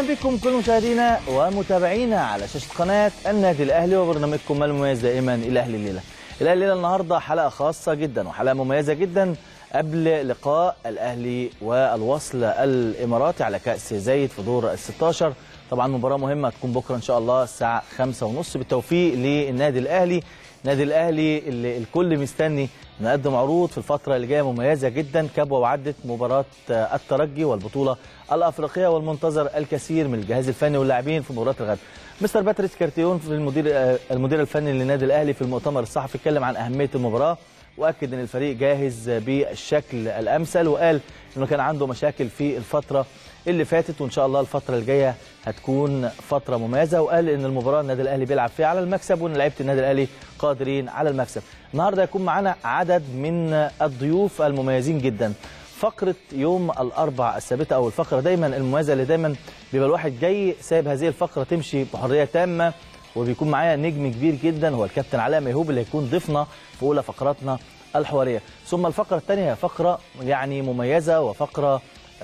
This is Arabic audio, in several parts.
بكم كل مشاهدينا ومتابعينا على شاشة قناة النادي الأهلي وبرنامجكم المميز دائما الأهلي الليلة. الأهلي الليلة النهاردة حلقة خاصة جدا وحلقة مميزة جدا قبل لقاء الأهلي والوصل الإماراتي على كأس زايد في دور ال16. طبعا مباراة مهمة هتكون بكرة إن شاء الله الساعة 5:30 بالتوفيق للنادي الأهلي. النادي الأهلي اللي الكل مستني نقدم عروض في الفترة اللي جاية مميزة جدا. كبوة وعدت مباراة الترجي والبطولة الأفريقية والمنتظر الكثير من الجهاز الفني واللاعبين في مباراة الغد. مستر باتريس كارتيون في المدير الفني للنادي الأهلي في المؤتمر الصحفي اتكلم عن أهمية المباراة واكد ان الفريق جاهز بالشكل الامثل، وقال انه كان عنده مشاكل في الفتره اللي فاتت وان شاء الله الفتره الجايه هتكون فتره مميزه، وقال ان المباراه النادي الاهلي بيلعب فيها على المكسب وان لعيبه النادي الاهلي قادرين على المكسب. النهارده هيكون معانا عدد من الضيوف المميزين جدا. فقره يوم الاربعاء الثابته او الفقره دايما المميزه اللي دايما بيبقى الواحد جاي سايب هذه الفقره تمشي بحريه تامه، وبيكون معايا نجم كبير جدا هو الكابتن علاء ميهوب اللي هيكون ضيفنا في اولى فقراتنا الحواريه. ثم الفقره الثانيه هي فقره يعني مميزه وفقره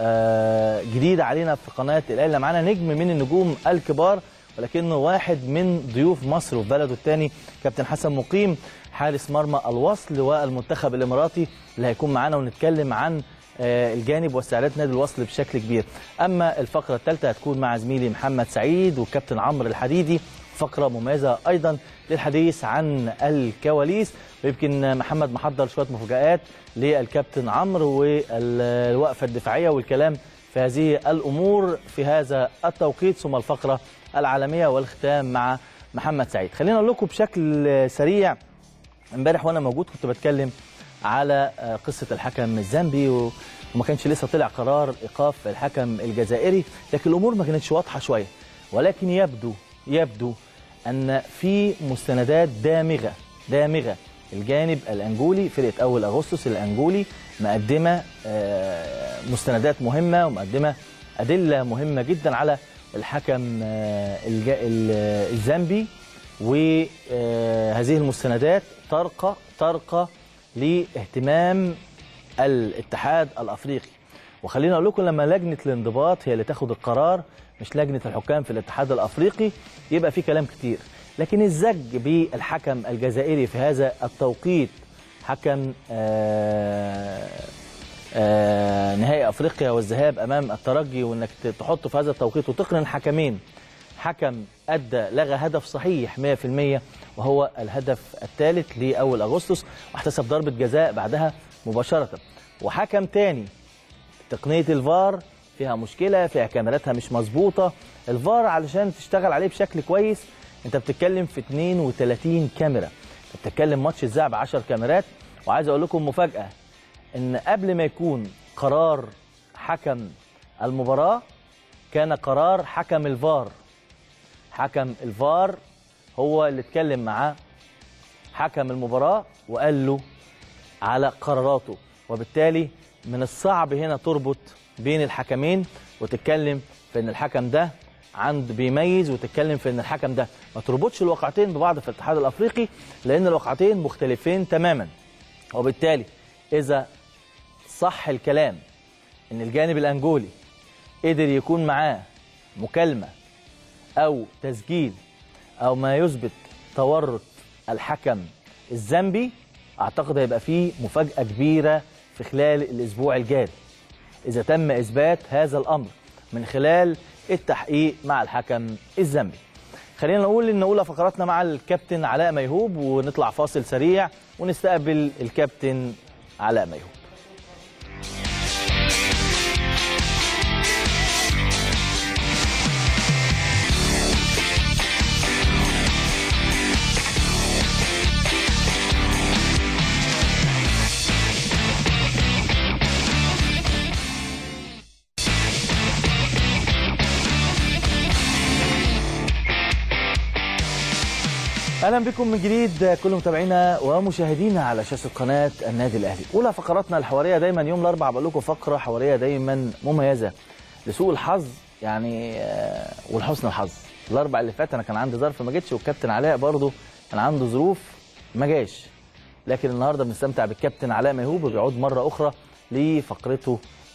جديده علينا في قناه الاهلي. معانا نجم من النجوم الكبار ولكنه واحد من ضيوف مصر وفي بلده الثاني، كابتن حسن مقيم حارس مرمى الوصل والمنتخب الاماراتي اللي هيكون معانا ونتكلم عن الجانب واستعدادات نادي الوصل بشكل كبير. اما الفقره الثالثه هتكون مع زميلي محمد سعيد والكابتن عمرو الحديدي، فقره مميزه ايضا للحديث عن الكواليس، ويمكن محمد محضر شويه مفاجآت للكابتن عمرو والوقفه الدفاعيه والكلام في هذه الامور في هذا التوقيت، ثم الفقره العالميه والختام مع محمد سعيد. خلينا اقول لكم بشكل سريع، امبارح وانا موجود كنت بتكلم على قصه الحكم الزامبي وما كانش لسه طلع قرار ايقاف الحكم الجزائري، لكن الامور ما كانتش واضحه شويه، ولكن يبدو ان في مستندات دامغه. الجانب الانجولي فرقه اول اغسطس الانجولي مقدمه مستندات مهمه ومقدمه ادله مهمه جدا على الحكم الزامبي، وهذه المستندات ترقى لاهتمام الاتحاد الافريقي. وخلينا اقول لكم لما لجنه الانضباط هي اللي تاخد القرار مش لجنه الحكام في الاتحاد الافريقي يبقى في كلام كتير، لكن الزج بالحكم الجزائري في هذا التوقيت، حكم نهائي افريقيا والذهاب امام الترجي، وانك تحطه في هذا التوقيت وتقرن حكمين، حكم ادى لغى هدف صحيح 100% وهو الهدف الثالث لاول اغسطس واحتسب ضربه جزاء بعدها مباشره، وحكم تاني تقنيه الفار فيها مشكله، فيها كاميراتها مش مظبوطه. الفار علشان تشتغل عليه بشكل كويس انت بتتكلم في 32 كاميرا، انت بتتكلم ماتش اتذاع ب 10 كاميرات. وعايز اقول لكم مفاجاه ان قبل ما يكون قرار حكم المباراه كان قرار حكم الفار. حكم الفار هو اللي اتكلم مع حكم المباراه وقال له على قراراته، وبالتالي من الصعب هنا تربط بين الحكمين وتتكلم في ان الحكم ده عنده بيميز، وتتكلم في ان الحكم ده ما تربطش الواقعتين ببعض في الاتحاد الافريقي لان الواقعتين مختلفين تماما. وبالتالي اذا صح الكلام ان الجانب الانجولي قدر يكون معاه مكالمه او تسجيل او ما يثبت تورط الحكم الزامبي، اعتقد هيبقى فيه مفاجاه كبيره في خلال الاسبوع الجاري اذا تم اثبات هذا الامر من خلال التحقيق مع الحكم الزامبي. خلينا نقول ان اولى فقراتنا مع الكابتن علاء ميهوب، ونطلع فاصل سريع ونستقبل الكابتن علاء ميهوب. اهلا بكم من جديد كل متابعينا ومشاهدينا على شاشه قناه النادي الاهلي. اولى فقراتنا الحواريه دايما يوم الاربعاء بقول لكم فقره حواريه دايما مميزه لسوء الحظ يعني ولحسن الحظ. الاربعاء اللي فات انا كان عندي ظرف ما جيتش، والكابتن علاء برضه كان عنده ظروف ما جاش، لكن النهارده بنستمتع بالكابتن علاء ميهوب وبيعود مره اخرى لفقرته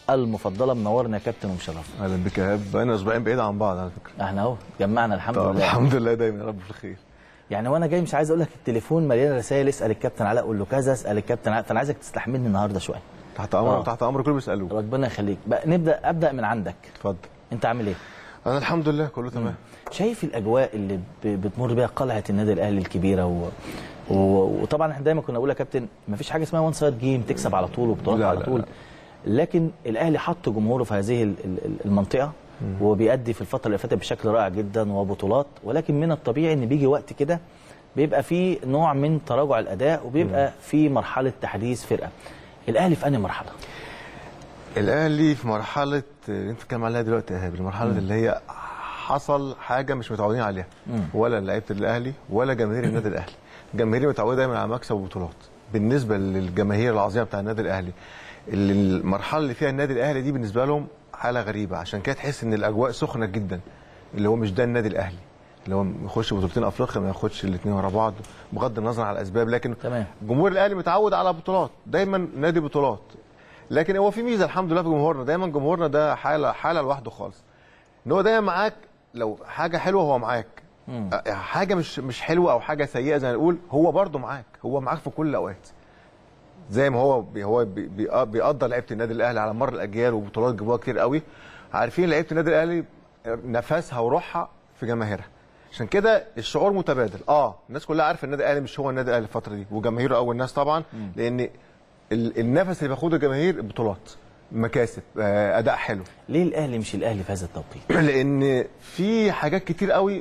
المفضله. منورنا يا كابتن ومشرفنا. اهلا بك يا ايهاب، بقينا اسبوعين بعيد عن بعض على فكره. احنا اهو جمعنا الحمد لله. الحمد لله دايما يا رب في الخير. يعني وانا جاي مش عايز اقول لك التليفون مليان رسائل، اسال الكابتن علاء قول له كذا، اسال الكابتن علاء، فانا عايزك تستحملني النهارده شويه. تحت امرك تحت امرك، كله بيسالوك. ربنا يخليك. بقى ابدا من عندك. اتفضل. انت عامل ايه؟ انا الحمد لله كله تمام. شايف الاجواء اللي بتمر بيها قلعه النادي الاهلي الكبيره وطبعا احنا دايما كنا بنقول يا كابتن مفيش حاجه اسمها وان سايد جيم تكسب على طول وبطولات على طول. لكن الاهلي حط جمهوره في هذه المنطقه وبيأدي في الفتره اللي فاتت بشكل رائع جدا وبطولات، ولكن من الطبيعي ان بيجي وقت كده بيبقى في نوع من تراجع الاداء وبيبقى في مرحله تحديث فرقه. الاهلي في انهي مرحله؟ الاهلي في مرحله اللي انت بتتكلم عليها دلوقتي يا ايهاب، المرحله اللي هي حصل حاجه مش متعودين عليها ولا لعيبه الاهلي ولا جماهير النادي الاهلي. الجماهير متعوده دايما على مكسب وبطولات. بالنسبه للجماهير العظيمه بتاع النادي الاهلي، المرحله اللي فيها النادي الاهلي دي بالنسبه لهم حاله غريبه، عشان كده تحس ان الاجواء سخنه جدا. اللي هو مش ده النادي الاهلي اللي هو يخش بطولتين افريقيا ما ياخدش الاثنين ورا بعض بغض النظر عن الاسباب، لكن جمهور الاهلي متعود على بطولات، دايما نادي بطولات. لكن هو في ميزه الحمد لله في جمهورنا، دايما جمهورنا ده حاله لوحده خالص، ان هو دايما معاك. لو حاجه حلوه هو معاك، حاجه مش حلوه او حاجه سيئه زي ما نقول، هو برده معاك، هو معاك في كل الاوقات. زي ما هو بيقدر لعيبه النادي الاهلي على مر الاجيال وبطولات جابوها كتير قوي. عارفين لعيبه النادي الاهلي نفسها وروحها في جماهيرها، عشان كده الشعور متبادل. الناس كلها عارفه النادي الاهلي مش هو النادي الاهلي الفتره دي، وجماهيره اول ناس طبعا، لان النفس اللي بياخده الجماهير بطولات، مكاسب، اداء حلو. ليه الاهلي مش الاهلي في هذا التوقيت؟ لان في حاجات كتير قوي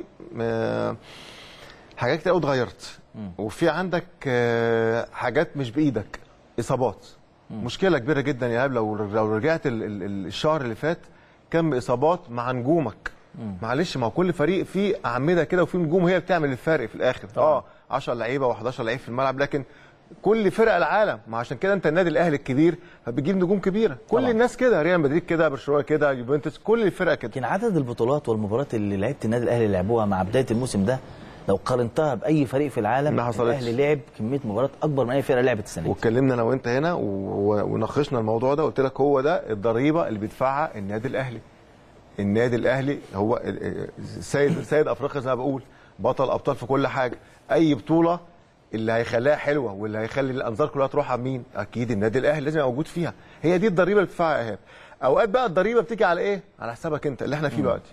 اتغيرت، وفي عندك حاجات مش بايدك، اصابات. مشكله كبيره جدا يا ايهاب. لو رجعت الشهر اللي فات كم اصابات مع نجومك. معلش، ما هو كل فريق فيه اعمده كده وفيه نجوم هي بتعمل الفرق في الاخر. 10 لعيبه و11 لعيب في الملعب، لكن كل فرق العالم، ما عشان كده انت النادي الاهلي الكبير فبتجيب نجوم كبيره. كل طبعا. الناس كده، ريال مدريد كده، برشلونه كده، يوفنتوس، كل الفرق كده. لكن عدد البطولات والمباريات اللي لعيبه النادي الاهلي لعبوها مع بدايه الموسم ده لو قارنتها باي فريق في العالم، الاهلي لعب كميه مباريات اكبر من اي فرقه لعبت السنه دي. واتكلمنا انا وانت هنا وناقشنا الموضوع ده، قلت لك هو ده الضريبه اللي بيدفعها النادي الاهلي. النادي الاهلي هو سيد افريقيا زي ما بقول، بطل ابطال في كل حاجه. اي بطوله اللي هيخليها حلوه واللي هيخلي الانظار كلها تروح على مين؟ اكيد النادي الاهلي لازم يبقى موجود فيها. هي دي الضريبه اللي بتدفعها يا ايهاب. اوقات بقى الضريبه بتيجي على ايه؟ على حسابك انت، اللي احنا فيه دلوقتي.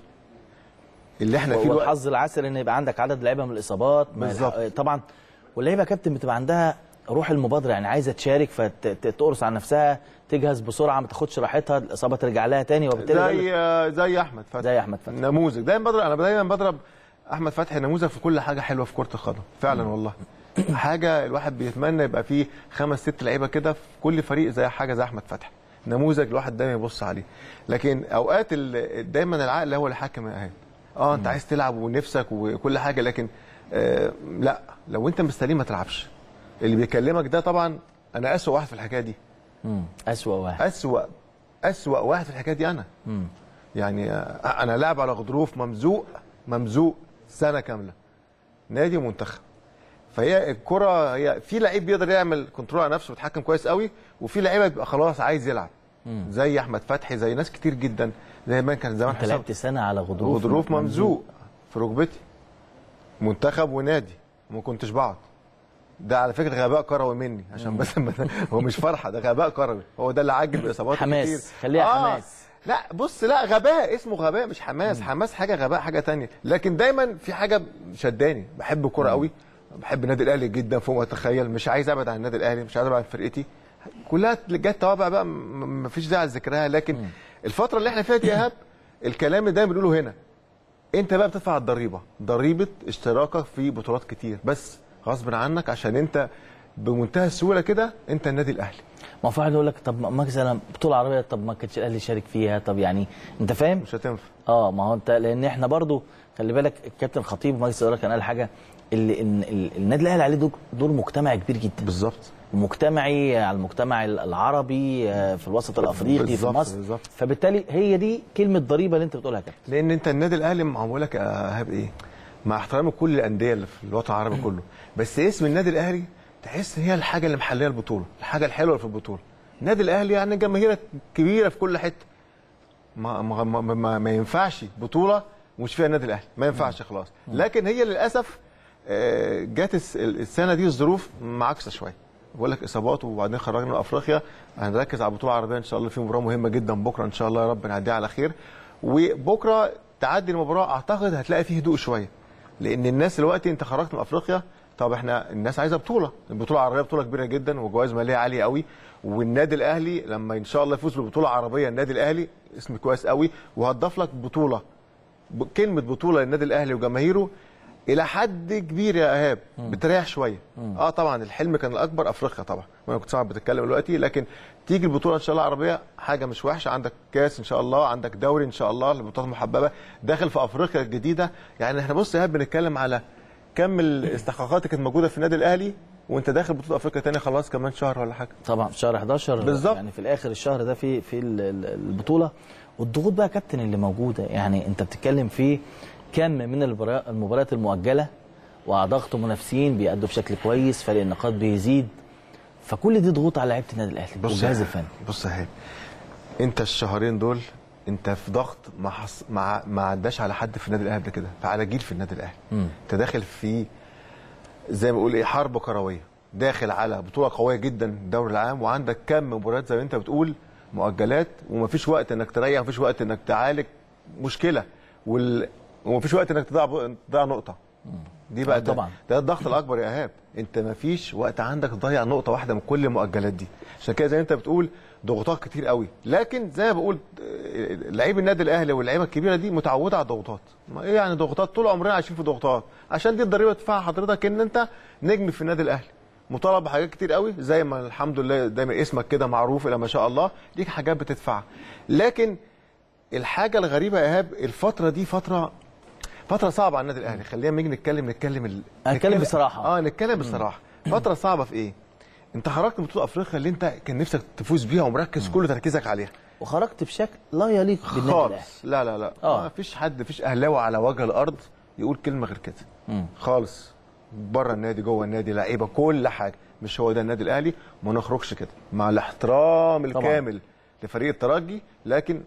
الحظ العسر ان يبقى عندك عدد لعيبه من الاصابات طبعا. واللعيبه يا كابتن بتبقى عندها روح المبادره، يعني عايزه تشارك فتقرص على نفسها، تجهز بسرعه، ما تاخدش راحتها، الاصابه ترجع لها تاني، وبالتالي زي احمد فتحي. نموذج دايما بضرب احمد فتحي نموذج في كل حاجه حلوه في كره القدم فعلا. والله حاجه الواحد بيتمنى يبقى فيه 5 6 لعيبه كده في كل فريق زي احمد فتحي، نموذج الواحد دايما يبص عليه. لكن اوقات دايما العقل هو اللي حاكم يا ايهاب. انت عايز تلعب ونفسك وكل حاجه، لكن لا، لو انت مستليم ما تلعبش. اللي بيكلمك ده طبعا انا اسوأ واحد في الحكايه دي. اسوأ واحد في الحكايه دي انا. يعني انا لاعب على غضروف ممزوق سنه كامله، نادي ومنتخب. فهي الكره، هي في لعيب بيقدر يعمل كنترول على نفسه ويتحكم كويس قوي، وفي لعيبه بيبقى خلاص عايز يلعب، زي احمد فتحي، زي ناس كتير جدا، زي ما كان زمان. انت لعبت سنه على غضروف ممزوق في ركبتي، منتخب ونادي، وما كنتش بقعد. ده على فكره غباء كروي مني، عشان بس هو مش فرحه، ده غباء كروي، هو ده اللي عجل باصابات كتير. حماس، خليها حماس. لا بص، لا غباء، اسمه غباء مش حماس. حماس حاجه، غباء حاجه ثانيه. لكن دايما في حاجه شداني، بحب الكوره قوي، بحب النادي الاهلي جدا فوق ما تتخيل، مش عايز ابعد عن النادي الاهلي، مش عايز ابعد عن فرقتي، كلها جت توابع بقى ما فيش داعي لذكرها. لكن الفتره اللي احنا فيها دي يا ايهاب، الكلام اللي دايما بنقوله هنا، انت بقى بتدفع ضريبه اشتراكك في بطولات كتير، بس غصب عنك، عشان انت بمنتهى السهوله كده انت النادي الاهلي. ما في واحد يقول لك طب مثلا بطوله عربيه، طب ما كانش الاهلي يشارك فيها، طب يعني انت فاهم؟ مش هتنفع. ما هو انت، لان احنا برضو خلي بالك الكابتن الخطيب مجلس الاداره كان قال حاجه، اللي ان النادي الاهلي عليه دور مجتمعي كبير جدا. بالظبط. مجتمعي على المجتمع العربي في الوسط الافريقي في مصر. بالزبط. فبالتالي هي دي كلمه ضريبه اللي انت بتقولها يا كابتن. لان انت النادي الاهلي معمول لك ايهاب ايه؟ مع احترامي كل الانديه اللي في الوطن العربي كله، بس اسم النادي الاهلي تحس ان هي الحاجه اللي محليه البطوله، الحاجه الحلوه في البطوله. النادي الاهلي يعني جماهير كبيره في كل حته، ما ينفعش بطوله مش فيها النادي الاهلي، ما ينفعش خلاص. لكن هي للاسف جت السنه دي الظروف معاكسه شويه، بقول لك اصابات وبعدين خرجنا من افريقيا. هنركز على البطوله العربيه ان شاء الله، في مباراه مهمه جدا بكره ان شاء الله، يا رب نعديها على خير. وبكره تعدي المباراه اعتقد هتلاقي فيه هدوء شويه، لان الناس دلوقتي انت خرجت من افريقيا، طب احنا الناس عايزه بطوله، البطوله العربيه بطوله كبيره جدا وجوائز ماليه عاليه قوي، والنادي الاهلي لما ان شاء الله يفوز بالبطوله العربيه، النادي الاهلي اسم كويس قوي وهتضاف لك بطوله. كلمه بطوله للنادي الاهلي وجماهيره الى حد كبير يا ايهاب بتريح شويه. طبعا الحلم كان الاكبر افريقيا طبعا، وانا كنت صعب بتتكلم دلوقتي، لكن تيجي البطوله ان شاء الله العربيه حاجه مش وحشه، عندك كاس ان شاء الله، عندك دوري ان شاء الله، البطولات المحببه داخل في افريقيا الجديده. يعني احنا بص يا ايهاب بنتكلم على كم الاستحقاقات اللي كانت موجوده في النادي الاهلي وانت داخل بطوله افريقيا ثانيه خلاص كمان شهر ولا حاجه. طبعا شهر 11 بالظبط، يعني في الاخر الشهر ده في البطوله. والضغوط بقى يا كابتن اللي موجوده، يعني انت بتتكلم في كم من المباريات المؤجله وضغط منافسين بيأدوا بشكل كويس، فرق النقاط بيزيد، فكل دي ضغوط على لعيبه النادي الاهلي والجهاز الفني. بص يا هاني، انت الشهرين دول انت في ضغط ما عداش على حد في النادي الاهلي قبل كده، فعلى جيل في النادي الاهلي. انت داخل في زي ما بقول ايه حرب كرويه، داخل على بطوله قويه جدا الدوري العام، وعندك كم مباريات زي ما انت بتقول مؤجلات، ومفيش وقت انك تريح، مفيش وقت انك تعالج مشكله، ومفيش وقت انك تضيع نقطه. دي بقى طبعا ده الضغط الاكبر يا ايهاب، انت مفيش وقت عندك تضيع نقطه واحده من كل المؤجلات دي. عشان كده زي ما انت بتقول ضغوطات كتير قوي، لكن زي ما بقول لعيب النادي الاهلي واللعيبه الكبيره دي متعوده على الضغوطات. ايه يعني ضغوطات؟ طول عمرنا عايشين في ضغوطات، عشان دي الضريبه تدفعها حضرتك ان انت نجم في النادي الاهلي، مطالب بحاجات كتير قوي، زي ما الحمد لله دايما اسمك كده معروف الى ما شاء الله، ليك حاجات بتدفعها. لكن الحاجه الغريبه يا ايهاب الفتره دي فتره صعبه على النادي الاهلي. خلينا نيجي نتكلم بصراحه. نتكلم بصراحه. فتره صعبه في ايه؟ انت خرجت من بطوله افريقيا اللي انت كان نفسك تفوز بيها ومركز كل تركيزك عليها، وخرجت بشكل لا يليق بالنادي الاهلي. لا لا لا ما فيش حد، فيش اهلاوي على وجه الارض يقول كلمه غير كده خالص. بره النادي جوه النادي لعيبه كل حاجه، مش هو ده النادي الاهلي، ما نخرجش كده مع الاحترام الكامل لفريق الترجي، لكن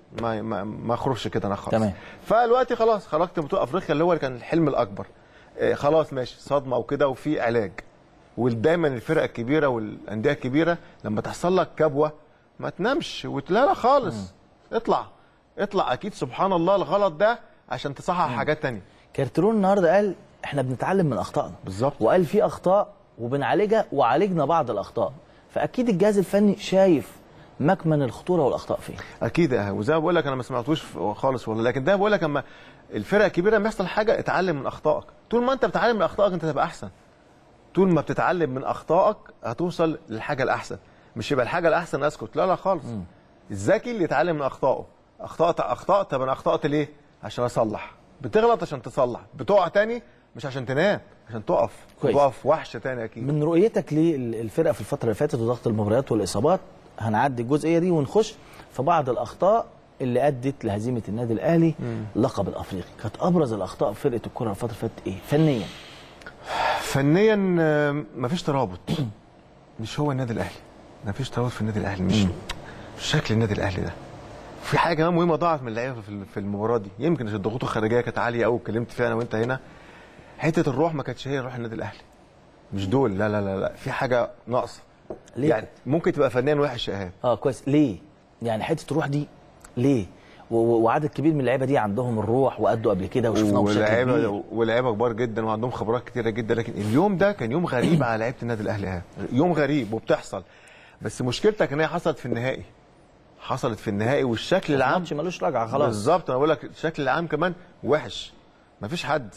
ما اخرجش كده انا خالص. تمام. فالوقت خلاص خرجت من بطوله افريقيا اللي هو كان الحلم الاكبر. خلاص ماشي، صدمه وكده وفي علاج. ودايما الفرق الكبيره والانديه الكبيره لما تحصل لك كبوه ما تنامش لا خالص. اطلع اكيد سبحان الله الغلط ده عشان تصحح حاجات ثانيه. كارترون النهارده قال احنا بنتعلم من اخطائنا. بالظبط. وقال في اخطاء وبنعالجها وعالجنا بعض الاخطاء، فاكيد الجهاز الفني شايف مكمن الخطوره والاخطاء فين. اكيد وزي ما بقول لك انا ما سمعتوش خالص والله، لكن ده بقول لك اما الفرق الكبيره لما يحصل حاجه اتعلم من اخطائك. طول ما انت بتتعلم من اخطائك انت تبقى احسن. طول ما بتتعلم من اخطائك هتوصل للحاجه الاحسن، مش يبقى الحاجه الاحسن اسكت، لا خالص. الذكي اللي يتعلم من اخطائه. اخطات، طب انا اخطات ليه؟ عشان اصلح. بتغلط عشان تصلح، بتقع تاني مش عشان تنام، عشان تقف. تقف وحش تاني اكيد. من رؤيتك للفرقه في الفتره اللي فاتت وضغط المباريات والاصابات، هنعدي الجزئيه دي ونخش في بعض الاخطاء اللي ادت لهزيمه النادي الاهلي اللقب الافريقي. كانت ابرز الاخطاء في فرقه الكره الفتره اللي فاتت ايه فنيا؟ مفيش ترابط. مش هو النادي الاهلي، مفيش ترابط في النادي الاهلي، مش شكل النادي الاهلي ده. في حاجه كمان مهمه ضاعت من اللعيبه في المباراه دي، يمكن الضغوط الخارجيه كانت عاليه قوي، اتكلمت فيها انا وانت هنا. حته الروح ما كانتش هي روح النادي الاهلي. مش دول، لا في حاجه ناقصه. ليه؟ يعني ممكن تبقى فنان وحش يا ايهاب. كويس. ليه؟ يعني حته الروح دي ليه؟ وعدد كبير من اللعيبه دي عندهم الروح وادوا قبل كده وشفناهم بشكل كبير، ولاعيبه كبار جدا وعندهم خبرات كتيره جدا، لكن اليوم ده كان يوم غريب على لعيبه النادي الاهلي. يوم غريب وبتحصل، بس مشكلتك ان هي حصلت في النهائي. والشكل العام الماتش ملوش رجعه خلاص. بالظبط، انا بقول لك الشكل العام كمان وحش. مفيش حد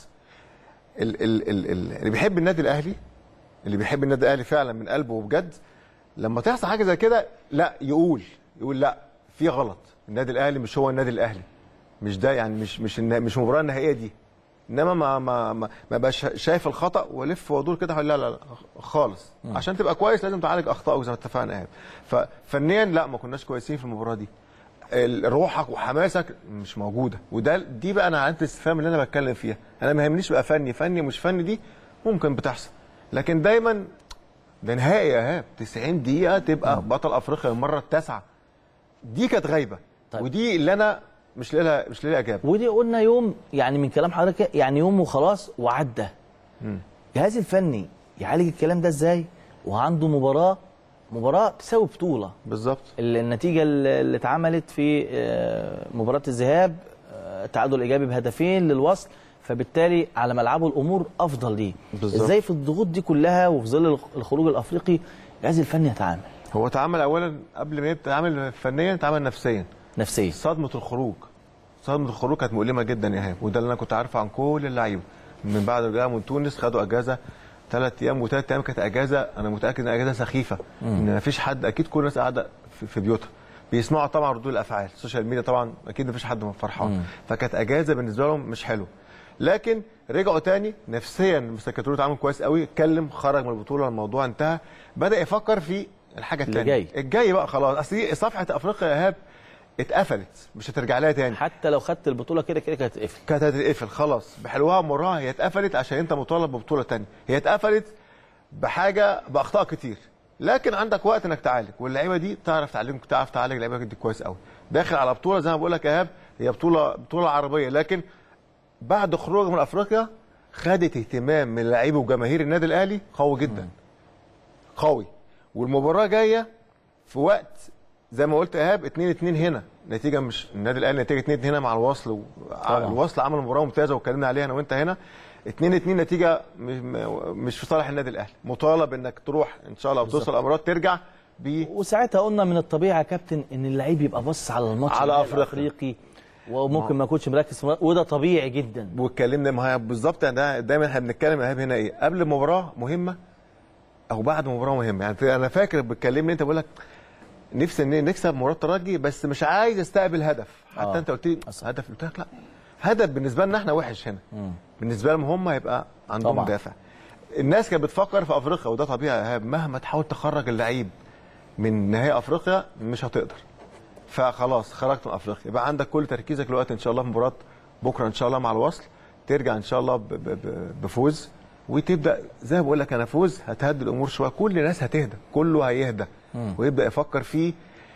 اللي بيحب النادي الاهلي فعلا من قلبه وبجد، لما تحصل حاجه زي كده لا يقول لا في غلط. النادي الاهلي مش هو النادي الاهلي، مش ده يعني مش المباراه النهائيه دي. انما ما بقاش شايف الخطا والف وادور كده، لا خالص. عشان تبقى كويس لازم تعالج اخطائك زي ما اتفقنا ايهاب. ففنيا لا ما كناش كويسين في المباراه دي. روحك وحماسك مش موجوده، دي بقى انا علامه الاستفهام اللي انا بتكلم فيها. انا ما يهمنيش بقى فني مش فني، دي ممكن بتحصل، لكن دايما ده نهائي يا ايهاب 90 دقيقه تبقى بطل افريقيا المره التاسعه. دي كانت غايبه. طيب. ودي اللي انا مش لاقي اجابه. ودي قلنا يوم، يعني من كلام حضرتك يعني يوم وخلاص وعدى. الجهاز الفني يعالج الكلام ده ازاي وعنده مباراه تساوي بطوله؟ بالظبط. النتيجه اللي اتعملت في مباراه الذهاب تعادل ايجابي بهدفين للوصل، فبالتالي على ملعبه الامور افضل ليه. ازاي في الضغوط دي كلها وفي ظل الخروج الافريقي الجهاز الفني يتعامل؟ هو تعامل اولا قبل ما يتعامل فنيا، تعامل نفسيا. صدمه الخروج كانت مؤلمه جدا يا ايهاب، وده اللي انا كنت عارفه عن كل اللعيبه. من بعد رجوعها من تونس خدوا اجازه 3 ايام، و3 ايام كانت اجازه، انا متاكد ان اجازه سخيفه. ان مفيش حد، اكيد كل الناس قاعده في بيوتها بيسمعوا طبعا ردود الافعال، السوشيال ميديا طبعا اكيد مفيش حد فرحان. فكانت اجازه بالنسبه لهم مش حلوه. لكن رجعوا تاني نفسيا، مستر كاترون اتعامل كويس قوي، اتكلم، خرج من البطوله، الموضوع انتهى، بدا يفكر في الحاجه الثانيه الجاي بقى. خلاص، اصل صفحه افريقيا يا ايهاب اتقفلت، مش هترجع لها تاني. حتى لو خدت البطوله كده كانت هتتقفل. كانت هتتقفل خلاص، بحلوها ومرها هي اتقفلت، عشان انت مطالب ببطوله ثانيه. هي اتقفلت باخطاء كتير، لكن عندك وقت انك تعالج، واللعيبه دي تعرف تعالج اللعيبه دي كويس قوي. داخل على بطوله زي ما بقول لك يا ايهاب، هي بطوله عربيه، لكن بعد خروج من افريقيا خدت اهتمام من لعيبه وجماهير النادي الاهلي قوي جدا. قوي. والمباراه جايه في وقت زي ما قلت يا ايهاب 2-2 هنا، نتيجه مش النادي الاهلي، نتيجه 2-2 هنا مع الوصل، الوصل عمل مباراه ممتازه واتكلمنا عليها انا وانت هنا. 2-2 نتيجه مش في صالح النادي الاهلي، مطالب انك تروح ان شاء الله وتوصل الامارات ترجع وساعتها قلنا من الطبيعي يا كابتن ان اللعيب يبقى بص على الماتش على الافريقي وممكن ما يكونش مركز، وده طبيعي جدا. واتكلمنا ما هي بالظبط، يعني دايما احنا بنتكلم يا ايهاب هنا ايه، قبل مباراه مهمه او بعد مباراه مهمه. يعني انا فاكر بتكلمني انت بقول لك نفسي ان نكسب مباراه الترجي، بس مش عايز استقبل هدف. حتى انت قلت لي هدف، قلت لك لا، هدف بالنسبه لنا احنا وحش هنا. بالنسبه لهم هم هيبقى عندهم طبعا دافع. الناس كانت بتفكر في افريقيا، وده طبيعي يا ايهاب، مهما تحاول تخرج اللعيب من نهائي افريقيا مش هتقدر. فخلاص خرجت من افريقيا، يبقى عندك كل تركيزك دلوقتي ان شاء الله في مباراه بكره ان شاء الله مع الوصل، ترجع ان شاء الله بفوز، وتبدا زي ما بقول لك انا فوز هتهدي الامور شويه، كل الناس هتهدى، كله هيهدى ويبدا يفكر في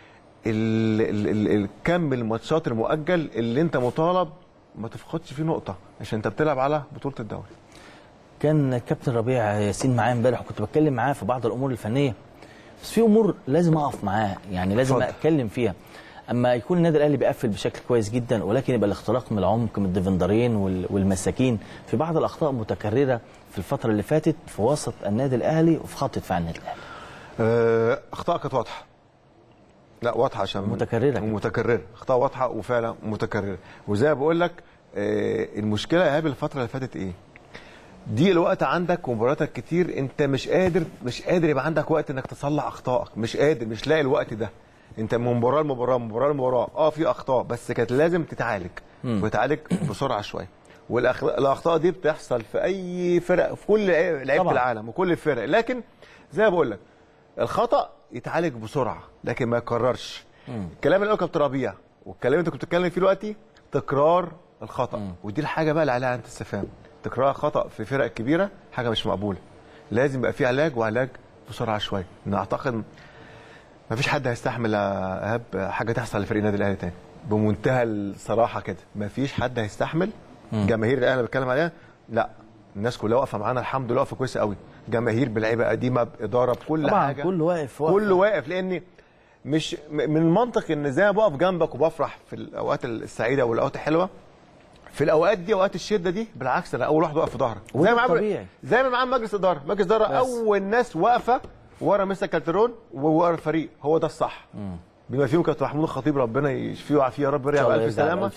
الكم الماتشات المؤجل اللي انت مطالب ما تفقدش فيه نقطه، عشان انت بتلعب على بطوله الدوري. كان كابتن ربيع ياسين معايا امبارح، وكنت بتكلم معاه في بعض الامور الفنيه، بس في امور لازم اقف معاه، يعني لازم اتكلم فيها. اما يكون النادي الاهلي بيقفل بشكل كويس جدا، ولكن يبقى الاختراق من العمق من الديفندرين والمساكين، في بعض الاخطاء متكرره في الفتره اللي فاتت في وسط النادي الاهلي وفي خط دفاع النادي الاهلي. اخطاء كانت واضحه، لا واضحه عشان متكرره، اخطاء واضحه وفعلا متكرره. وزي ما بقول لك المشكله يا ايهاب الفتره اللي فاتت ايه؟ دي الوقت عندك ومبارياتك كتير، انت مش قادر يبقى عندك وقت انك تصلح اخطائك، مش قادر، مش لاقي الوقت ده. انت من مباراه لمباراه في اخطاء، بس كانت لازم تتعالج وتتعالج بسرعه شويه. والاخطاء دي بتحصل في اي فرق، في كل لعيبه العالم وكل الفرق، لكن زي ما بقول لك الخطا يتعالج بسرعه لكن ما يكررش. الكلام اللي قاله كابتن ربيع والكلام اللي انت كنت بتتكلم فيه دلوقتي تكرار الخطا، ودي الحاجه بقى اللي عليها انت استفهام. تكرار خطا في فرق كبيره حاجه مش مقبوله، لازم يبقى في علاج، وعلاج بسرعه شويه. انا اعتقد ما فيش حد هيستحمل ايهاب حاجه تحصل لفريق النادي الاهلي تاني، بمنتهى الصراحه كده، ما فيش حد هيستحمل. جماهير الاهلي اللي بتكلم عليها، لا الناس كلها واقفه معانا الحمد لله، واقفه كويسه قوي، جماهير بلعيبه قديمه باداره بكل طبعا حاجه، كله واقف كله واقف، لان مش من المنطق ان زي ما بقف جنبك وبفرح في الاوقات السعيده والاوقات الحلوه، في الاوقات دي اوقات الشده دي بالعكس انا اول واحد واقف في ظهرك، زي ما معاه مجلس اداره اول ناس واقفه ورا مستر كالترون وورا الفريق، هو ده الصح. بما فيهم كابتن محمود الخطيب ربنا يشفيه ويعافيه يا رب، يرجع بألف سلامه.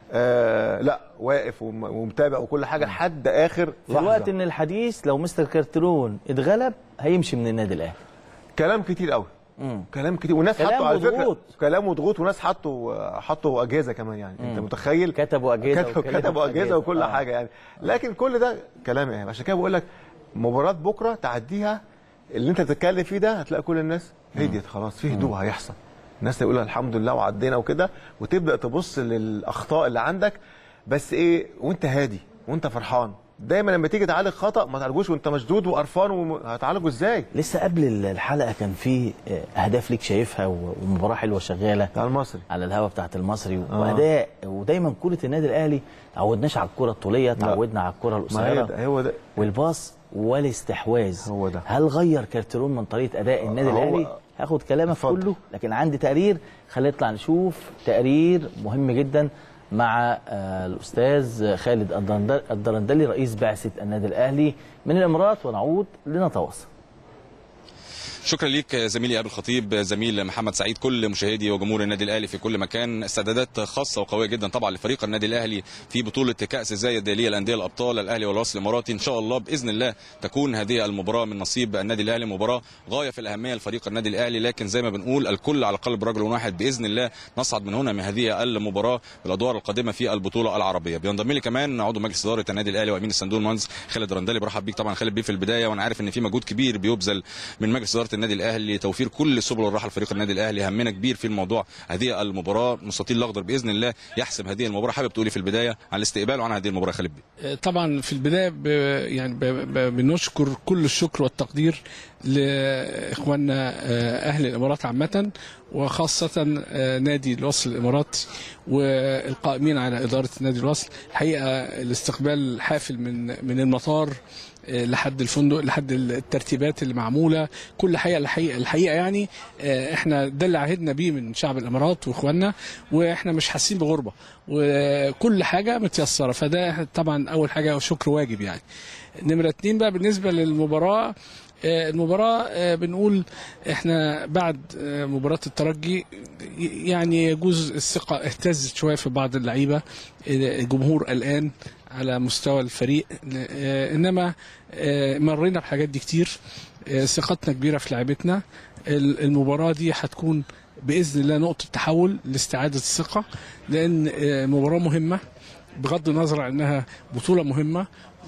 لا واقف ومتابع وكل حاجه لحد اخر لحظه. في الوقت ان الحديث لو مستر كالترون اتغلب هيمشي من النادي الاهلي. كلام كتير قوي، كلام كتير، وناس حطوا على فكره كلام وضغوط، وناس حطوا اجهزه كمان، يعني انت متخيل كتبوا اجهزه وكل حاجه يعني. لكن كل ده كلام يعني، عشان كده بقول لك مباراه بكره تعديها اللي انت بتتكلم فيه ده، هتلاقي كل الناس هديت خلاص، في هدوء هيحصل، الناس تقول الحمد لله وعدينا وكده، وتبدا تبص للاخطاء اللي عندك، بس ايه وانت هادي وانت فرحان دايما لما تيجي تعالج خطا ما تعالجوش وانت مشدود وقرفان، هتعالجه ازاي؟ لسه قبل الحلقه كان في اهداف ليك شايفها ومباراه حلوه شغاله على المصري، على الهوا بتاعت المصري واداء. ودايما كوره النادي الاهلي تعودناش على الكوره الطوليه، تعودنا على الكوره القصيره هو ده والباص والاستحواذ. هو ده. هل غير كارتيرون من طريقه اداء النادي الاهلي؟ هاخد كلامك كله، لكن عندي تقرير، خلينا نطلع نشوف تقرير مهم جدا مع الاستاذ خالد الدرندلي رئيس بعثه النادي الاهلي من الامارات، ونعود لنتواصل. شكرا ليك زميلي ابو الخطيب، زميل محمد سعيد، كل مشاهدي وجمهور النادي الاهلي في كل مكان. استعدادات خاصه وقويه جدا طبعا لفريق النادي الاهلي في بطوله كاس زايد للانديه الابطال، الاهلي والوصل الاماراتي. ان شاء الله باذن الله تكون هذه المباراه من نصيب النادي الاهلي، مباراه غايه في الاهميه لفريق النادي الاهلي، لكن زي ما بنقول الكل على قلب رجل واحد. باذن الله نصعد من هنا من هذه المباراه بالادوار القادمه في البطوله العربيه. بينضم لي كمان عضو مجلس اداره النادي الاهلي وامين الصندوق المهندس خالد الدرندلي. برحب بيك طبعا خالد بيه في البدايه، وانا عارف ان في مجهود كبير بيبذل من مجلس اداره النادي الاهلي توفير كل سبل الراحه لفريق النادي الاهلي. همنا كبير في الموضوع هذه المباراه، مستطيل الاخضر باذن الله يحسم هذه المباراه. حابب تقولي في البدايه عن الاستقبال وعن هذه المباراه خالد بيه؟ طبعا في البدايه بنشكر كل الشكر والتقدير لاخواننا اهل الامارات عامه، وخاصه نادي الوصل الاماراتي والقائمين على اداره نادي الوصل. الحقيقه الاستقبال حافل من المطار لحد الفندق، لحد الترتيبات اللي معموله، كل الحقيقه يعني احنا ده اللي عهدنا بيه من شعب الامارات واخواننا، واحنا مش حاسين بغربه وكل حاجه متيسره. فده طبعا اول حاجه شكر واجب يعني. نمره 2 بقى بالنسبه للمباراه، المباراة بنقول احنا بعد مباراة الترجي يعني يجوز الثقة اهتزت شوية في بعض اللعيبة، الجمهور قلقان على مستوى الفريق، انما مرينا بحاجات دي كتير، ثقتنا كبيرة في لعيبتنا. المباراة دي هتكون بإذن الله نقطة تحول لاستعادة الثقة، لأن مباراة مهمة بغض النظر عن انها بطولة مهمة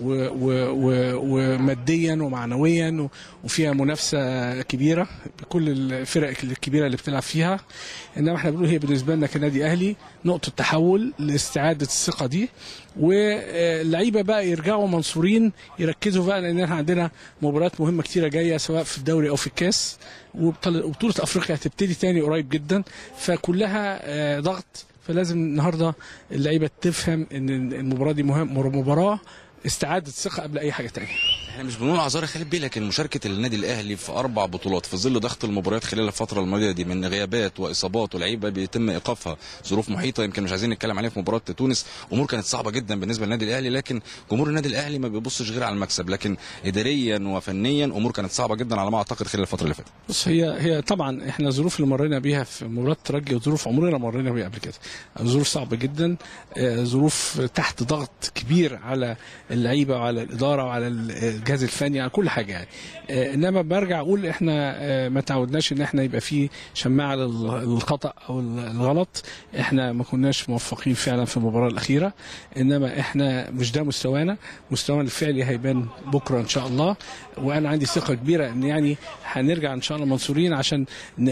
وماديا ومعنويا وفيها منافسه كبيره بكل الفرق الكبيره اللي بتلعب فيها، انما احنا بنقول هي بالنسبه لنا كنادي اهلي نقطه تحول لاستعاده الثقه دي، واللعيبه بقى يرجعوا منصورين يركزوا بقى، لان احنا عندنا مباريات مهمه كتيره جايه سواء في الدوري او في الكاس، وبطوله افريقيا هتبتدي تاني قريب جدا، فكلها ضغط. فلازم النهارده اللعيبه تفهم ان المباراه دي مباراه استعادة الثقة قبل أي حاجة تانية. احنا مش بنقول اعذار يا خالد بيه، لكن مشاركة النادي الأهلي في 4 بطولات في ظل ضغط المباريات خلال الفترة الماضية دي من غيابات وإصابات ولاعيبة بيتم إيقافها، ظروف محيطة يمكن مش عايزين نتكلم عليها في مباراة تونس، أمور كانت صعبة جدا بالنسبة للنادي الأهلي، لكن جمهور النادي الأهلي ما بيبصش غير على المكسب، لكن إداريا وفنيا أمور كانت صعبة جدا على ما أعتقد خلال الفترة اللي فاتت. بص هي طبعا احنا الظروف اللي مرينا بيها في مباراة الترجي وظروف عمرنا مرينا بيها قبل كده، ظروف صعبة جدا، ظروف تحت ضغط كبير على اللعيبة وعلى الإدارة وعلى الجهاز الفني على كل حاجه يعني. انما برجع اقول احنا ما تعودناش ان احنا يبقى في شماعه للخطا او الغلط، احنا ما كناش موفقين فعلا في المباراه الاخيره، انما احنا مش ده مستوانا الفعلي هيبان بكره ان شاء الله، وانا عندي ثقه كبيره ان يعني هنرجع ان شاء الله منصورين، عشان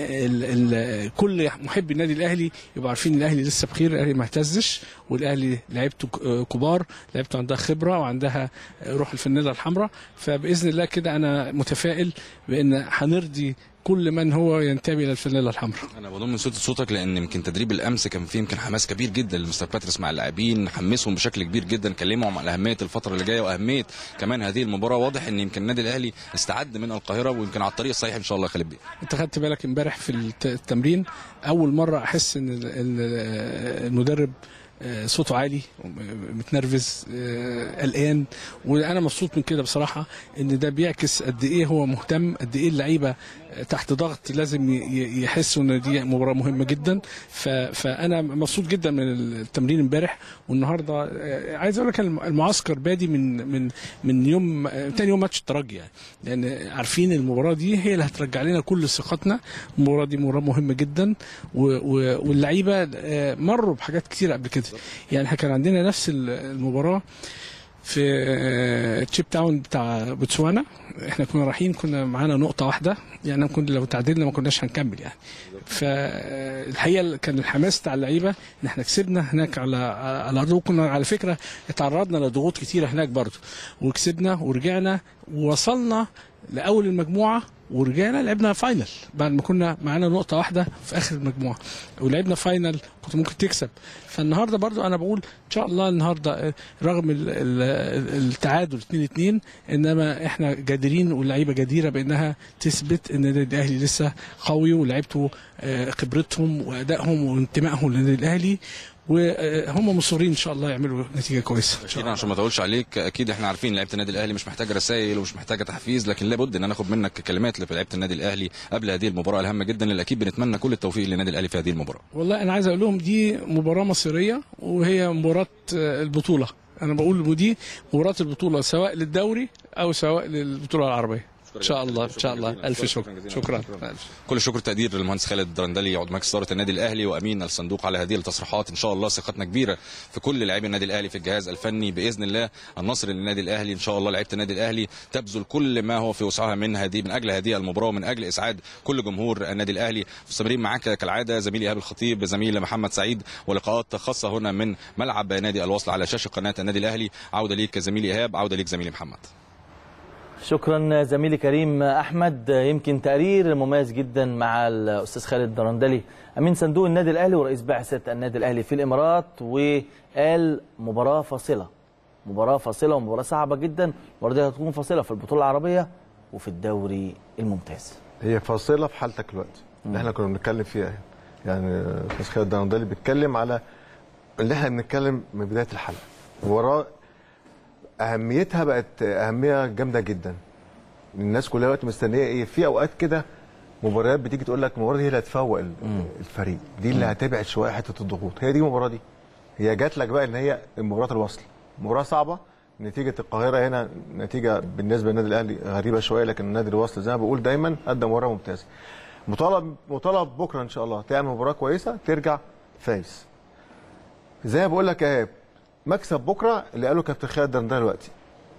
كل محبي النادي الاهلي يبقوا عارفين الاهلي لسه بخير، الاهلي ما اهتزش، والاهلي لعيبته كبار، لعيبته عندها خبره وعندها روح الفانيلا الحمراء، فباذن الله كده انا متفائل بان هنرضي كل من هو ينتمي الى الفانيلا الحمراء. انا بضم من صوتك لان يمكن تدريب الامس كان فيه يمكن حماس كبير جدا لمستر باتريس مع اللاعبين، حمسهم بشكل كبير جدا، كلمهم على اهميه الفتره اللي جايه واهميه كمان هذه المباراه. واضح ان يمكن النادي الاهلي استعد من القاهره ويمكن على الطريق الصحيح ان شاء الله يا خالد بيه. انت خدت بالك امبارح في التمرين اول مره احس ان المدرب صوته عالي، متنرفز، قلقان، وانا مبسوط من كده بصراحه، ان ده بيعكس قد ايه هو مهتم، قد ايه اللعيبه تحت ضغط لازم يحسوا ان دي مباراه مهمه جدا. فانا مبسوط جدا من التمرين امبارح والنهارده. عايز اقول لك المعسكر بادي من يوم تاني يوم ماتش الترجي يعني، لان عارفين المباراه دي هي اللي هترجع لنا كل ثقتنا. المباراه دي مباراه مهمه جدا، واللعيبه مروا بحاجات كتير قبل كده يعني. كان عندنا نفس المباراه في تشيب تاون بتاع بوتسوانا. احنا كنا رايحين، كنا معانا نقطه واحده، يعني كنا لو تعادلنا ما كناش هنكمل يعني. فالحقيقه كان الحماس بتاع اللعيبه ان احنا كسبنا هناك على ارض. كنا على فكره اتعرضنا لضغوط كتيره هناك برضه، وكسبنا ورجعنا ووصلنا لاول المجموعه، ورجعنا لعبنا فاينل بعد ما كنا معانا نقطه واحده في اخر المجموعه، ولعبنا فاينل كنت ممكن تكسب. فالنهارده برضو انا بقول ان شاء الله النهارده رغم التعادل 2-2 انما احنا جادرين واللعيبه جديره بانها تثبت ان النادي الاهلي لسه قوي، ولعيبته خبرتهم وادائهم وانتمائهم للنادي الاهلي، وهم مصرين ان شاء الله يعملوا نتيجه كويسه ان شاء الله. عشان ما اطولش عليك، اكيد احنا عارفين لعيبه النادي الاهلي مش محتاجه رسائل ومش محتاجه تحفيز، لكن لابد ان ناخد منك كلمات لعيبه النادي الاهلي قبل هذه المباراه الهامه جدا اللي اكيد بنتمنى كل التوفيق للنادي الاهلي في هذه المباراه. والله انا عايز اقول لهم دي مباراه مصيريه، وهي مباراه البطوله. انا بقول دي مباراه البطوله سواء للدوري او سواء للبطوله العربيه. ان شاء الله ان شاء الله. الف شكر. شكرا. كل الشكر والتقدير للمهندس خالد الدرندلي عضو مجلس اداره النادي الاهلي وامين الصندوق على هذه التصريحات. ان شاء الله ثقتنا كبيره في كل لاعبي النادي الاهلي في الجهاز الفني، باذن الله النصر للنادي الاهلي. ان شاء الله لعيبه النادي الاهلي تبذل كل ما هو في وسعها من اجل هذه المباراه ومن اجل اسعاد كل جمهور النادي الاهلي. مستمرين معاك كالعاده زميلي ايهاب الخطيب، زميل محمد سعيد، ولقاءات خاصه هنا من ملعب نادي الوصل على شاشه قناه النادي الاهلي. عوده ليك زميلي ايهاب، عوده ليك زميلي محمد. شكرا زميلي كريم احمد. يمكن تقرير مميز جدا مع الاستاذ خالد الدرندلي امين صندوق النادي الاهلي ورئيس بعثه النادي الاهلي في الامارات، وقال مباراه فاصله ومباراه صعبه جدا، المباراه دي هتكون فاصله في البطوله العربيه وفي الدوري الممتاز. هي فاصله في حالتك دلوقتي اللي احنا كنا بنتكلم فيها، يعني الاستاذ خالد الدرندلي بيتكلم على اللي احنا بنتكلم من بدايه الحلقه. مباراه اهميتها بقت اهميه جامده جدا، الناس كلها دلوقتي مستنيه ايه. في اوقات كده مباريات بتيجي تقول لك المباراه دي هي اللي هتفوق الفريق، دي اللي هتبعد شويه حته الضغوط. هي دي المباراه دي، هي جات لك بقى ان هي مباراه الوصل، مباراه صعبه. نتيجه القاهره هنا نتيجه بالنسبه للنادي الاهلي غريبه شويه، لكن النادي الوصل زي ما بقول دايما قدم مباراه ممتازه. مطالب بكره ان شاء الله تعمل مباراه كويسه ترجع فايز. زي ما بقول لك يا مكسب بكره اللي قاله كابتن خالد الدرندلي دلوقتي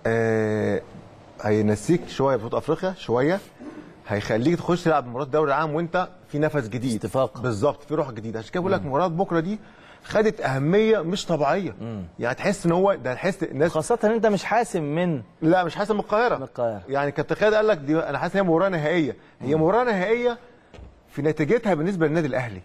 هينسيك شويه بطوله افريقيا، شويه هيخليك تخش تلعب مباراه الدوري العام وانت في نفس جديد، استفاق بالظبط، في روح جديده. عشان كده بقول لك مباراه بكره دي خدت اهميه مش طبيعيه. يعني تحس ان هو ده، تحس الناس خاصه ان انت مش حاسم من لا مش حاسم من القاهره. يعني كابتن خالد قال لك دي انا حاسس ان هي مباراه نهائيه. هي مباراه نهائيه في نتيجتها بالنسبه للنادي الاهلي.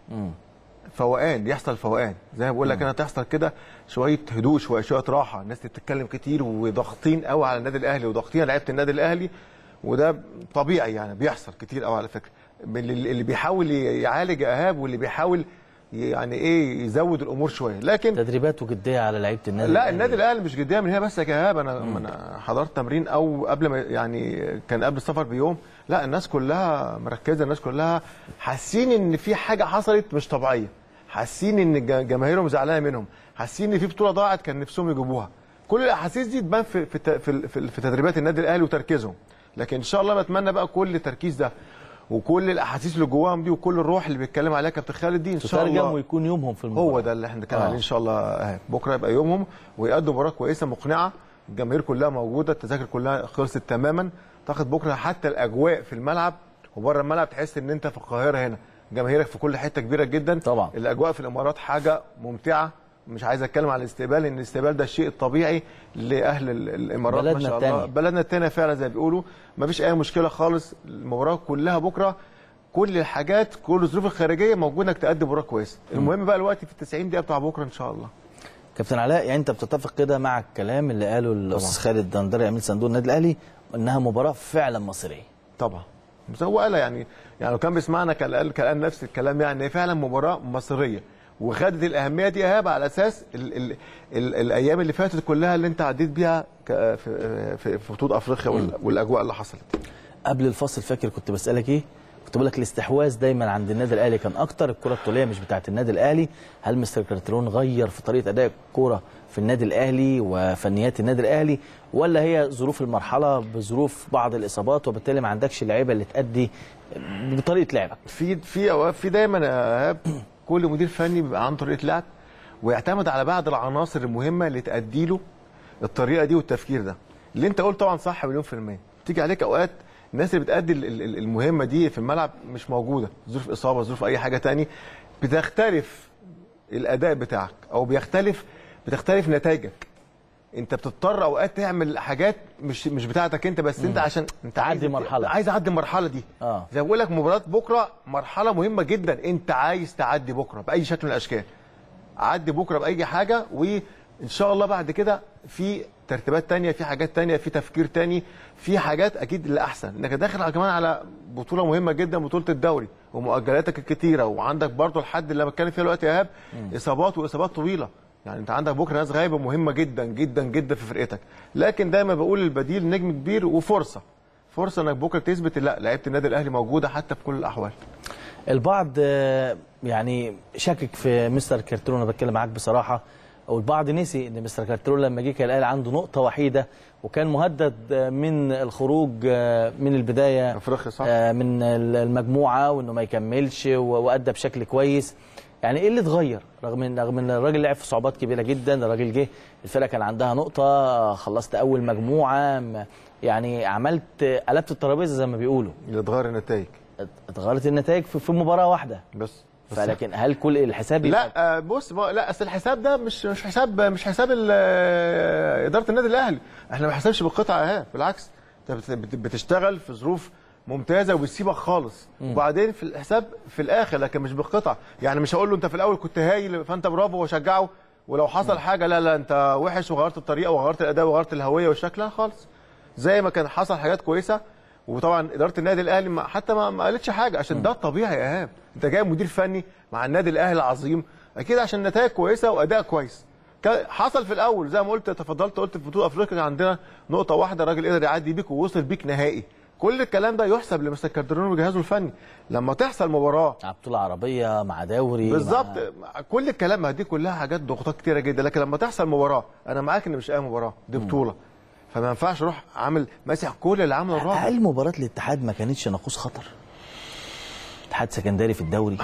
فوقان، يحصل فوقان زي ما بقول لك انا، تحصل كده شويه هدوء، شويه راحه. الناس بتتكلم كتير وضاغطين قوي على النادي الاهلي وضاغطين على لعيبه النادي الاهلي، وده طبيعي يعني بيحصل كتير قوي على فكره. اللي بيحاول يعالج ايهاب واللي بيحاول يعني ايه يزود الامور شويه، لكن تدريباته جديه على لعيبه النادي لا النادي الاهلي مش جديه من هنا بس يا ايهاب. انا حضرت تمرين او قبل ما يعني كان قبل السفر بيوم، لا الناس كلها مركزه، الناس كلها حاسين ان في حاجه حصلت مش طبيعيه، حاسين ان جماهيرهم زعلانه منهم، حاسين ان في بطوله ضاعت كان نفسهم يجيبوها. كل الاحاسيس دي تبان في تدريبات النادي الاهلي وتركيزهم. لكن ان شاء الله بتمنى بقى كل التركيز ده وكل الاحاسيس اللي جواهم دي وكل الروح اللي بيتكلم عليها كابتن خالد دي ان شاء الله ويكون يومهم في المباراه. هو ده اللي احنا بنتكلم عليه ان شاء الله. بكره يبقى يومهم ويقدموا مباراه كويسه مقنعه، الجماهير كلها موجوده، التذاكر كلها خلصت تماما. تاخد بكره حتى الاجواء في الملعب وبره الملعب تحس ان انت في القاهره هنا، جماهيرك في كل حته كبيره جدا طبعا. الاجواء في الامارات حاجه ممتعه. مش عايز اتكلم على الاستقبال لان الاستقبال ده الشيء الطبيعي لاهل الامارات ما شاء الله، بلدنا الثانيه فعلا زي ما بيقولوا، ما فيش اي مشكله خالص. المباراه كلها بكره كل الحاجات، كل الظروف الخارجيه موجوده انك تقدم مباراه كويسه. المهم بقى الوقت في ال90 دقيقه بتاع بكره ان شاء الله. كابتن علاء، يعني انت بتتفق كده مع الكلام اللي قاله الاستاذ خالد الدرندلي امين صندوق النادي الاهلي انها مباراه فعلا مصريه؟ طبعا بس هو قالها يعني لو كان بيسمعنا كان قال نفس الكلام، يعني فعلا مباراه مصريه وخدت الاهميه دي ايهاب على اساس الايام اللي فاتت كلها اللي انت عديت بيها في بطوله افريقيا والاجواء اللي حصلت. قبل الفاصل فاكر كنت بسالك ايه؟ كنت بقول لك الاستحواذ دايما عند النادي الاهلي كان اكتر، الكره الطوليه مش بتاعه النادي الاهلي. هل مستر كارترون غير في طريقه اداء الكوره في النادي الاهلي وفنيات النادي الاهلي، ولا هي ظروف المرحله بظروف بعض الاصابات وبالتالي ما عندكش اللعيبه اللي تأدي بطريقه لعبك؟ في دايما يا ايهاب كل مدير فني بيبقى عنده طريقه لعب ويعتمد على بعض العناصر المهمه اللي تأدي له الطريقه دي والتفكير ده اللي انت قلت طبعا صح مليون في الميه. تيجي عليك اوقات الناس اللي بتأدي المهمه دي في الملعب مش موجوده، ظروف اصابه، ظروف اي حاجه تاني، بتختلف الاداء بتاعك او بتختلف نتائجك. انت بتضطر اوقات تعمل حاجات مش بتاعتك انت، بس انت عشان انت تعدي مرحله، عايز اعدي المرحله دي. زي ما بقول لك مباراه بكره مرحله مهمه جدا، انت عايز تعدي بكره باي شكل من الاشكال. عدي بكره باي حاجه، وان شاء الله بعد كده في ترتيبات تانية، في حاجات تانية، في تفكير تاني، في حاجات اكيد اللي احسن. انك داخل كمان على بطوله مهمه جدا، بطوله الدوري ومؤجلاتك الكتيره، وعندك برضو الحد اللي بتكلم فيه دلوقتي يا ايهاب اصابات واصابات طويله. يعني انت عندك بكره ناس غايبه مهمه جدا جدا جدا في فرقتك، لكن دايما بقول البديل نجم كبير وفرصه انك بكره تثبت لا لعيبه النادي الاهلي موجوده حتى في كل الاحوال. البعض يعني شاكك في مستر كارتيرون، انا بتكلم معاك بصراحه، او البعض نسي ان مستر كارتيرون لما جه كان الاهلي عنده نقطه وحيده وكان مهدد من الخروج من البدايه افريقيا صح؟ من المجموعه، وانه ما يكملش وادى بشكل كويس. يعني ايه اللي اتغير رغم ان الراجل لعب في صعوبات كبيره جدا؟ الراجل جه الفرقه كان عندها نقطه، خلصت اول مجموعه، يعني قلبت الترابيزه زي ما بيقولوا. اللي اتغير النتائج، اتغيرت النتائج في مباراه واحده بس فلكن هل كل الحساب لا بص لا اصل الحساب ده مش حساب اداره النادي الاهلي. احنا ما بنحسبش بالقطعه اهي، بالعكس انت بتشتغل في ظروف ممتازه وبتسيبك خالص، وبعدين في الحساب في الاخر، لكن مش بالقطعه. يعني مش هقول له انت في الاول كنت هايل فانت برافو واشجعه، ولو حصل حاجه لا انت وحش وغيرت الطريقه وغيرت الاداء وغيرت الهويه والشكل، لا خالص. زي ما كان حصل حاجات كويسه، وطبعا اداره النادي الاهلي حتى ما قالتش حاجه، عشان ده الطبيعي يا ايهاب. انت جاي مدير فني مع النادي الاهلي العظيم، اكيد عشان نتائج كويسه واداء كويس. حصل في الاول زي ما قلت، تفضلت قلت في بطوله افريقيا عندنا نقطه واحده، الراجل قدر يعدي بيك ووصل بيك نهائي. كل الكلام ده يحسب لمستر كارتيرون وجهازه الفني. لما تحصل مباراه مع بطوله عربيه مع دوري بالظبط كل الكلام، ما دي كلها حاجات ضغوطات كتيره جدا، لكن لما تحصل مباراه، انا معاك ان مش اي مباراه دي بطوله، فما ينفعش اروح عامل ماسح كل اللي عامله الراجل. هل مباراه الاتحاد ما كانتش ناقوس خطر؟ اتحاد سكندري في الدوري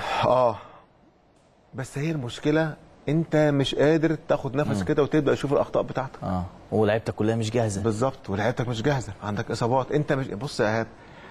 بس هي المشكله انت مش قادر تاخد نفس كده وتبدا تشوف الاخطاء بتاعتك. ولعيبتك كلها مش جاهزه. بالظبط، ولعيبتك مش جاهزه، عندك اصابات. انت مش بص يا ايهاب،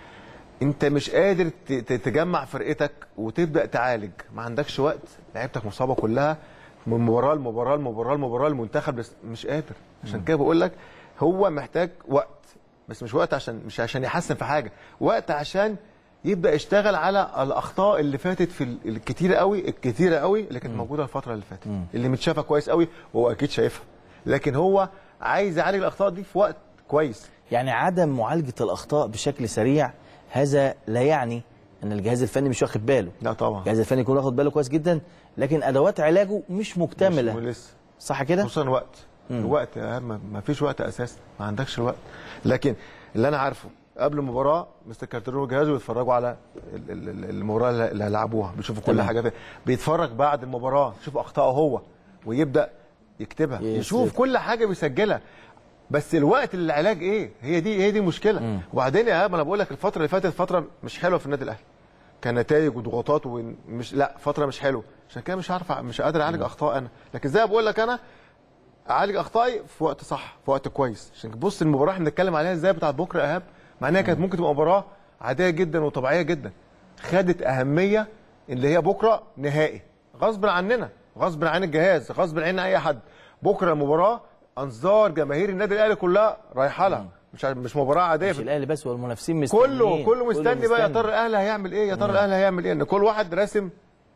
انت مش قادر تجمع فرقتك وتبدا تعالج، ما عندكش وقت، لعيبتك مصابه كلها من مباراه لمباراه المنتخب، بس مش قادر. عشان كده بقول لك هو محتاج وقت، بس مش وقت مش عشان يحسن في حاجه، وقت عشان يبدا يشتغل على الاخطاء اللي فاتت في الكتيره قوي اللي كانت موجوده الفتره اللي فاتت، اللي متشافه كويس قوي وهو اكيد شايفها، لكن هو عايز يعالج الاخطاء دي في وقت كويس. يعني عدم معالجه الاخطاء بشكل سريع هذا لا يعني ان الجهاز الفني مش واخد باله. لا طبعا الجهاز الفني يكون واخد باله كويس جدا، لكن ادوات علاجه مش مكتمله. مش لسه. صح كده؟ خصوصا الوقت ما فيش وقت اساسا، ما عندكش الوقت. لكن اللي انا عارفه قبل المباراه مستر كارتيرون وجهازه بيتفرجوا على المباراه اللي هيلعبوها، بيشوفوا كل حاجه فيها. بيتفرج بعد المباراه يشوف اخطائه هو ويبدا يكتبها، يشوف كل حاجه بيسجلها. بس الوقت للعلاج ايه؟ هي دي المشكله. وبعدين يا ايهاب انا بقول لك الفتره اللي فاتت فتره مش حلوه في النادي الاهلي، كنتائج وضغوطات ومش فتره مش حلوه، عشان كده مش قادر اعالج اخطاء انا. لكن زي ما بقول لك انا اعالج اخطائي في وقت صح، في وقت كويس. عشان بص المباراه احنا بنتكلم عليها ازاي بتاعت بكره يا ايهاب، مع انها كانت ممكن تبقى مباراه عاديه جدا وطبيعيه جدا، خدت اهميه اللي هي بكره نهائي، غصب عننا، غصب عن الجهاز، غصب عن اي حد. بكره المباراه انظار جماهير النادي الاهلي كلها رايحه لها، مش مباراه عاديه. مش الاهلي بس والمنافسين مستنيين، كله مستني بقى، يا ترى الاهلي هيعمل ايه، يا ترى الاهلي هيعمل ايه، ان كل واحد راسم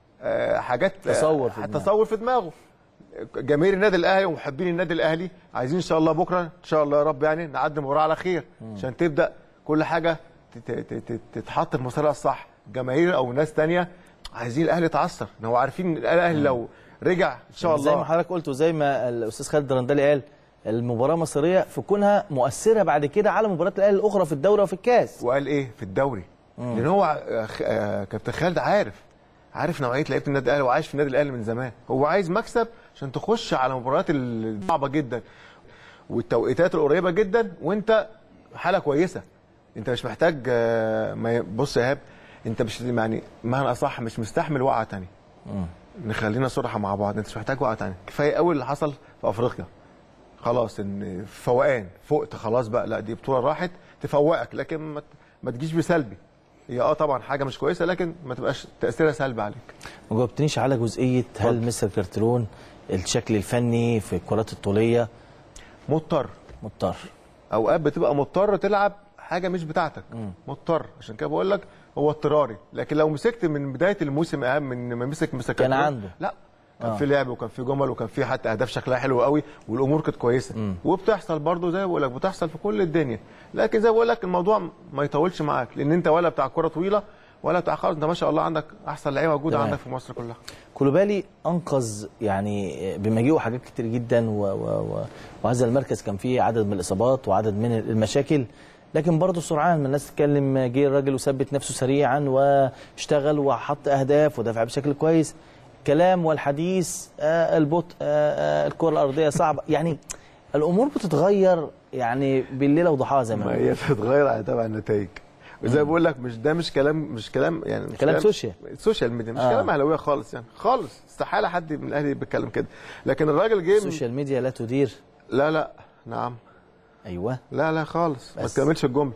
حاجات تصور في دماغه. جماهير النادي الاهلي ومحبين النادي الاهلي عايزين ان شاء الله بكره ان شاء الله يا رب يعني نعدي المباراه على خير، عشان تبدا كل حاجه تتحط في مسارها الصح. جماهير او ناس ثانيه عايزين الاهلي يتعثر، ان هو عارفين الاهلي لو رجع ان شاء الله زي ما حضرتك قلت وزي ما الاستاذ خالد درندلي قال، المباراه مصيريه في كونها مؤثره بعد كده على مباريات الاهلي الاخرى في الدوري وفي الكاس. وقال ايه في الدوري؟ لان هو كابتن خالد عارف نوعيه لعيبه النادي الاهلي وعايش في النادي الاهلي من زمان، هو عايز مكسب عشان تخش على المباريات الصعبه جدا والتوقيتات القريبه جدا وانت حاله كويسه. انت مش محتاج بص يا ايهاب، انت مش يعني معنى اصح مش مستحمل وقعه ثانيه. نخلينا صراحه مع بعض، انت مش محتاج وقعه ثانيه، كفايه قوي اللي حصل في افريقيا. خلاص ان فوقان فقت خلاص بقى، لا دي بطوله راحت تفوقك، لكن ما تجيش بسلبي. هي طبعا حاجه مش كويسه، لكن ما تبقاش تاثيرها سلبي عليك. ما جاوبتنيش على جزئيه هل مستر كارترون الشكل الفني في الكرات الطوليه مضطر اوقات بتبقى مضطر تلعب حاجه مش بتاعتك. مضطر، عشان كده بقول لك هو اضطراري. لكن لو مسكت من بدايه الموسم اهم من ما مسك كان عنده لا كان في لعب وكان في جمل وكان في حتى اهداف شكلها حلو قوي والامور كانت كويسه. وبتحصل برضو زي ما بقول لك، بتحصل في كل الدنيا. لكن زي ما بقول لك الموضوع ما يطولش معاك، لان انت ولا بتاع كره طويله ولا بتاع خالص. انت ما شاء الله عندك احسن لعيبه موجوده عندك في مصر كلها. كولوبالي انقذ يعني بمجيئه حاجات كتير جدا وهذا المركز كان فيه عدد من الاصابات وعدد من المشاكل، لكن برضه سرعان ما الناس تتكلم جه الراجل وثبت نفسه سريعا واشتغل وحط اهداف ودافع بشكل كويس. كلام والحديث البطء الكره الارضيه صعبه، يعني الامور بتتغير يعني بالليله وضحاها زي ما هي بتتغير على تبع النتائج. وزي ما بقول لك مش كلام يعني مش كلام سوشيال ميديا، مش كلام اهلاويه خالص يعني خالص. استحاله حد من الاهلي بيتكلم كده. لكن الراجل جه السوشيال ميديا لا تدير. لا نعم. ايوه لا خالص، ما تكملش الجمله.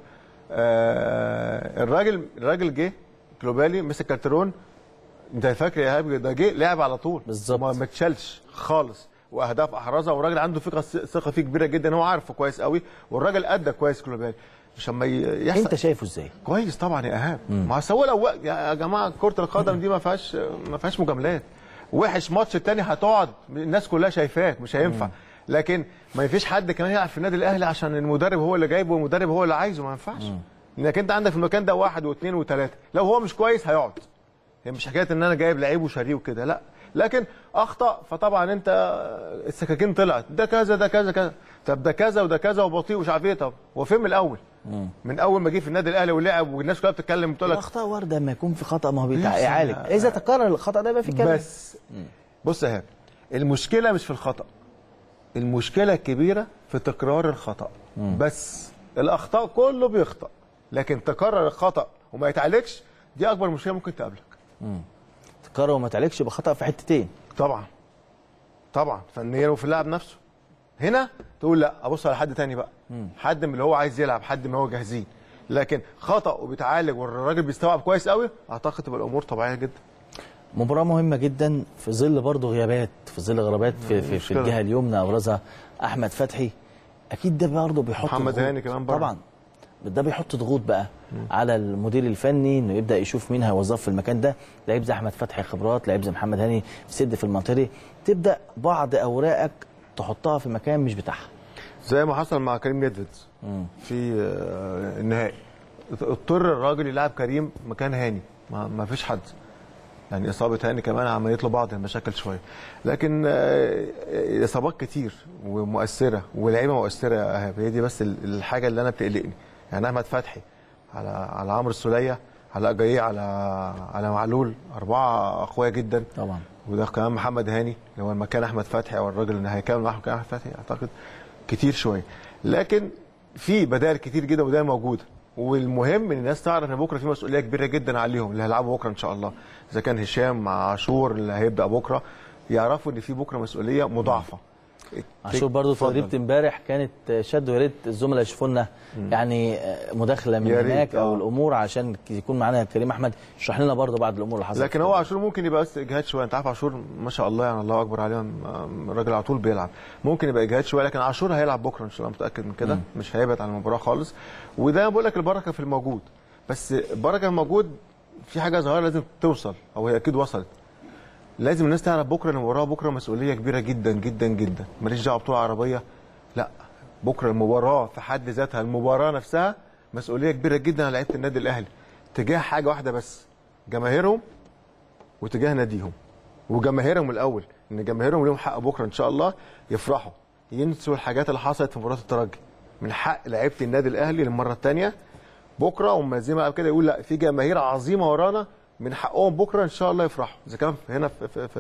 الراجل جه كلوبالي مسك كارترون. انت فاكر يا ايهاب ده جه لعب على طول بالظبط، ما اتشالش خالص، واهداف احرزها، والراجل عنده ثقه فيه كبيره جدا. هو عارفه كويس قوي، والراجل ادى كويس كلوبالي. مش اما يحصل. انت شايفه ازاي؟ كويس طبعا يا ايهاب. ما هو لو يا جماعه كره القدم دي ما فيهاش مجاملات. وحش ماتش الثاني هتقعد الناس كلها شايفاك، مش هينفع. لكن ما فيش حد كمان يلعب في النادي الاهلي عشان المدرب هو اللي جايبه والمدرب هو اللي عايزه. ما ينفعش. انك انت عندك في المكان ده واحد واثنين وثلاثه، لو هو مش كويس هيقعد. هي مش حكايه ان انا جايب لعيب وشاريه وكده، لا. لكن اخطا، فطبعا انت السكاكين طلعت، ده كذا ده كذا كذا، طب ده كذا وده كذا وبطيء ومش عارف ايه. طب هو فين من الاول؟ من اول ما جه في النادي الاهلي ولعب والناس كلها بتتكلم بتقول لك الاخطاء وارده لما يكون في خطا، ما هو بيعالج. اذا تكرر الخطا ده يبقى في كلام. بس بص يا هاب، المشكله مش في الخطا، المشكله الكبيره في تكرار الخطا. بس الاخطاء كله بيخطأ، لكن تكرر الخطا وما يتعالجش دي اكبر مشكله ممكن تقابلك. تكرر وما تعالجش يبقى خطا في حتتين. طبعا فنيا وفي اللاعب نفسه. هنا تقول لا ابص على حد تاني بقى، حد من اللي هو عايز يلعب، حد من هو جاهزين. لكن خطا وبيتعالج والراجل بيستوعب كويس قوي، اعتقد تبقى الامور طبيعيه جدا. مباراه مهمه جدا في ظل برضه غيابات، في ظل غرابات في الجهه اليمنى ابرزها احمد فتحي. اكيد ده برضه بيحط محمد هاني كمان برضه. طبعا ده بيحط ضغوط بقى على المدير الفني انه يبدا يشوف مين هيوظفه في المكان ده. لعيب زي احمد فتحي خبرات، لعيب زي محمد هاني بيسد في المنطقه، تبدا بعض اوراقك تحطها في مكان مش بتاعها، زي ما حصل مع كريم نيدفيدز في النهائي. اضطر الراجل يلعب كريم مكان هاني، ما فيش حد. يعني اصابه هاني كمان عملت له بعض المشاكل شويه، لكن اصابات كتير ومؤثره ولاعيبه مؤثره يا ايهاب. هي دي بس الحاجه اللي انا بتقلقني. يعني احمد فتحي على عمرو السوليه على جاي على معلول، 4 اقوياء جدا طبعا. وده كمان محمد هاني اللي هو مكان احمد فتحي، او الراجل اللي هيكمل مكان احمد فتحي، اعتقد كتير شويه. لكن في بدائل كتير جدا وده موجوده. والمهم ان الناس تعرف ان بكره في مسؤوليه كبيره جدا عليهم اللي هيلعبوا بكره ان شاء الله. اذا كان هشام مع عاشور اللي هيبدا بكره، يعرفوا ان في بكره مسؤوليه مضاعفه. عاشور برضه تدريبة امبارح كانت شد، ويا ريت الزملاء يشوفوا لنا يعني مداخله من هناك او الامور عشان يكون معانا كريم احمد يشرح لنا برضه بعض الامور اللي حصلت. لكن هو عاشور ممكن يبقى بس اجهاد شويه. انت عارف عاشور ما شاء الله يعني الله اكبر عليه، الراجل على طول بيلعب. ممكن يبقى اجهاد شويه، لكن عاشور هيلعب بكره ان شاء الله، متاكد من كده. مش هيبعد عن المباراه خالص. وده بقول لك البركه في الموجود. بس البركه في الموجود في حاجه صغيره لازم توصل، او هي اكيد وصلت. لازم الناس تعرف بكره ان المباراه بكره مسؤوليه كبيره جدا جدا جدا. ماليش دعوه بطوله عربيه، لا. بكره المباراه في حد ذاتها، المباراه نفسها مسؤوليه كبيره جدا على لعيبه النادي الاهلي تجاه حاجه واحده بس، جماهيرهم وتجاه ناديهم. وجماهيرهم الاول، ان جماهيرهم لهم حق بكره ان شاء الله يفرحوا، ينسوا الحاجات اللي حصلت في مباراه الترجي. من حق لعيبه النادي الاهلي للمره الثانيه بكره، وما زي ما كده يقول لا في جماهير عظيمه ورانا، من حقهم بكره ان شاء الله يفرحوا، اذا كان هنا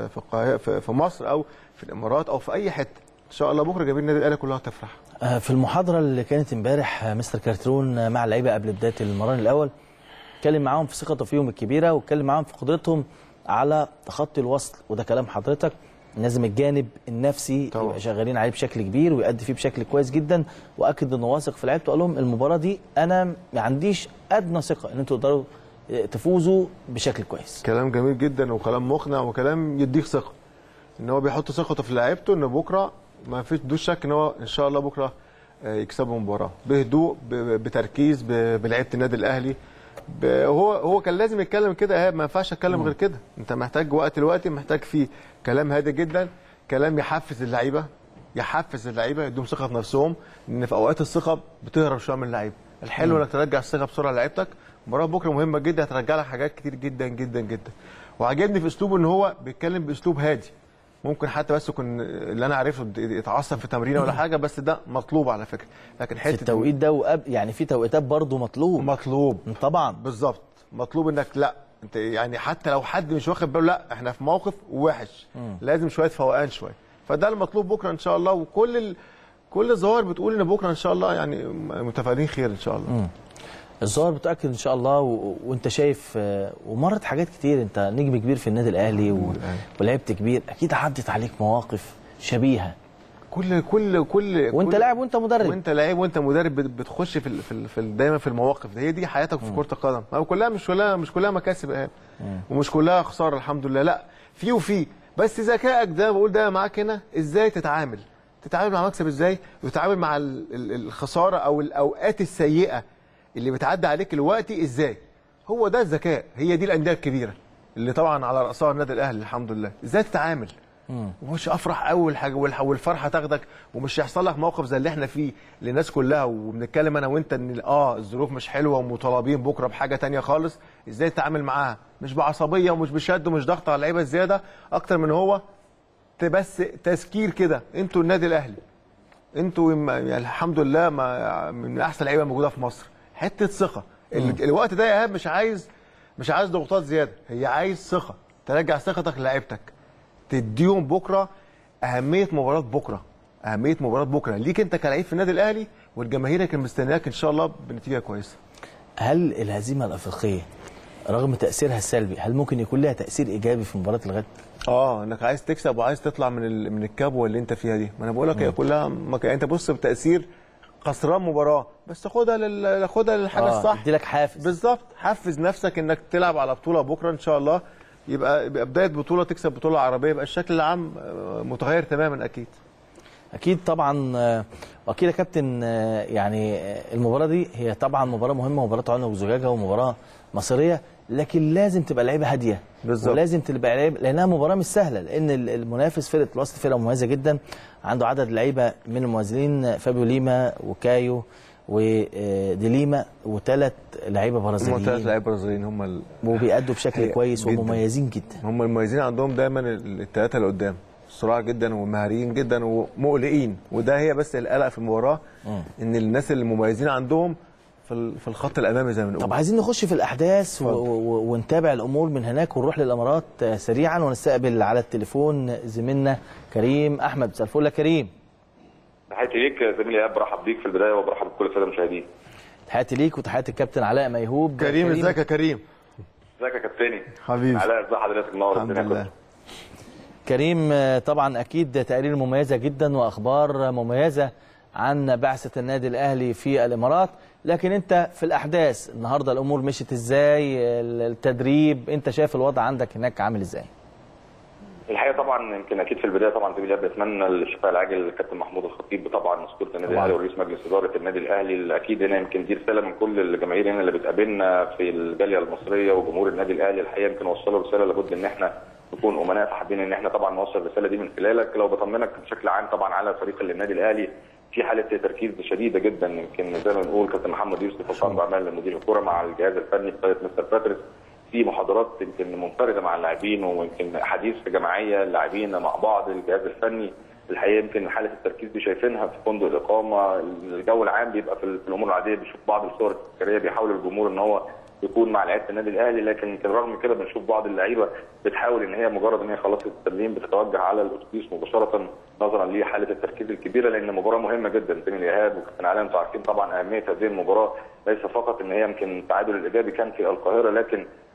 في مصر او في الامارات او في اي حته. ان شاء الله بكره جماهير النادي الاهلي كلها تفرح. في المحاضره اللي كانت امبارح مستر كارترون مع اللعيبه قبل بدايه المران الاول، اتكلم معاهم في ثقته فيهم الكبيره، واتكلم معاهم في قدرتهم على تخطي الوصل، وده كلام حضرتك. لازم الجانب النفسي طبعا. يبقى شغالين عليه بشكل كبير ويؤدي فيه بشكل كويس جدا، واكد انه واثق في لعيبته. قال لهم المباراه دي انا ما عنديش ادنى ثقه ان انتوا تقدروا تفوزوا بشكل كويس. كلام جميل جدا وكلام مقنع وكلام يديك ثقه ان هو بيحط ثقته في لعيبته ان بكره ما فيش دوش شك ان هو ان شاء الله بكره يكسبوا المباراه بهدوء بتركيز بلعيبه النادي الاهلي. هو كان لازم يتكلم كده ايهاب، ما ينفعش اتكلم غير كده. انت محتاج وقت، الوقت محتاج فيه كلام هادي جدا، كلام يحفز اللعيبه يديهم ثقه في نفسهم، ان في اوقات الثقه بتهرب شويه من اللعيبه. الحلو انك ترجع الثقه بسرعه لعيبتك. مباراه بكره مهمه جدا، هترجع لك حاجات كتير جدا جدا جدا. وعجبني في اسلوبه ان هو بيتكلم باسلوب هادي. ممكن حتى بس يكون اللي انا عارفه يتعصب في تمرينه ولا حاجه، بس ده مطلوب على فكره. لكن حته في التوقيت ده يعني في توقيتات برضه مطلوب طبعا بالظبط، مطلوب انك لا انت يعني حتى لو حد مش واخد باله، لا احنا في موقف وحش لازم شويه فوقان شويه. فده المطلوب بكره ان شاء الله. وكل كل الظواهر بتقول ان بكره ان شاء الله يعني متفائلين خير ان شاء الله. الظاهر بتاكد ان شاء الله وانت شايف ومرت حاجات كتير. انت نجم كبير في النادي الاهلي ولعبت كبير، اكيد عدت عليك مواقف شبيهه. كل وانت لاعب وانت مدرب، وانت لاعب وانت مدرب بتخش في دايما في المواقف دي. هي دي حياتك في كره القدم. مش كلها مكاسب ايهاب، ومش كلها خساره الحمد لله، لا في بس ذكائك ده بقول ده معاك هنا ازاي تتعامل مع المكسب، ازاي وتتعامل مع الخساره او الاوقات السيئه اللي بتعدي عليك الوقت ازاي. هو ده الذكاء، هي دي الانديه الكبيره اللي طبعا على راسها النادي الاهلي الحمد لله. ازاي تتعامل ومش افرح اول حاجه والفرحه تاخدك، ومش هيحصل لك موقف زي اللي احنا فيه للناس كلها. وبنتكلم انا وانت ان الظروف مش حلوه ومطالبين بكره بحاجه تانية خالص. ازاي تتعامل معاها مش بعصبيه ومش بشد ومش ضغط على اللعيبه الزياده اكتر من هو بس تذكير كده. انتوا النادي الاهلي، انتوا يعني الحمد لله من احسن لعيبه موجوده في مصر. حته ثقه الوقت ده يا ايهاب مش عايز ضغوطات زياده، هي عايز ثقه. ترجع ثقتك لعيبتك، تديهم بكره اهميه مباراه بكره ليك انت كلاعب في النادي الاهلي، والجماهير كانت مستنياك ان شاء الله بنتيجه كويسه. هل الهزيمه الافريقيه رغم تاثيرها السلبي هل ممكن يكون لها تاثير ايجابي في مباراه الغد؟ انك عايز تكسب وعايز تطلع من الكبوه اللي انت فيها دي. ما انا بقول لك هي كلها انت بص بتاثير خسران مباراه بس خدها للحاجه الصح. ادي لك حافز بالظبط، حفز نفسك انك تلعب على بطوله بكره ان شاء الله. يبقى بدايه بطوله، تكسب بطوله عربيه، يبقى الشكل العام متغير تماما. اكيد طبعا. واكيد يا كابتن يعني المباراه دي هي طبعا مباراه مهمه، مباراه عنق وزجاجه ومباراه مصيريه، لكن لازم تبقى لعيبه هاديه بالظبط، ولازم تبقى لعيبه لانها مباراه مش سهله، لان المنافس فرقه الوسط فرقه مميزه جدا، عنده عدد لعيبه من المميزين، فابيو ليما وكايو وديليما وثلاث لعيبه برازيليين هم وبيأدوا بشكل كويس ومميزين جدا. هم المميزين عندهم دايما الثلاثه اللي قدام صراع جدا ومهاريين جدا ومقلقين، وده هي بس القلق في المباراه ان الناس المميزين عندهم في الخط الامامي زي ما بنقول. طب عايزين نخش في الاحداث ونتابع الامور من هناك ونروح للامارات سريعا، ونستقبل على التليفون زميلنا كريم احمد. مساء الفل يا كريم. تحياتي ليك زميلي ايهاب، برحب بيك في البدايه وبرحب بكل الساده المشاهدين. تحياتي ليك وتحياتي الكابتن علاء ميهوب. كريم ازيك يا كريم؟ ازيك يا كابتني حبيبي؟ علاء ازي حضرتك؟ منور الحمد لله. كريم طبعا اكيد تقارير مميزه جدا واخبار مميزه عن بعثه النادي الاهلي في الامارات، لكن انت في الاحداث النهارده الامور مشيت ازاي؟ التدريب انت شايف الوضع عندك هناك عامل ازاي؟ الحقيقه طبعا يمكن اكيد في البدايه طبعا زميلي بتمنى الشفاء العاجل للكابتن محمود الخطيب طبعا اسطوره النادي الاهلي ورئيس مجلس اداره النادي الاهلي. اكيد هنا يمكن دي رساله من كل الجماهير هنا اللي بتقابلنا في الجاليه المصريه وجمهور النادي الاهلي. الحقيقه يمكن وصلوا رساله لابد ان احنا نكون امناء، فحابين ان احنا طبعا نوصل الرساله دي من خلالك. لو بطمنك بشكل عام طبعا على فريق النادي الاهلي في حاله تركيز شديده جدا، يمكن زي ما بنقول كابتن محمد يوسف وصانع اعمال مدير الكوره مع الجهاز الفني بقياده مستر باتريس في محاضرات يمكن منفرده مع اللاعبين، ويمكن حديث جماعيه اللاعبين مع بعض الجهاز الفني. الحقيقه يمكن حاله التركيز دي شايفينها في فندق الاقامه. الجو العام بيبقى في الامور العاديه بنشوف بعض الصور التذكاريه بيحاول الجمهور ان هو يكون مع لعيبه النادي الاهلي، لكن يمكن رغم كده بنشوف بعض اللعيبه بتحاول ان هي مجرد ان هي خلصت التمرين بتتوجه على الاتوبيس مباشره نظرا لحاله التركيز الكبيره، لان مباراه مهمه جدا بين الايهاب وكابتن علاء. انتوا عارفين طبعا اهميه هذه المباراه، ليس فقط ان هي يمكن التعادل الايجابي كان في القاهره، لكن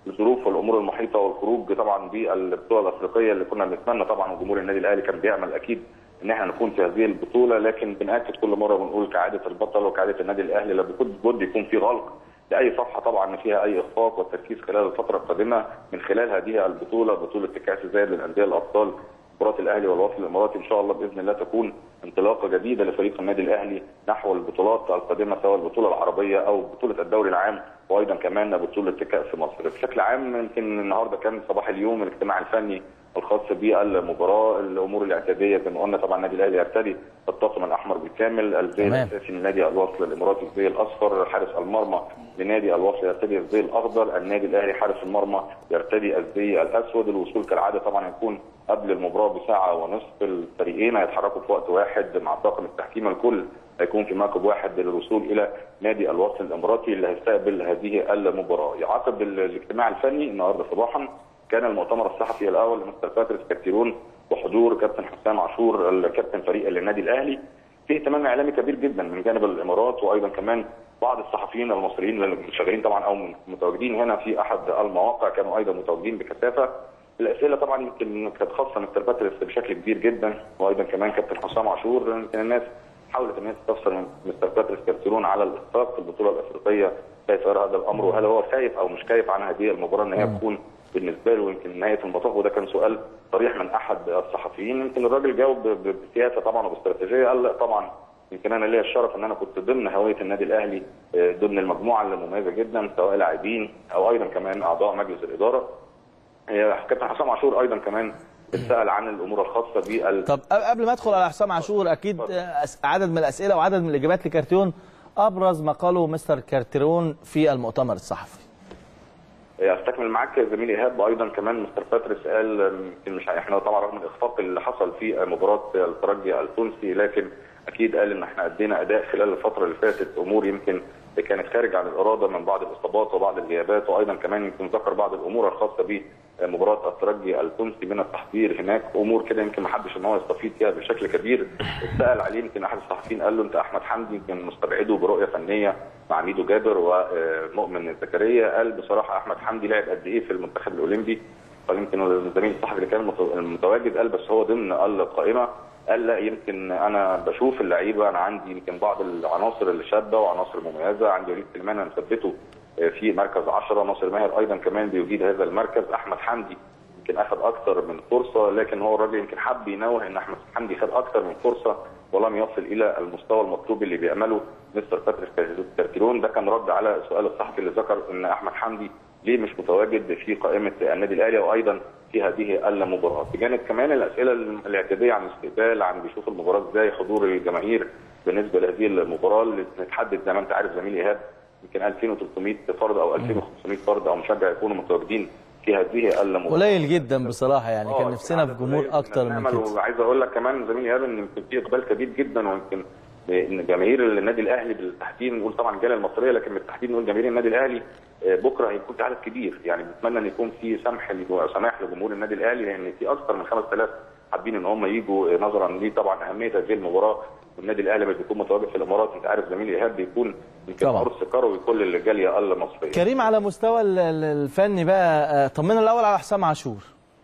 الظروف والامور المحيطه والخروج طبعا بالبطوله الافريقيه اللي كنا بنتمنى طبعا، وجمهور النادي الاهلي كان بيعمل اكيد ان احنا نكون في هذه البطوله، لكن بنأكد كل مره بنقول كعاده البطل وكعاده النادي الاهلي لابد يكون في غلق لاي صفحه طبعا فيها اي اخفاق، والتركيز خلال الفتره القادمه من خلال هذه البطوله، بطوله كاس الزايد للانديه الابطال، مباراه الاهلي والوفد الاماراتي ان شاء الله باذن الله تكون انطلاقه جديده لفريق النادي الاهلي نحو البطولات القادمه، سواء البطوله العربيه او بطوله الدوري العام، وايضا كمان بطوله كاس مصر. بشكل عام يمكن النهارده كان صباح اليوم الاجتماع الفني الخاص بالمباراه، الامور الاعتياديه زي ما قلنا طبعا النادي الاهلي يرتدي الطاقم الاحمر بالكامل، الزي الاساسي من نادي الوصل الاماراتي الزي الاصفر، حارس المرمى لنادي الوصل يرتدي الزي الاخضر، النادي الاهلي حارس المرمى يرتدي الزي الاسود. الوصول كالعاده طبعا يكون قبل المباراه بساعه ونصف، الفريقين هيتحركوا في وقت واحد مع طاقم التحكيم الكل هيكون في موكب واحد للوصول الى نادي الوصل الاماراتي اللي هيستقبل هذه المباراه. يعقب الاجتماع الفني النهارده صباحا كان المؤتمر الصحفي الاول لمستر باتريس كارتيرون بحضور كابتن حسام عاشور الكابتن فريق النادي الاهلي. في اهتمام اعلامي كبير جدا من جانب الامارات، وايضا كمان بعض الصحفيين المصريين اللي شغالين طبعا او متواجدين هنا في احد المواقع كانوا ايضا متواجدين بكثافه. الاسئله طبعا يمكن كانت خاصه مستر باتريس بشكل كبير جدا، وايضا كمان كابتن حسام عاشور. يمكن الناس حاولت ان هي تستفسر من مستر باتريس كارتيرون على الاخفاق في البطوله الافريقيه، كيف يرى هذا الامر وهل هو خايف او مش خايف عن هذه المباراه ان هي تكون بالنسبه له يمكن نهايه المطاف، وده كان سؤال صريح من احد الصحفيين. يمكن الراجل جاوب بسياسه طبعا وباستراتيجيه، قال لا طبعا يمكن انا ليا الشرف ان انا كنت ضمن هويه النادي الاهلي، ضمن المجموعه اللي مميزه جدا سواء لاعبين او ايضا كمان اعضاء مجلس الاداره. كابتن حسام عاشور ايضا كمان اتسال عن الامور الخاصه طب قبل ما ادخل على حسام عاشور، اكيد عدد من الاسئله وعدد من الاجابات لكارتيرون، ابرز ما قاله مستر كارتيرون في المؤتمر الصحفي. استكمل معاك زميلي ايهاب، ايضا كمان مستر باتريس قال يمكن مش احنا طبعا رغم الاخفاق اللي حصل في مباراه الترجي التونسي، لكن اكيد قال ان احنا ادينا اداء خلال الفتره اللي فاتت، امور يمكن كانت خارج عن الاراده من بعض الاصابات وبعض الغيابات، وايضا كمان يمكن ذكر بعض الامور الخاصه بمباراه الترجي التونسي من التحضير هناك، امور كده يمكن ما حدش ان هو يستفيد فيها بشكل كبير. اتسال عليه يمكن احد الصحفيين قال له انت احمد حمدي يمكن مستبعده برؤيه فنيه مع ميدو جابر ومؤمن زكريا، قال بصراحه احمد حمدي لعب قد ايه في المنتخب الاولمبي، قال يمكن الزميل الصحفي اللي كان متواجد قال بس هو ضمن القائمه، قال لا يمكن انا بشوف اللعيبه، انا عندي يمكن بعض العناصر اللي شابه وعناصر مميزه، عندي وليد سليمان انا مثبته في مركز 10، ناصر ماهر ايضا كمان بيجيد هذا المركز، احمد حمدي يمكن اخذ اكثر من فرصه، لكن هو الراجل يمكن حب ينوه ان احمد حمدي خد اكثر من فرصه ولم يصل الى المستوى المطلوب اللي بيامله مستر باتريس كارتيرون. ده كان رد على سؤال الصحفي اللي ذكر ان احمد حمدي ليه مش متواجد في قائمه النادي الاهلي وايضا في هذه المباراه. بجانب كمان الاسئله الاعتياديه عن الاستقبال، عن بيشوف المباراه ازاي، حضور الجماهير بالنسبه لهذه المباراه اللي بتتحدد زي ما انت عارف زميلي ايهاب يمكن 2300 فرد او 2500 فرد او مشجع يكونوا متواجدين في هذه المباراه. قليل جدا بصراحه، يعني كان نفسنا في جمهور اكتر من كده. وعايز اقول لك كمان زميلي ايهاب ان في اقبال كبير جدا، ويمكن ان جماهير النادي الاهلي بالتحديد، نقول طبعا الجاليه المصريه لكن بالتحديد نقول جماهير النادي الاهلي بكره هيكون في عدد كبير، يعني بنتمنى ان يكون في سماح لجمهور النادي الاهلي، لان في اكثر من 5000 حابين ان هم يجوا نظرا لطبعا اهميه هذه المباراه. والنادي الاهلي لما بيكون متواجد في الامارات انت عارف زميلي ايهاب بيكون يمكن عرض كروي كل الجاليه المصريه. كريم على مستوى الفني بقى، طمنا الاول على حسام عاشور.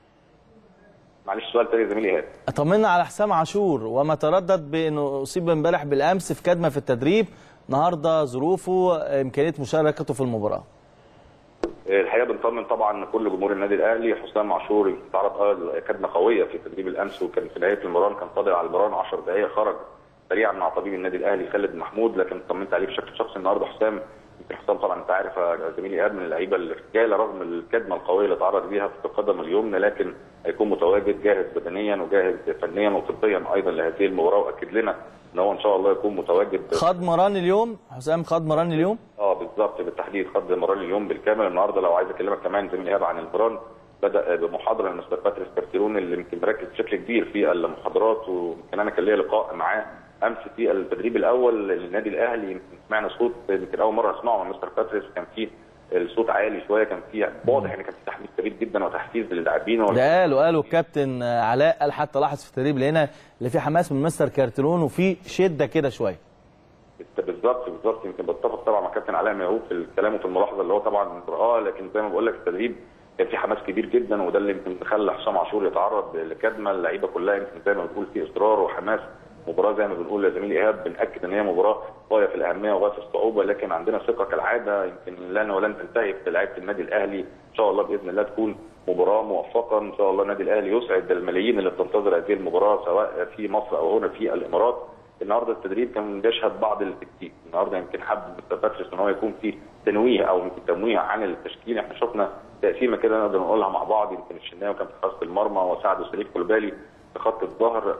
معلش سؤال تاني زميلي ايهاب. طمنا على حسام عاشور وما تردد بانه اصيب امبارح بالامس في كدمه في التدريب، النهارده ظروفه، امكانيه مشاركته في المباراه. الحقيقه بنطمن طبعا كل جمهور النادي الاهلي، حسام عاشور تعرض كدمه قويه في تدريب الامس، وكان في نهايه المران كان فاضل على المران 10 دقائق، خرج سريعا مع طبيب النادي الاهلي خالد محمود، لكن طمنت عليه بشكل شخصي النهارده حسام. حسام طبعا انت عارف زميلي ايهاب من اللعيبه الرجاله رغم الكدمه القويه اللي تعرض ليها في القدم اليمنى، لكن هيكون متواجد جاهز بدنيا وجاهز فنيا وطبيا ايضا لهذه المباراه، واكد لنا ان هو ان شاء الله يكون متواجد. خد مران اليوم حسام، خد مران اليوم؟ بالظبط بالتحديد خد مران اليوم بالكامل النهارده. لو عايز اكلمك كمان زميلي ايهاب عن المران، بدا بمحاضره لمستر باتريس كارتيرون اللي يمكن مركز بشكل كبير في المحاضرات، ويمكن انا كان ليا لقاء معاه امس في التدريب الاول للنادي الاهلي، يمكن سمعنا صوت يمكن اول مره اسمعه من مستر باتريس، كان فيه الصوت عالي شويه، كان فيه واضح ان كان في تحميس كبير جدا وتحفيز للاعبين. ده قالوا الكابتن علاء، قال حتى لاحظ في التدريب لقينا اللي فيه حماس من مستر كارتيرون وفي شده كده شويه. بالظبط يمكن بتفق طبعا مع كابتن علاء ميهوب في الكلام وفي الملاحظه اللي هو طبعا لكن زي ما بقول لك التدريب كان في حماس كبير جدا، وده اللي يمكن خلى حسام عاشور يتعرض لكدمه. اللعيبه كلها يمكن زي ما بنقول في اصرار وحماس. مباراه زي ما بنقول يا زميلي ايهاب بناكد ان هي مباراه غايه في الاهميه وغايه في الصعوبه، لكن عندنا ثقه كالعاده يمكن لن تنتهي في لعيبه النادي الاهلي. ان شاء الله باذن الله تكون مباراه موفقه. ان شاء الله النادي الاهلي يسعد الملايين اللي بتنتظر هذه المباراه سواء في مصر او هنا في الامارات. النهارده التدريب كان بيشهد بعض التكتيك. النهارده يمكن حب مستر باتريس ان هو يكون في تنويه او يمكن تمويه عن التشكيل. احنا شفنا تقسيمه كده نقدر نقولها مع بعض. يمكن الشناوي كان في حراسه المرمى وسعد وسليم كولوبالي في خط الظهر،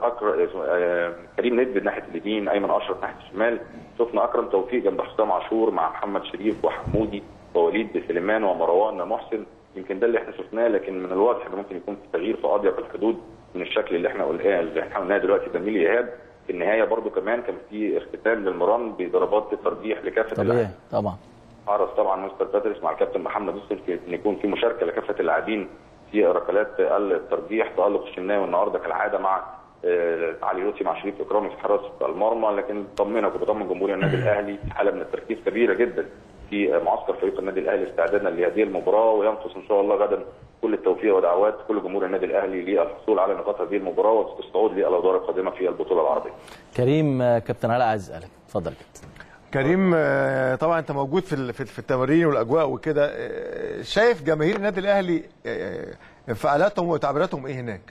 كريم ندفد ناحيه اليمين، ايمن اشرف ناحيه الشمال. شفنا اكرم توفيق جنب حسام عاشور مع محمد شريف وحمودي ووليد سليمان ومروان محسن. يمكن ده اللي احنا شفناه، لكن من الواضح ان ممكن يكون في تغيير في اضيق الحدود من الشكل اللي احنا قلناه دلوقتي زميلي ايهاب. في النهايه برضو كمان كان في اختتام للمران بضربات الترجيح لكافه اللاعبين. طبعا حرص طبعا مستر باتريس مع الكابتن محمد يوسف ان يكون في مشاركه لكافه اللاعبين في ركلات الترجيح. تألق الشناوي النهارده كالعاده مع علي لطفي مع شريف اكرامي في حراسه المرمى. لكن طمنك وبطمن جمهور النادي الاهلي حاله من التركيز كبيره جدا في معسكر فريق النادي الاهلي استعدادا لهذه المباراه، وينقص ان شاء الله غدا كل التوفيق ودعوات كل جمهور النادي الاهلي للحصول على نقاط هذه المباراه والصعود للادوار القادمه في البطوله العربيه. كريم، كابتن علاء عايز اسالك، اتفضل كابتن. كريم، طبعا انت موجود في التمارين والاجواء وكده، شايف جماهير النادي الاهلي انفعالاتهم وتعبيراتهم ايه هناك؟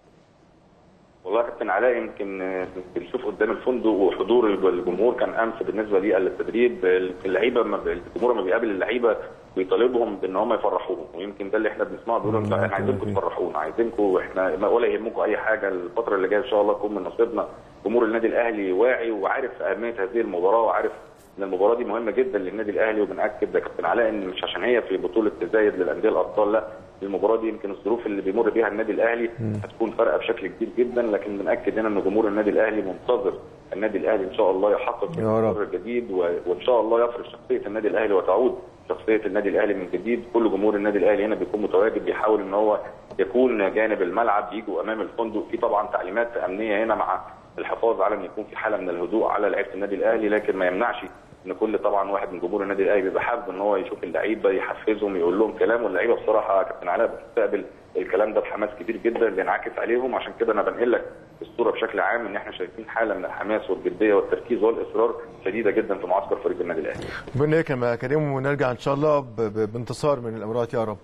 والله يا كابتن علاء يمكن بنشوف قدام الفندق وحضور الجمهور كان امس بالنسبه للتدريب. اللعيبه الجمهور لما بيقابل اللعيبه بيطالبهم بان هم يفرحوهم، ويمكن ده اللي احنا بنسمعه بيقولوا احنا عايزينكم تفرحونا، عايزينكم احنا ولا يهمكم اي حاجه. الفتره اللي جايه ان شاء الله تكون من نصيبنا. جمهور النادي الاهلي واعي وعارف اهميه هذه المباراه وعارف ان المباراه دي مهمه جدا للنادي الاهلي. وبناكد ده كابتن علاء ان مش عشان هي في بطوله تزايد للانديه الابطال، لا، المباراه دي يمكن الظروف اللي بيمر بيها النادي الاهلي هتكون فارقه بشكل كبير جدا. لكن بناكد هنا ان جمهور النادي الاهلي منتظر النادي الاهلي ان شاء الله يحقق الدور الجديد، وان شاء الله يفرض شخصيه النادي الاهلي وتعود شخصيه النادي الاهلي من جديد. كل جمهور النادي الاهلي هنا بيكون متواجد، بيحاول ان هو يكون جانب الملعب، يجوا امام الفندق. في طبعا تعليمات امنيه هنا مع الحفاظ على ان يكون في حاله من الهدوء على لعيبه النادي الاهلي، لكن ما يمنعش ان كل طبعا واحد من جمهور النادي الاهلي بيبقى حابب ان هو يشوف اللعيبه يحفزهم يقول لهم كلام. واللعيبه بصراحه كابتن علاء بتستقبل الكلام ده بحماس كبير جدا بينعكس عليهم. عشان كده انا بنقل لك الصوره بشكل عام ان احنا شايفين حاله من الحماس والجديه والتركيز والاصرار شديده جدا في معسكر فريق النادي الاهلي. ربنا يكرم يا كريم ونرجع ان شاء الله بانتصار من الامارات يا رب.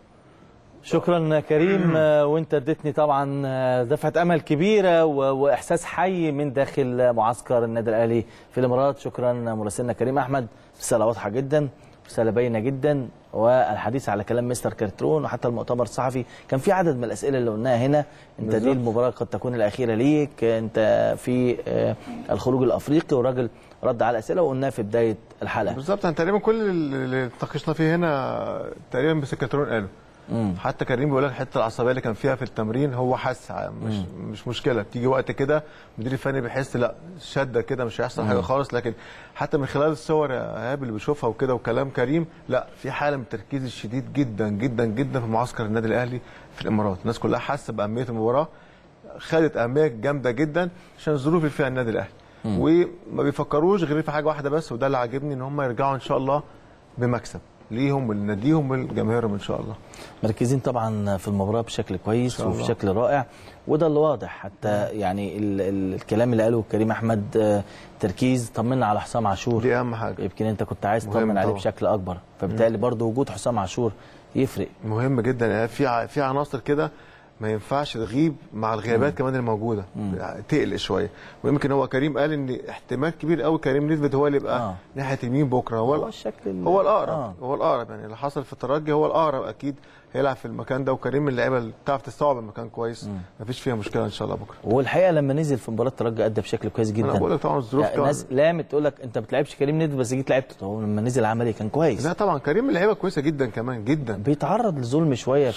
شكرا كريم، وانت اديتني طبعا دفعه امل كبيره واحساس حي من داخل معسكر النادي الاهلي في الامارات. شكرا مراسلنا كريم احمد، رساله واضحه جدا، رساله باينه جدا، والحديث على كلام مستر كارترون وحتى المؤتمر الصحفي كان في عدد من الاسئله اللي قلناها هنا. انت دي المباراه قد تكون الاخيره ليك، انت في الخروج الافريقي، والراجل رد على الاسئله وقلناها في بدايه الحلقه. بالظبط، تقريبا كل اللي اتناقشنا فيه هنا تقريبا مستر كارترون قاله. حتى كريم بيقول لك حته العصبيه اللي كان فيها في التمرين هو حس مش مشكله، بتيجي وقت كده المدير الفني بيحس لا شده كده مش هيحصل حاجه خالص. لكن حتى من خلال الصور يا ايهاب اللي بيشوفها وكده وكلام كريم، لا، في حاله من التركيز الشديد جدا جدا جدا في معسكر النادي الاهلي في الامارات. الناس كلها حاسه باهميه المباراه، خدت اهميه جامده جدا عشان الظروف اللي فيها النادي الاهلي. وما بيفكروش غير في حاجه واحده بس، وده اللي عاجبني، ان هم يرجعوا ان شاء الله بمكسب ليهم ولناديهم ولجماهيرهم ان شاء الله. مركزين طبعا في المباراه بشكل كويس وفي شكل رائع، وده اللي واضح. حتى يعني الكلام اللي قاله كريم احمد، تركيز. طمنا على حسام عاشور، دي اهم حاجه. يمكن انت كنت عايز تطمن عليه بشكل اكبر، فبالتالي برضه وجود حسام عاشور يفرق. مهم جدا. في عناصر كده ما ينفعش تغيب مع الغيابات كمان الموجوده، تقلق شويه. ويمكن هو كريم قال ان احتمال كبير قوي كريم نثبت هو اللي يبقى ناحيه اليمين بكره. هو الشكل هو الاقرب هو الاقرب يعني اللي حصل في الترجي هو الاقرب اكيد هيلعب في المكان ده. وكريم من اللعيبه اللي بتعرف تستوعب المكان كويس، مفيش فيها مشكله ان شاء الله بكره. والحقيقه لما نزل في مباراه الترجي ادى بشكل كويس جدا. انا بقول لك طبعا الظروف يعني ناس لامت تقول لك انت ما بتلعبش كريم نثبت بس جيت لعبته. هو لما نزل عمل ايه؟ كان كويس. لا طبعا كريم من اللعيبه كويسه جدا كمان جدا. بيتعرض لظلم شويه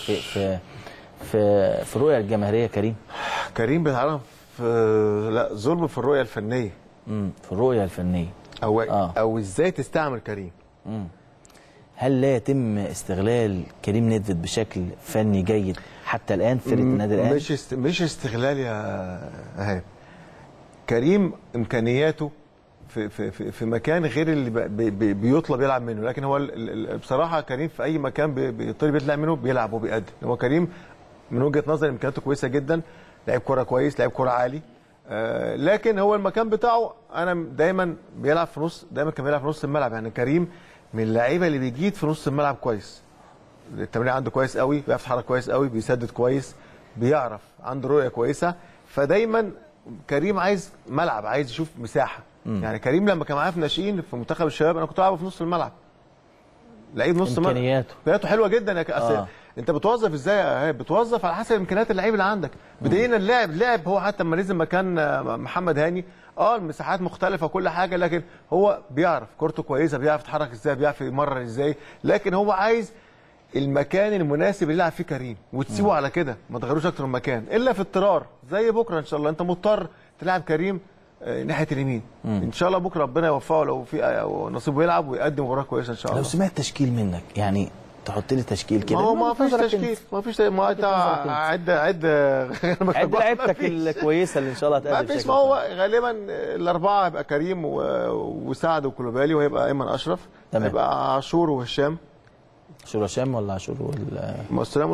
في الرؤيه الجماهيريه. كريم بيتعرض لا ظلم في الرؤيه الفنيه. في الرؤيه الفنيه او ازاي تستعمل كريم. هل لا يتم استغلال كريم نثبت بشكل فني جيد حتى الان فرقه النادي الاهلي؟ مش استغلال يا ايهاب. كريم امكانياته في مكان غير اللي بيطلب يلعب منه، لكن هو بصراحه كريم في اي مكان بيطلب يلعب منه بيلعب وبيقدم. هو كريم من وجهه نظري امكانياته كويسه جدا، لعيب كوره كويس، لعيب كوره عالي، لكن هو المكان بتاعه انا دايما بيلعب في نص، دايما كان بيلعب في نص الملعب. يعني كريم من اللعيبه اللي بيجيد في نص الملعب كويس، التمرين عنده كويس قوي، بيعرف يتحرك كويس قوي، بيسدد كويس، بيعرف، عنده رؤيه كويسه. فدايما كريم عايز ملعب، عايز يشوف مساحه. يعني كريم لما كان معايا في ناشئين في منتخب الشباب انا كنت العبه في نص الملعب، لعيب نص ملعب، امكانياته حلوه جدا يا انت بتوظف ازاي؟ بتوظف على حسب امكانيات اللعيب اللي عندك. بدينا اللاعب لعب، هو حتى لما نزل مكان محمد هاني المساحات مختلفه وكل حاجه، لكن هو بيعرف كورته كويسه، بيعرف يتحرك ازاي، بيعرف يمرر ازاي، لكن هو عايز المكان المناسب اللي يلعب فيه كريم وتسيبه على كده، ما تغيروش اكتر من مكان الا في اضطرار زي بكره ان شاء الله. انت مضطر تلعب كريم ناحيه اليمين، ان شاء الله بكره ربنا يوفقه لو في نصيبه يلعب ويقدم مباراه كويسه ان شاء الله. لو سمعت تشكيل منك يعني تحط لي تشكيل كده. ما فيش تشكيل، ما فيش، ما انت عد لعيبتك الكويسه اللي ان شاء الله هتقدم. ما فيش، ما هو غالبا الاربعه هيبقى كريم وسعد وكلوبالي، وهيبقى ايمن اشرف، هيبقى عاشور وهشام. عاشور هشام ولا عاشور مصطفى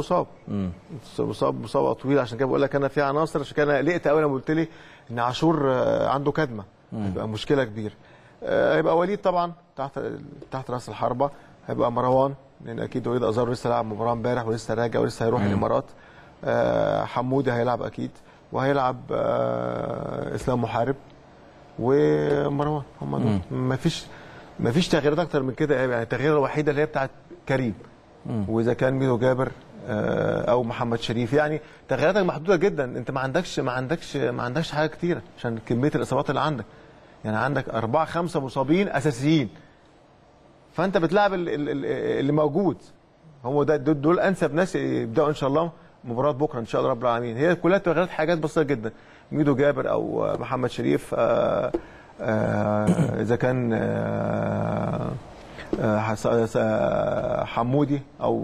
مصاب طويل، عشان كده بقول لك انا في عناصر، عشان كده قلقت قوي لما قلت لي ان عاشور عنده كدمه، هيبقى مشكله كبيره. هيبقى وليد طبعا تحت راس الحربه، هيبقى مروان لان اكيد وليد ازار لسه لعب مباراه امبارح ولسه راجع ولسه هيروح الامارات. حمودي هيلعب اكيد، وهيلعب اسلام محارب ومروان. هم دول، مفيش تغييرات اكتر من كده. يعني التغيير الوحيده اللي هي بتاعت كريم، واذا كان ميدو جابر او محمد شريف. يعني تغييراتك محدوده جدا، انت ما عندكش حاجه كتيره عشان كميه الاصابات اللي عندك. يعني عندك 4-5 مصابين اساسيين، فانت بتلعب اللي موجود. هو ده دول انسب ناس يبداوا ان شاء الله مباراه بكره ان شاء الله رب العالمين. هي كلها تغييرات حاجات بسيطه جدا، ميدو جابر او محمد شريف، اذا كان حمودي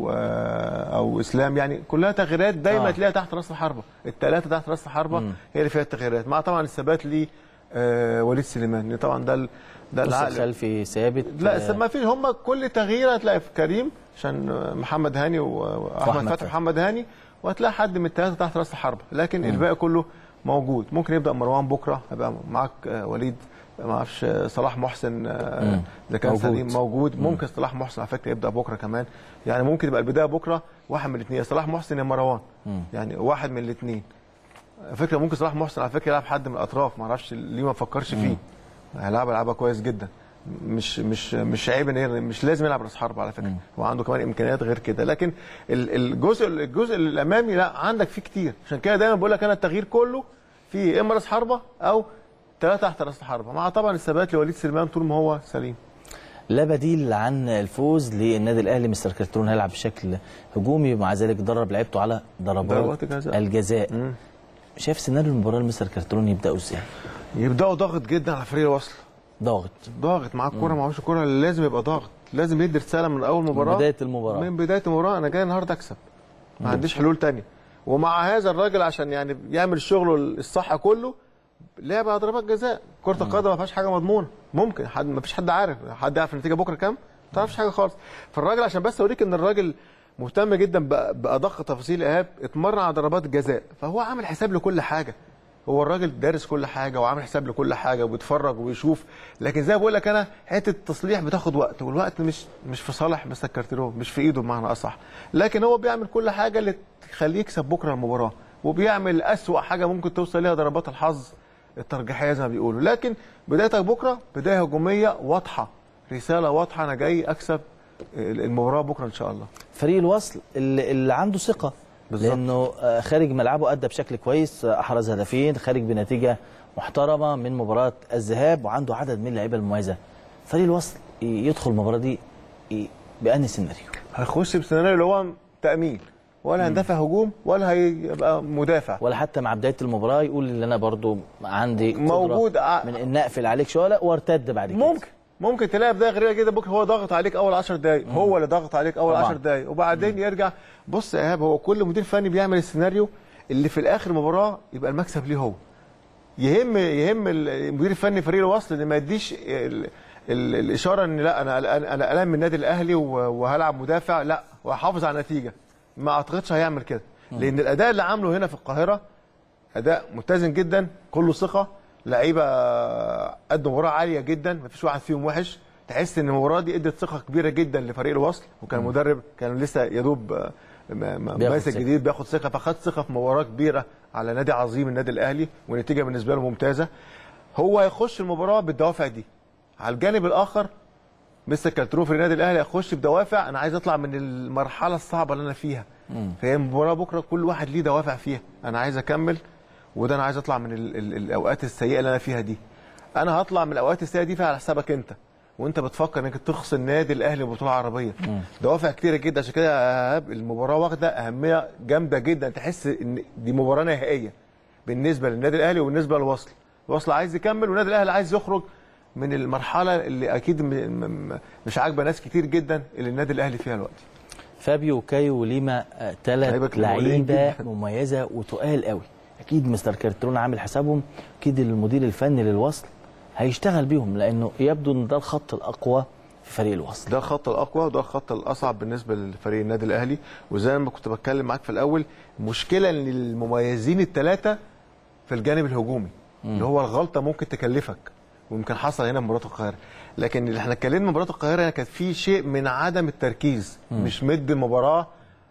او اسلام. يعني كلها تغييرات دايما تلاقيها تحت راس الحربه، الثلاثه تحت راس الحربه هي اللي فيها التغييرات، مع طبعا الثبات لي وليد سليمان. طبعا ده العقل الخلفي ثابت. لا ما فيش، هم كل تغيير هتلاقي في كريم عشان محمد هاني واحمد فتحي محمد هاني، وهتلاقي حد من الثلاثه تحت راس الحربه، لكن الباقي كله موجود. ممكن يبدا مروان بكره، هيبقى معاك وليد، ما اعرفش صلاح محسن اذا كان سليم موجود. ممكن صلاح محسن على فكره يبدا بكره كمان. يعني ممكن يبقى البدايه بكره واحد من الاثنين، صلاح محسن يا مروان، يعني واحد من الاثنين. فكره ممكن صلاح محسن على فكره يلعب حد من الاطراف، ما اعرفش ليه ما فكرش فيه. هيلعبها كويس جدا، مش عيب ان مش لازم يلعب راس حرب على فكره، هو عنده كمان امكانيات غير كده. لكن الجزء الامامي لا، عندك فيه كتير. عشان كده دايما بقول لك انا التغيير كله في اما راس حربه او ثلاثه تحت راس الحربه، مع طبعا الثبات لوليد سليمان طول ما هو سليم. لا بديل عن الفوز للنادي الاهلي. مستر كارترون هيلعب بشكل هجومي، ومع ذلك درب لعيبته على ضربات الجزاء. شايف سيناريو المباراه لمستر كارترون يبداوا ازاي؟ يبداوا ضاغط جدا على فريق الوصل، ضاغط مع الكوره، معهوش الكوره، لازم يبقى ضاغط، لازم يدي رساله من اول مباراه، من بدايه المباراه انا جاي النهارده اكسب، ما عنديش حلول ثانيه. ومع هذا الراجل عشان يعني يعمل شغله الصح كله لعب على ضربات جزاء. كره القدم ما فيهاش حاجه مضمونه، ممكن ما فيش حد عارف النتيجه بكره كام، ما تعرفش حاجه خالص. فالراجل عشان بس اوريك ان الراجل مهتم جدا بادق تفاصيل ايهاب، اتمرن على ضربات الجزاء، فهو عامل حساب لكل حاجه. هو الراجل دارس كل حاجه وعامل حساب لكل حاجه وبيتفرج وبيشوف. لكن زي ما بقول لك انا، حته التصليح بتاخد وقت، والوقت مش في صالح مستر كارتيرون، مش في ايده بمعنى اصح. لكن هو بيعمل كل حاجه اللي تخليه يكسب بكره المباراه، وبيعمل اسوأ حاجه ممكن توصل ليها ضربات الحظ الترجيحيه زي ما بيقولوا. لكن بدايتك بكره بدايه هجوميه واضحه، رساله واضحه، انا جاي اكسب المباراه بكره ان شاء الله. فريق الوصل اللي عنده ثقه بالزبط. لانه خارج ملعبه ادى بشكل كويس، احرز هدفين، خارج بنتيجه محترمه من مباراه الذهاب، وعنده عدد من اللعيبه المميزه. فريق الوصل يدخل المباراه دي بأنهي سيناريو؟ هيخش بسيناريو اللي هو تامين، ولا هندفع هجوم ولا هيبقى مدافع، ولا حتى مع بدايه المباراه يقول ان انا برضو عندي موجود من ان اقفل عليك شويه وارتد بعد كده. ممكن تلاقي بدايه غريبه جدا بكره، هو ضاغط عليك اول 10 دقائق، هو اللي ضاغط عليك اول 10 دقائق، وبعدين يرجع. بص يا ايهاب، هو كل مدير فني بيعمل السيناريو اللي في الاخر المباراه يبقى المكسب ليه هو. يهم المدير الفني فريق الوصل ان ما يديش الاشاره ان لا انا قلقان من النادي الاهلي وهلعب مدافع، لا وهحافظ على النتيجه. ما اعتقدش هيعمل كده، لان الاداء اللي عامله هنا في القاهره اداء متزن جدا، كله ثقه، لعيبه قدوا مباراه عاليه جدا، ما فيش واحد فيهم وحش. تحس ان المباراه دي ادت ثقه كبيره جدا لفريق الوصل، وكان المدرب كان لسه يدوب ماسك جديد بياخد ثقه، فخد ثقه في مباراه كبيره على نادي عظيم النادي الاهلي، والنتيجه بالنسبه له ممتازه. هو هيخش المباراه بالدوافع دي. على الجانب الاخر مستر كالترون في النادي الاهلي هيخش بدوافع، انا عايز اطلع من المرحله الصعبه اللي انا فيها. فهي المباراه بكره كل واحد ليه دوافع فيها، انا عايز اكمل، وده انا عايز اطلع من الاوقات السيئه اللي انا فيها دي. انا هطلع من الاوقات السيئه دي فيها على حسابك انت، وانت بتفكر انك تخسر النادي الاهلي ببطوله عربيه. دوافع كتيره جدا، عشان كده المباراه واخده اهميه جامده جدا، تحس ان دي مباراه نهائيه بالنسبه للنادي الاهلي وبالنسبه للوصل. الوصل عايز يكمل والنادي الاهلي عايز يخرج من المرحله اللي اكيد مش عاجبه ناس كتير جدا اللي النادي الاهلي فيها دلوقتي. فابيو وكايو وليما 3 لعيبه مميزه وتقال قوي. اكيد مستر كارترون عامل حسابهم، اكيد المدير الفني للوصل هيشتغل بيهم، لانه يبدو ان ده الخط الاقوى في فريق الوصل. ده الخط الاقوى وده الخط الاصعب بالنسبه لفريق النادي الاهلي. وزي ما كنت بتكلم معاك في الاول، مشكله ان المميزين الثلاثه في الجانب الهجومي، اللي هو الغلطه ممكن تكلفك، ويمكن حصل هنا في مباراه القاهره. لكن اللي احنا اتكلمنا مباراه القاهره كانت في شيء من عدم التركيز، مش مدي المباراه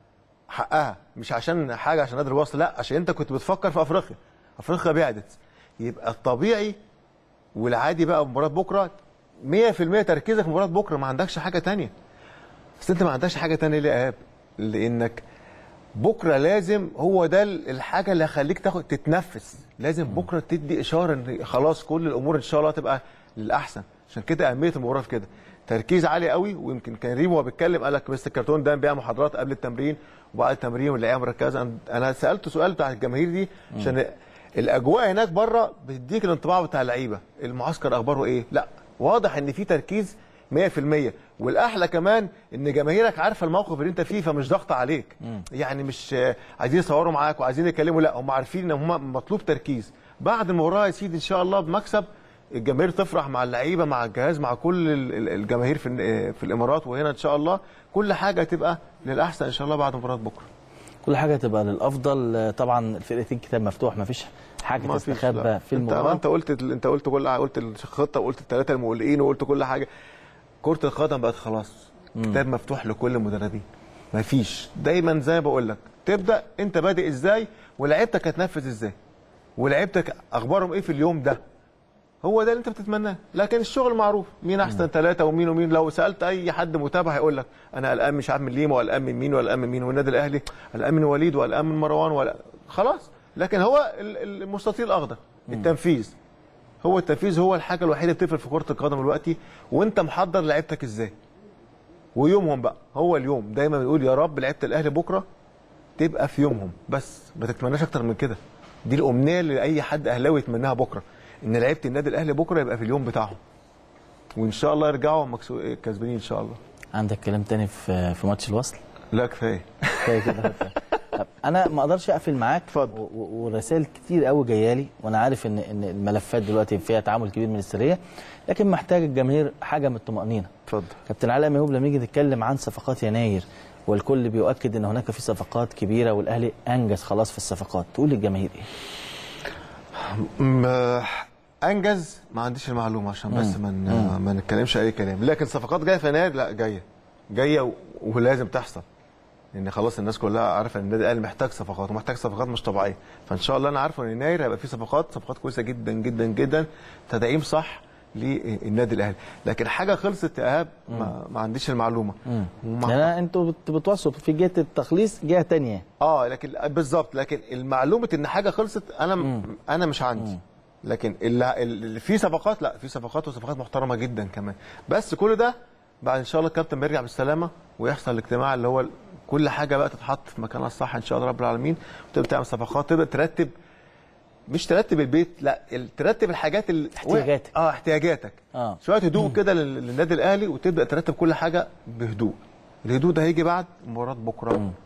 حقها، مش عشان حاجه عشان نادي الوصل، لا عشان انت كنت بتفكر في افريقيا بعدت. يبقى الطبيعي والعادي بقى مباراه بكره 100% تركيزك في مباراه بكره، ما عندكش حاجه ثانيه. بس انت ما عندكش حاجه ثانيه ليه يا ايهاب؟ لانك بكره لازم هو ده الحاجه اللي هخليك تتنفس، لازم بكره تدي اشاره ان خلاص كل الامور ان شاء الله تبقى للاحسن. عشان كده اهميه المباراه في كده، تركيز عالي قوي. ويمكن كان ريمو بيتكلم قال لك مستر كارتون ده بيعمل محاضرات قبل التمرين وبعد التمرين واللعيبه مركزه. انا سالته سؤال بتاع الجماهير دي عشان الاجواء هناك بره بتديك الانطباع بتاع اللعيبه، المعسكر اخباره ايه؟ لا واضح ان في تركيز 100%. والاحلى كمان ان جماهيرك عارفه الموقف اللي انت فيه، فمش ضغط عليك. يعني مش عايزين يصوروا معاك وعايزين يتكلموا، لا هم عارفين ان هم مطلوب تركيز. بعد المباراه يا سيدي ان شاء الله بمكسب، الجماهير تفرح مع اللعيبه مع الجهاز مع كل الجماهير في الامارات وهنا ان شاء الله كل حاجه تبقى للاحسن ان شاء الله بعد مباراه بكره. كل حاجه تبقى للافضل. طبعا الفرقتين كتاب مفتوح، ما فيش حاجه تستخبى في المباراه. انت قلت قلت الخطه وقلت الثلاثه المقلقين وقلت كل حاجه. كره القدم بقت خلاص كتاب مفتوح لكل المدربين، ما فيش. دايما زي ما بقول لك تبدا انت بادئ ازاي ولعيبتك هتنفذ ازاي ولعيبتك اخبارهم ايه في اليوم ده، هو ده اللي انت بتتمناه. لكن الشغل معروف مين احسن ثلاثه ومين. لو سالت اي حد متابع هيقول لك انا قلقان مش عارف من ليما وقلقان من مين وقلقان من مين، والنادي الاهلي قلقان من وليد وقلقان من مروان خلاص. لكن هو المستطيل الاخضر التنفيذ، هو التنفيذ هو الحاجه الوحيده اللي بتفرق في كره القدم دلوقتي. وانت محضر لعيبتك ازاي ويومهم بقى، هو اليوم دايما بنقول يا رب لعيبه الاهلي بكره تبقى في يومهم، بس ما تتمناش اكتر من كده. دي الامنيه اللي اي حد اهلاوي يتمناها بكره، ان لعيبه النادي الاهلي بكره يبقى في اليوم بتاعهم، وان شاء الله يرجعوا كسبانين ان شاء الله. عندك كلام تاني في ماتش الوصل؟ لا كفايه كده. طب انا ما اقدرش اقفل معاك. اتفضل. ورسائل كتير قوي جايه لي، وانا عارف ان الملفات دلوقتي فيها تعامل كبير من السريه، لكن محتاج الجماهير حاجه من الطمانينه. اتفضل. كابتن علاء ميهوب لما يجي يتكلم عن صفقات يناير والكل بيؤكد ان هناك في صفقات كبيره والاهلي انجز خلاص في الصفقات، تقول للجماهير ايه؟ انجز ما عنديش المعلومه عشان بس ما نتكلمش اي كلام. لكن صفقات جايه في يناير، لا جايه ولازم تحصل، لان خلاص الناس كلها عارفه ان النادي الاهلي محتاج صفقات ومحتاج صفقات مش طبيعيه. فان شاء الله انا عارفه ان يناير هيبقى في صفقات كويسه جدا جدا جدا، تدعيم صح للنادي الاهلي. لكن حاجه خلصت يا ايهاب ما عنديش المعلومه. انتوا بتوصوا في جهه التخليص جهه ثانيه. لكن بالظبط، لكن المعلومه ان حاجه خلصت انا مش عندي. لكن اللي في صفقات، لا في صفقات وصفقات محترمه جدا كمان. بس كل ده بعد ان شاء الله الكابتن بيرجع بالسلامه ويحصل الاجتماع اللي هو كل حاجه بقى تتحط في مكانها الصح ان شاء الله رب العالمين، وتبدا تعمل صفقات، تبدا ترتب، مش ترتب البيت، لا ترتب الحاجات احتياجاتك. احتياجاتك. شويه هدوء كده للنادي الاهلي، وتبدا ترتب كل حاجه بهدوء. الهدوء ده هيجي بعد مباراه بكره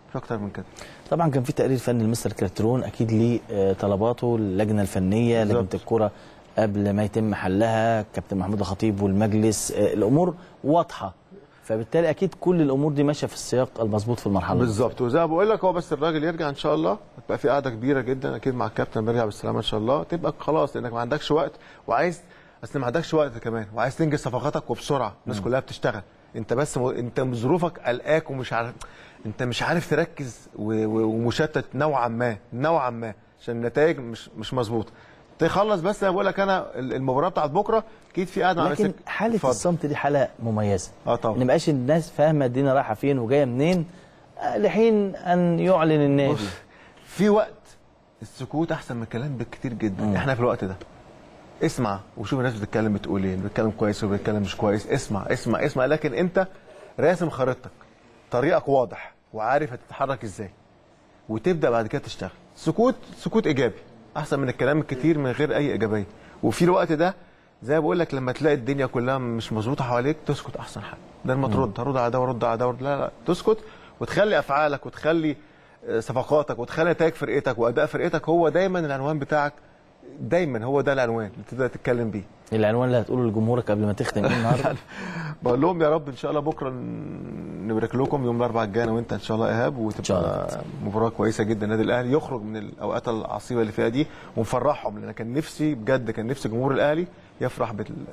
مش اكتر من كده. طبعا كان في تقرير فني لمستر كارترون، اكيد ليه طلباته اللجنه الفنيه لجنه الكره قبل ما يتم حلها، كابتن محمود الخطيب والمجلس، الامور واضحه، فبالتالي اكيد كل الامور دي ماشيه في السياق المظبوط في المرحله بالظبط. وزي ما بقول لك، هو بس الراجل يرجع ان شاء الله، تبقى في قعده كبيره جدا اكيد مع الكابتن، بيرجع بالسلامه ان شاء الله، تبقى خلاص، لانك ما عندكش وقت، وعايز اصل ما عندكش وقت كمان، وعايز تنجز صفقاتك وبسرعه، الناس كلها بتشتغل، انت بس انت ظروفك قلقاك ومش عارف، انت مش عارف تركز ومشتت نوعا ما عشان النتائج مش مظبوطه. تخلص بس. انا بقول لك، انا المباراه بتاعت بكره اكيد في قعده مع لكن حاله الصمت دي حاله مميزه. طبعا ان ما بقاش الناس فاهمه الدنيا رايحه فين وجايه منين لحين ان يعلن النادي. في وقت السكوت احسن من الكلام بكتير جدا. احنا في الوقت ده اسمع وشوف الناس بتتكلم بتقول ايه، بتتكلم كويس وبتتكلم مش كويس، اسمع، لكن انت راسم خريطتك، طريقك واضح وعارف هتتحرك ازاي، وتبدا بعد كده تشتغل. سكوت ايجابي احسن من الكلام الكتير من غير اي ايجابيه. وفي الوقت ده زي ما بقول لك، لما تلاقي الدنيا كلها مش مظبوطه حواليك تسكت احسن حاجه. ده لما ترد على ده ورد على ده، لا تسكت وتخلي افعالك وتخلي صفقاتك وتخلي نتائج فرقتك واداء فرقتك هو دايما العنوان بتاعك، دايما هو ده العنوان اللي تبدا تتكلم بيه. العنوان اللي هتقوله لجمهورك قبل ما تختم ايه النهارده؟ بقول لهم يا رب ان شاء الله بكره نبارك لكم يوم الاربعاء الجاي انا وانت ان شاء الله ايهاب، وتبقى مباراه كويسه جدا. النادي الاهلي يخرج من الاوقات العصيبه اللي فيها دي ونفرحهم، لان كان نفسي بجد، كان نفسي جمهور الاهلي يفرح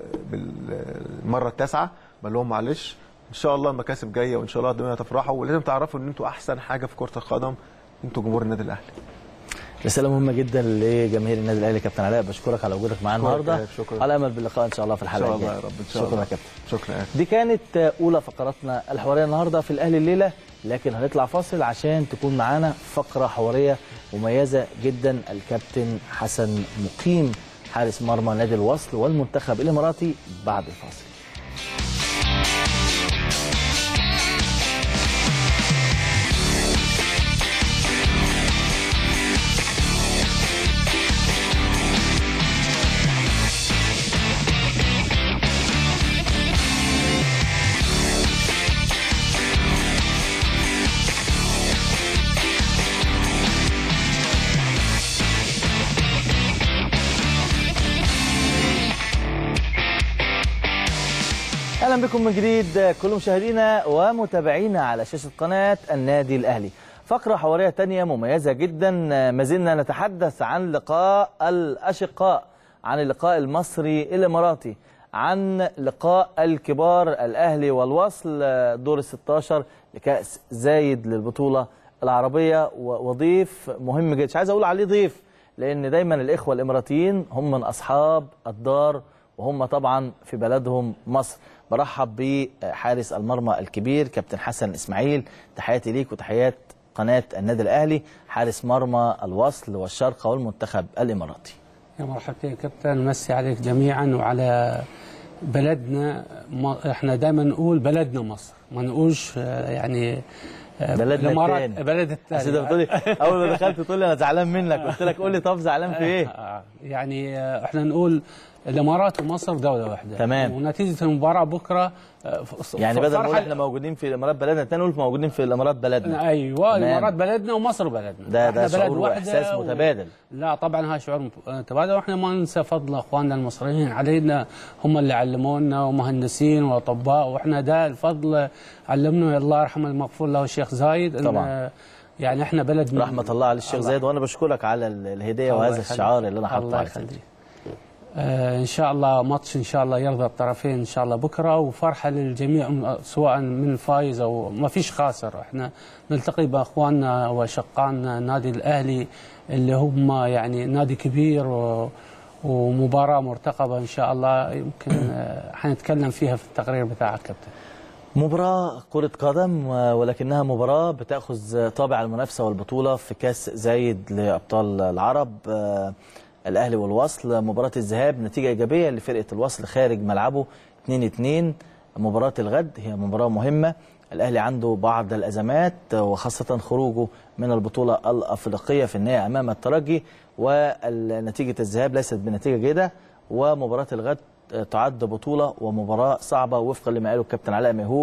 بالمره التاسعه. بقول لهم معلش، ان شاء الله المكاسب جايه وان شاء الله الدنيا هتفرحوا، ولازم تعرفوا ان انتوا احسن حاجه في كره القدم، انتوا جمهور النادي الاهلي. رساله مهمه جدا لجماهير النادي الاهلي. كابتن علاء بشكرك على وجودك معانا النهارده، شكرا. على امل باللقاء ان شاء الله في الحلقه الجايه. ان شاء الله يا رب، ان شاء الله. شكرا يا كابتن. شكرا. دي كانت اولى فقراتنا الحواريه النهارده في الاهلي الليله، لكن هنطلع فاصل عشان تكون معانا فقره حواريه مميزه جدا. الكابتن حسن مقيم حارس مرمى نادي الوصل والمنتخب الاماراتي بعد الفاصل. اهلا بكم من جديد كل مشاهدينا ومتابعينا على شاشه قناه النادي الاهلي. فقره حواريه ثانيه مميزه جدا، ما زلنا نتحدث عن لقاء الاشقاء، عن اللقاء المصري الاماراتي، عن لقاء الكبار الاهلي والوصل دور ال16 لكاس زايد للبطوله العربيه. وضيف مهم جدا، مش عايز اقول عليه ضيف لان دايما الاخوه الاماراتيين هم من اصحاب الدار وهم طبعا في بلدهم مصر. برحب بحارس المرمى الكبير كابتن حسن اسماعيل، تحياتي ليك وتحيات قناه النادي الاهلي، حارس مرمى الوصل والشارقه والمنتخب الاماراتي. يا مرحبتين يا كابتن، مسي عليك جميعا وعلى بلدنا. احنا دايما نقول بلدنا مصر، ما نقولش يعني بلدنا الثاني. بلد الثاني. انت بتقولي اول ما دخلت تقول لي انا زعلان منك، قلت لك قول لي طب زعلان في ايه؟ يعني احنا نقول الامارات ومصر دوله واحده. تمام. ونتيجه المباراه بكره يعني بدل ما نقول احنا موجودين في الامارات بلدنا الثاني نقول موجودين في الامارات بلدنا. ايوه الامارات بلدنا ومصر بلدنا. ده شعور واحساس متبادل. لا طبعا هذا شعور متبادل، واحنا ما ننسى فضل اخواننا المصريين علينا، هم اللي علمونا ومهندسين واطباء، واحنا ده الفضل علمنا الله يرحمه المغفور له الشيخ زايد. طبعا. يعني احنا بلد رحمه الله على الشيخ زايد، وانا بشكرك على الهديه وهذا الشعار اللي انا حاطه على صدري. ان شاء الله ماتش ان شاء الله يرضى الطرفين ان شاء الله بكره، وفرحه للجميع سواء من فايز او ما فيش خاسر. احنا نلتقي باخواننا واشقائنا النادي الاهلي اللي هم يعني نادي كبير ومباراه مرتقبه ان شاء الله، يمكن حنتكلم فيها في التقرير بتاعك كابتن. مباراة كرة قدم ولكنها مباراة بتأخذ طابع المنافسة والبطولة في كاس زايد لأبطال العرب. الأهلي والوصل، مباراة الذهاب نتيجة إيجابية لفرقة الوصل خارج ملعبه 2-2. مباراة الغد هي مباراة مهمة، الأهلي عنده بعض الأزمات وخاصة خروجه من البطولة الأفريقية في النهاية أمام الترجي، ونتيجة الذهاب ليست بنتيجة جيدة. ومباراة الغد تعد بطولة ومباراة صعبة وفقا لما قاله الكابتن علاء ميهوب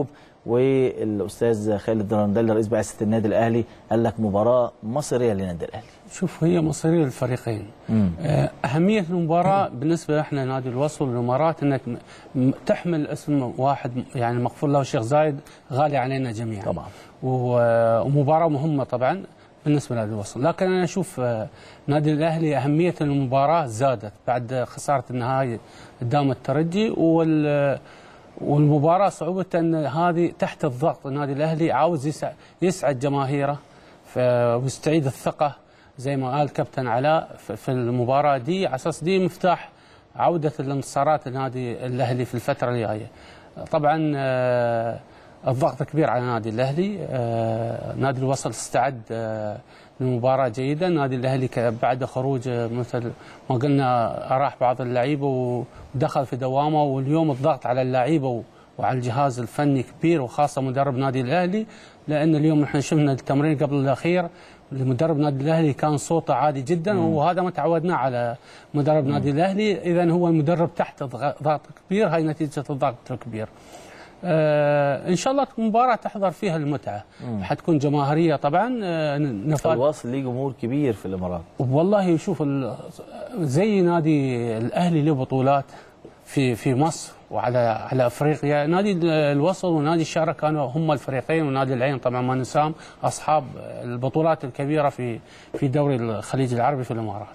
والاستاذ خالد رندلي رئيس بعثه النادي الاهلي قال لك مباراه مصيريه للنادي الاهلي. شوف، هي مصيريه للفريقين. اهميه المباراه بالنسبه احنا نادي الوصل والامارات انك تحمل اسم واحد يعني مغفور له الشيخ زايد غالي علينا جميعا طبعا، ومباراه مهمه طبعا بالنسبه لنادي الوصل. لكن انا اشوف نادي الاهلي اهميه المباراه زادت بعد خساره النهائي قدام الترجي، والمباراه صعوبه ان هذه تحت الضغط. النادي الاهلي عاوز يسعد جماهيره ويستعيد الثقه زي ما قال كابتن علاء في المباراه دي، على اساس دي مفتاح عوده الانتصارات النادي الاهلي في الفتره الجايه. طبعا الضغط كبير على النادي الاهلي. نادي الوصل استعد للمباراه جيدا. النادي الاهلي بعد خروج مثل ما قلنا راح بعض اللعيبه ودخل في دوامه، واليوم الضغط على اللعيبه وعلى الجهاز الفني كبير، وخاصه مدرب نادي الاهلي، لان اليوم احنا شفنا التمرين قبل الاخير لمدرب نادي الاهلي كان صوته عالي جدا، وهذا ما تعودنا على مدرب نادي الاهلي. اذا هو المدرب تحت ضغط كبير، هاي نتيجه الضغط الكبير. ان شاء الله مباراه تحضر فيها المتعه، حتكون جماهيريه طبعا. الوصل ليه جمهور كبير في الامارات. والله شوف، زي نادي الاهلي له بطولات في مصر وعلى افريقيا، نادي الوصل ونادي الشارع كانوا هم الفريقين، ونادي العين طبعا ما ننساهم اصحاب البطولات الكبيره في دوري الخليج العربي في الامارات.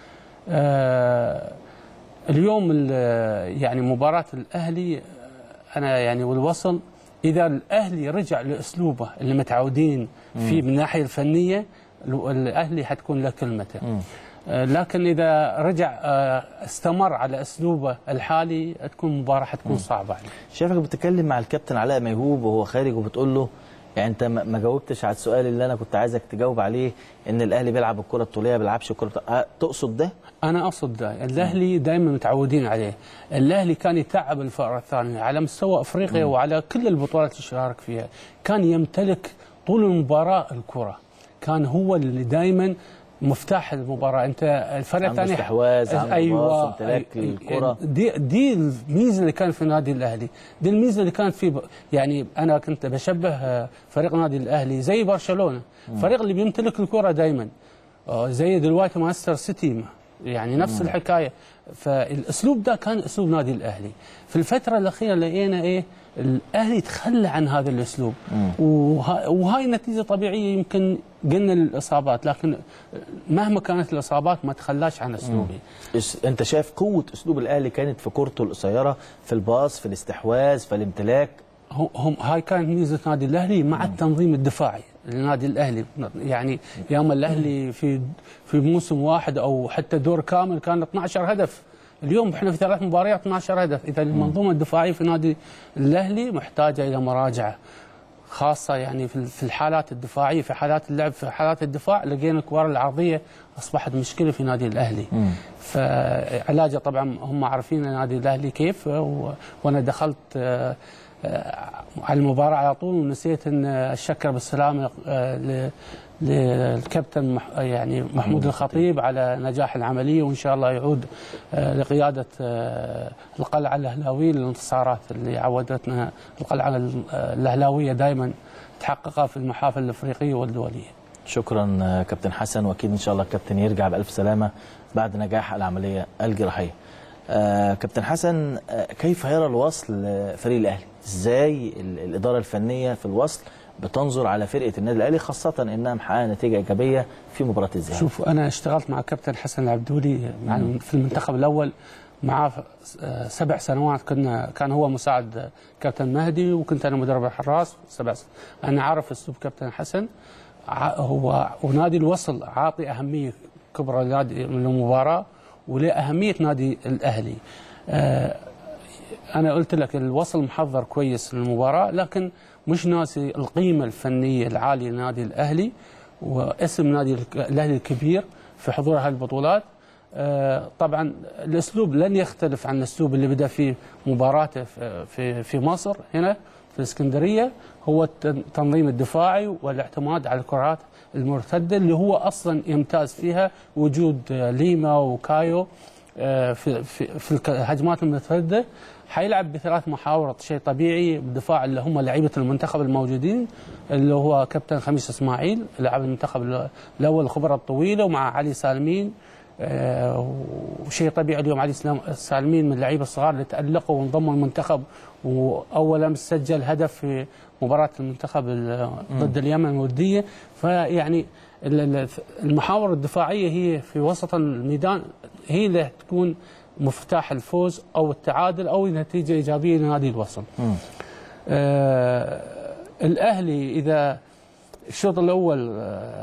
اليوم يعني مباراه الاهلي انا يعني والوصل، اذا الاهلي رجع لاسلوبه اللي متعودين فيه من الناحيه الفنيه، الاهلي حتكون له كلمته. لكن اذا رجع استمر على اسلوبه الحالي تكون مباراه حتكون صعبه عليه. شايفك بتتكلم مع الكابتن علاء ميهوب وهو خارج وبتقول له يعني انت ما جاوبتش على السؤال اللي انا كنت عايزك تجاوب عليه، ان الاهلي بيلعب الكره الطوليه ما بيلعبش الكره. تقصد ده؟ انا اقصد ده. الاهلي دائما متعودين عليه. الاهلي كان يتعب الفرق الثانيه على مستوى افريقيا وعلى كل البطولات اللي شارك فيها، كان يمتلك طول المباراه الكره، كان هو اللي دائما مفتاح المباراه. انت الفرق الثاني استحواذ، ايوه امتلاك الكره. دي الميزه اللي كان في النادي الاهلي، دي الميزه اللي كان في يعني انا كنت بشبه فريق النادي الاهلي زي برشلونه، فريق اللي بيمتلك الكره دائما، زي دلوقتي مانشستر سيتي يعني نفس الحكايه. فالاسلوب ده كان اسلوب نادي الاهلي. في الفتره الاخيره لقينا الاهلي تخلى عن هذا الاسلوب، وهاي نتيجه طبيعيه. يمكن قلنا الاصابات، لكن مهما كانت الاصابات ما تخلاش عن اسلوبه. انت شايف قوه اسلوب الاهلي كانت في كورته القصيره، في الباص، في الاستحواذ، في الامتلاك. هاي كانت ميزه نادي الاهلي مع التنظيم الدفاعي للنادي الاهلي. يعني يوم الاهلي في موسم واحد او حتى دور كامل كان 12 هدف، اليوم احنا في 3 مباريات 12 هدف. اذا المنظومه الدفاعيه في نادي الاهلي محتاجه الى مراجعه خاصه، يعني في الحالات الدفاعيه، في حالات اللعب، في حالات الدفاع لقينا الكور العرضيه اصبحت مشكله في نادي الاهلي. فعلاجه طبعا هم عارفين نادي الاهلي كيف، وانا دخلت على المباراه على طول ونسيت ان الشكر بالسلامه للكابتن يعني محمود الخطيب على نجاح العمليه، وان شاء الله يعود لقياده القلعه الاهلاويه للانتصارات اللي عودتنا القلعه الاهلاويه دائما تحققها في المحافل الافريقيه والدوليه. شكرا كابتن حسن، واكيد ان شاء الله الكابتن يرجع بالف سلامه بعد نجاح العمليه الجراحيه. كابتن حسن، كيف يرى الوصل فريق الاهلي؟ ازاي الاداره الفنيه في الوصل بتنظر على فرقه النادي الاهلي، خاصه انها محققه نتيجه ايجابيه في مباراه الذهاب؟ شوف، انا اشتغلت مع كابتن حسن العبدولي في المنتخب الاول معاه 7 سنوات. كان هو مساعد كابتن مهدي، وكنت انا مدرب الحراس 7 سنوات. انا عارف اسلوب كابتن حسن. هو ونادي الوصل عاطي اهميه كبرى للمباراه ولأهمية نادي الأهلي. أنا قلت لك الوصل محضر كويس للمباراة، لكن مش ناسي القيمة الفنية العالية لنادي الأهلي واسم نادي الأهلي الكبير في حضور هذه البطولات. طبعا الأسلوب لن يختلف عن الأسلوب اللي بدأ فيه مباراته في مصر هنا في الإسكندرية، هو التنظيم الدفاعي والاعتماد على الكرات المرتدة اللي هو أصلا يمتاز فيها وجود ليما وكايو في الهجمات المرتدة. حيلعب بثلاث محاور شيء طبيعي بالدفاع اللي هم لعيبه المنتخب الموجودين، اللي هو كابتن خميس اسماعيل لاعب المنتخب الاول الخبره الطويله، ومع علي سالمين. وشيء طبيعي اليوم علي سالمين من اللعيبه الصغار اللي تالقوا وانضموا المنتخب، واول امس سجل هدف في مباراه المنتخب ضد اليمن الوديه. فيعني المحاور الدفاعيه هي في وسط الميدان هي اللي تكون مفتاح الفوز او التعادل او نتيجه ايجابيه لنادي الوصل. الاهلي اذا الشوط الاول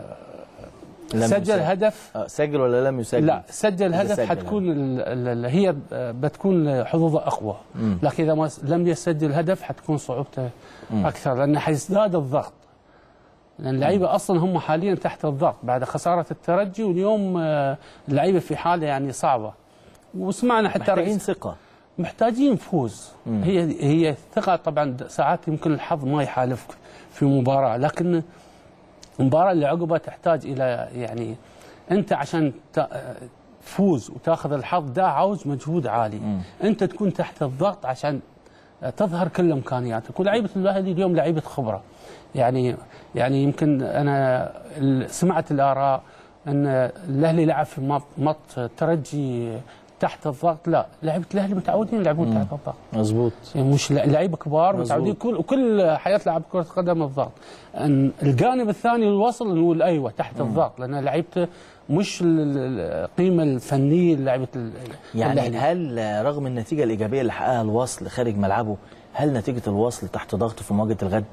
سجل هدف، سجل ولا لم يسجل؟ لا سجل هدف، حتكون هي بتكون حظوظه اقوى. لكن اذا ما لم يسجل هدف حتكون صعوبته اكثر، لانه حيزداد الضغط، لان اللعيبه اصلا هم حاليا تحت الضغط بعد خساره الترجي، واليوم اللعيبه في حاله يعني صعبه. وسمعنا حتى محتاجين ثقه، محتاجين فوز. هي الثقه طبعا ساعات يمكن الحظ ما يحالفك في مباراه، لكن المباراه اللي عقبها تحتاج الى يعني انت عشان تفوز وتاخذ الحظ ده عاوز مجهود عالي. انت تكون تحت الضغط عشان تظهر كل امكانياتك. ولعيبه الاهلي اليوم لعيبه خبره، يعني يمكن انا سمعت الاراء ان الاهلي لعب في مط الترجي تحت الضغط. لا، لعيبه الاهلي متعودين يلعبون تحت الضغط. مظبوط، يعني مش لعيبه كبار متعودين، كل حياه لاعب كره القدم الضغط. الجانب الثاني الوصل نقول ايوه تحت الضغط، لان لعيبته مش القيمه الفنيه لعيبه يعني هل رغم النتيجه الايجابيه اللي حققها الوصل خارج ملعبه، هل نتيجه الوصل تحت ضغط في مواجهه الغد؟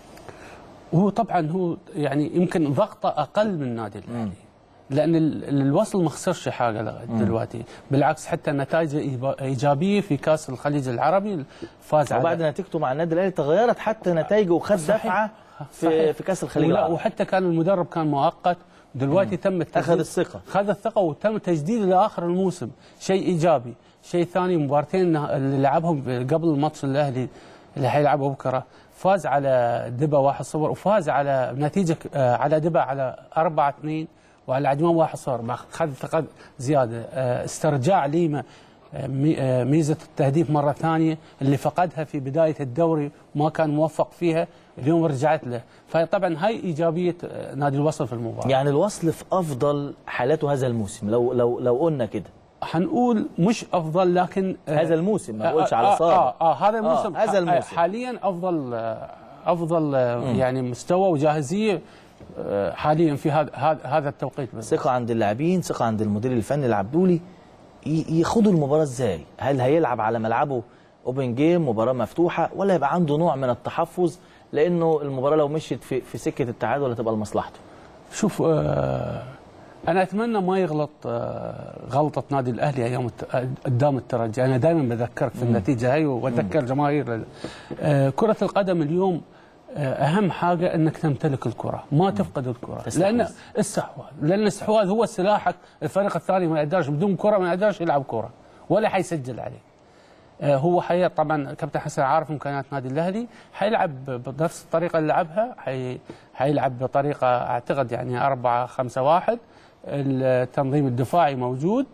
هو طبعا هو يعني يمكن ضغطه اقل من النادي الاهلي، لان الوصل ما خسرش حاجه لغايه دلوقتي، بالعكس حتى النتائج ايجابيه في كاس الخليج العربي، فاز على وبعد نتيجته مع النادي الاهلي تغيرت حتى نتائجه وخد دفعه في كاس الخليج العربي. وحتى كان المدرب كان مؤقت، دلوقتي تم اخذ الثقه، خذ الثقه وتم تجديده لاخر الموسم، شيء ايجابي. شيء ثاني مباراتين اللي لعبهم قبل الماتش الاهلي اللي حيلعبه بكره، فاز على دبا 1-0 وفاز على نتيجه على دبا على 4-2 وعلى عجمان 1-0، خذ ثقه زياده. استرجاع ليما ميزه التهديف مره ثانيه اللي فقدها في بدايه الدوري وما كان موفق فيها، اليوم رجعت له. فطبعا هاي ايجابيه نادي الوصل في المباراه. يعني الوصل في افضل حالاته هذا الموسم، لو قلنا كده حنقول مش افضل، لكن هذا الموسم ما بقولش على صار هذا الموسم هذا الموسم حاليا افضل يعني مستوى وجاهزيه حاليا في هذا التوقيت. ثقه عند اللاعبين، ثقه عند المدير الفني العبدولي. يخوضوا المباراه ازاي؟ هل هيلعب على ملعبه اوبن جيم مباراه مفتوحه، ولا يبقى عنده نوع من التحفظ لانه المباراه لو مشيت في سكه التعادل هتبقى لمصلحته؟ شوف انا اتمنى ما يغلط غلطه نادي الاهلي ايام قدام الترجي. انا دائما بذكرك في النتيجه هاي واذكر جماهير كره القدم اليوم اهم حاجه انك تمتلك الكره، ما تفقد الكره، لان الاستحواذ هو سلاحك. الفريق الثاني ما يقدرش بدون كره، ما يقدرش يلعب كره ولا حيسجل عليه. هو طبعا كابتن حسن عارف امكانيات نادي الاهلي، حيلعب بنفس الطريقه اللي لعبها، حيلعب بطريقه اعتقد يعني 4-5-1. التنظيم الدفاعي موجود،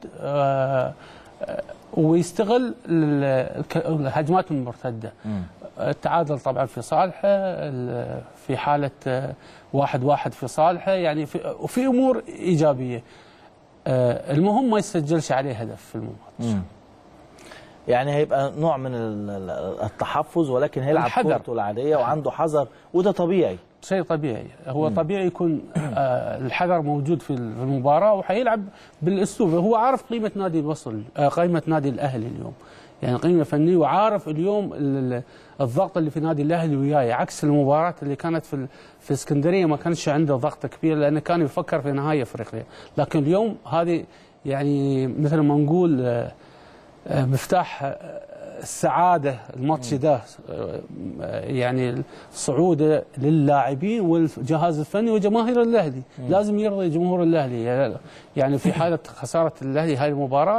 ويستغل الهجمات المرتده. التعادل طبعا في صالحه، في حاله 1-1 في صالحه، يعني وفي امور ايجابيه. المهم ما يسجلش عليه هدف في الماتش. يعني هيبقى نوع من التحفظ، ولكن هيلعب كورته العاديه وعنده حذر، وده طبيعي، شيء طبيعي. هو طبيعي يكون الحذر موجود في المباراه، وحيلعب بالاسلوب. هو عارف قيمه نادي الوصل، قيمه نادي الاهلي اليوم، يعني قيمه فنيه، وعارف اليوم الضغط اللي في نادي الاهلي وياي، عكس المباراه اللي كانت في اسكندريه ما كانش عنده ضغط كبير لانه كان يفكر في نهائي افريقيا. لكن اليوم هذه يعني مثل ما نقول مفتاح السعاده الماتش ده، يعني صعوده للاعبين والجهاز الفني وجماهير الاهلي. لازم يرضي جمهور الاهلي، يعني في حاله خساره الاهلي هاي المباراه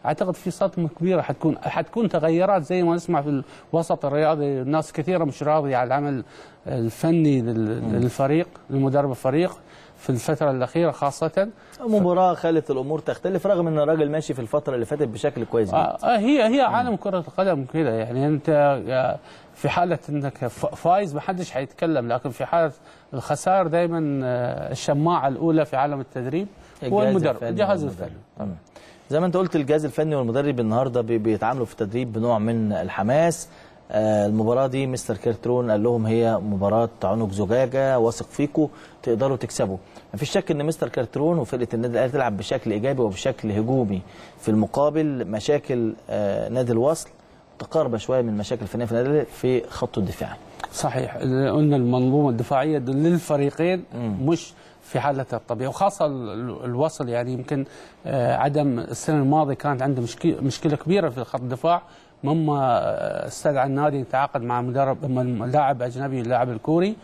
اعتقد في صدمه كبيره حتكون تغيرات زي ما نسمع في الوسط الرياضي. الناس كثيره مش راضيه على العمل الفني للفريق، لمدرب الفريق في الفتره الاخيره خاصه. مباراه خلت الامور تختلف رغم ان الراجل ماشي في الفتره اللي فاتت بشكل كويس جدا. هي عالم كره القدم كده، يعني انت في حاله انك فايز ما حدش حيتكلم، لكن في حاله الخسائر دائما الشماعه الاولى في عالم التدريب هو المدرب، الجهاز الفني. زي ما انت قلت الجهاز الفني والمدرب النهارده بيتعاملوا في التدريب بنوع من الحماس. المباراه دي مستر كيرترون قال لهم هي مباراه عنق زجاجه، واثق فيكم تقدروا تكسبوا. مفيش شك ان مستر كيرترون وفرقه النادي الاهلي تلعب بشكل ايجابي وبشكل هجومي. في المقابل مشاكل نادي الوصل متقاربه شويه من المشاكل الفنيه في النادي الاهلي في خط الدفاع. صحيح، قلنا المنظومه الدفاعيه للفريقين مش في حالة الطبيعي، وخاصة الوصل. يعني يمكن عدم السنة الماضية كانت عنده مشكلة كبيرة في خط الدفاع، مما استدعى النادي يتعاقد مع لاعب أجنبي، اللاعب الكوري،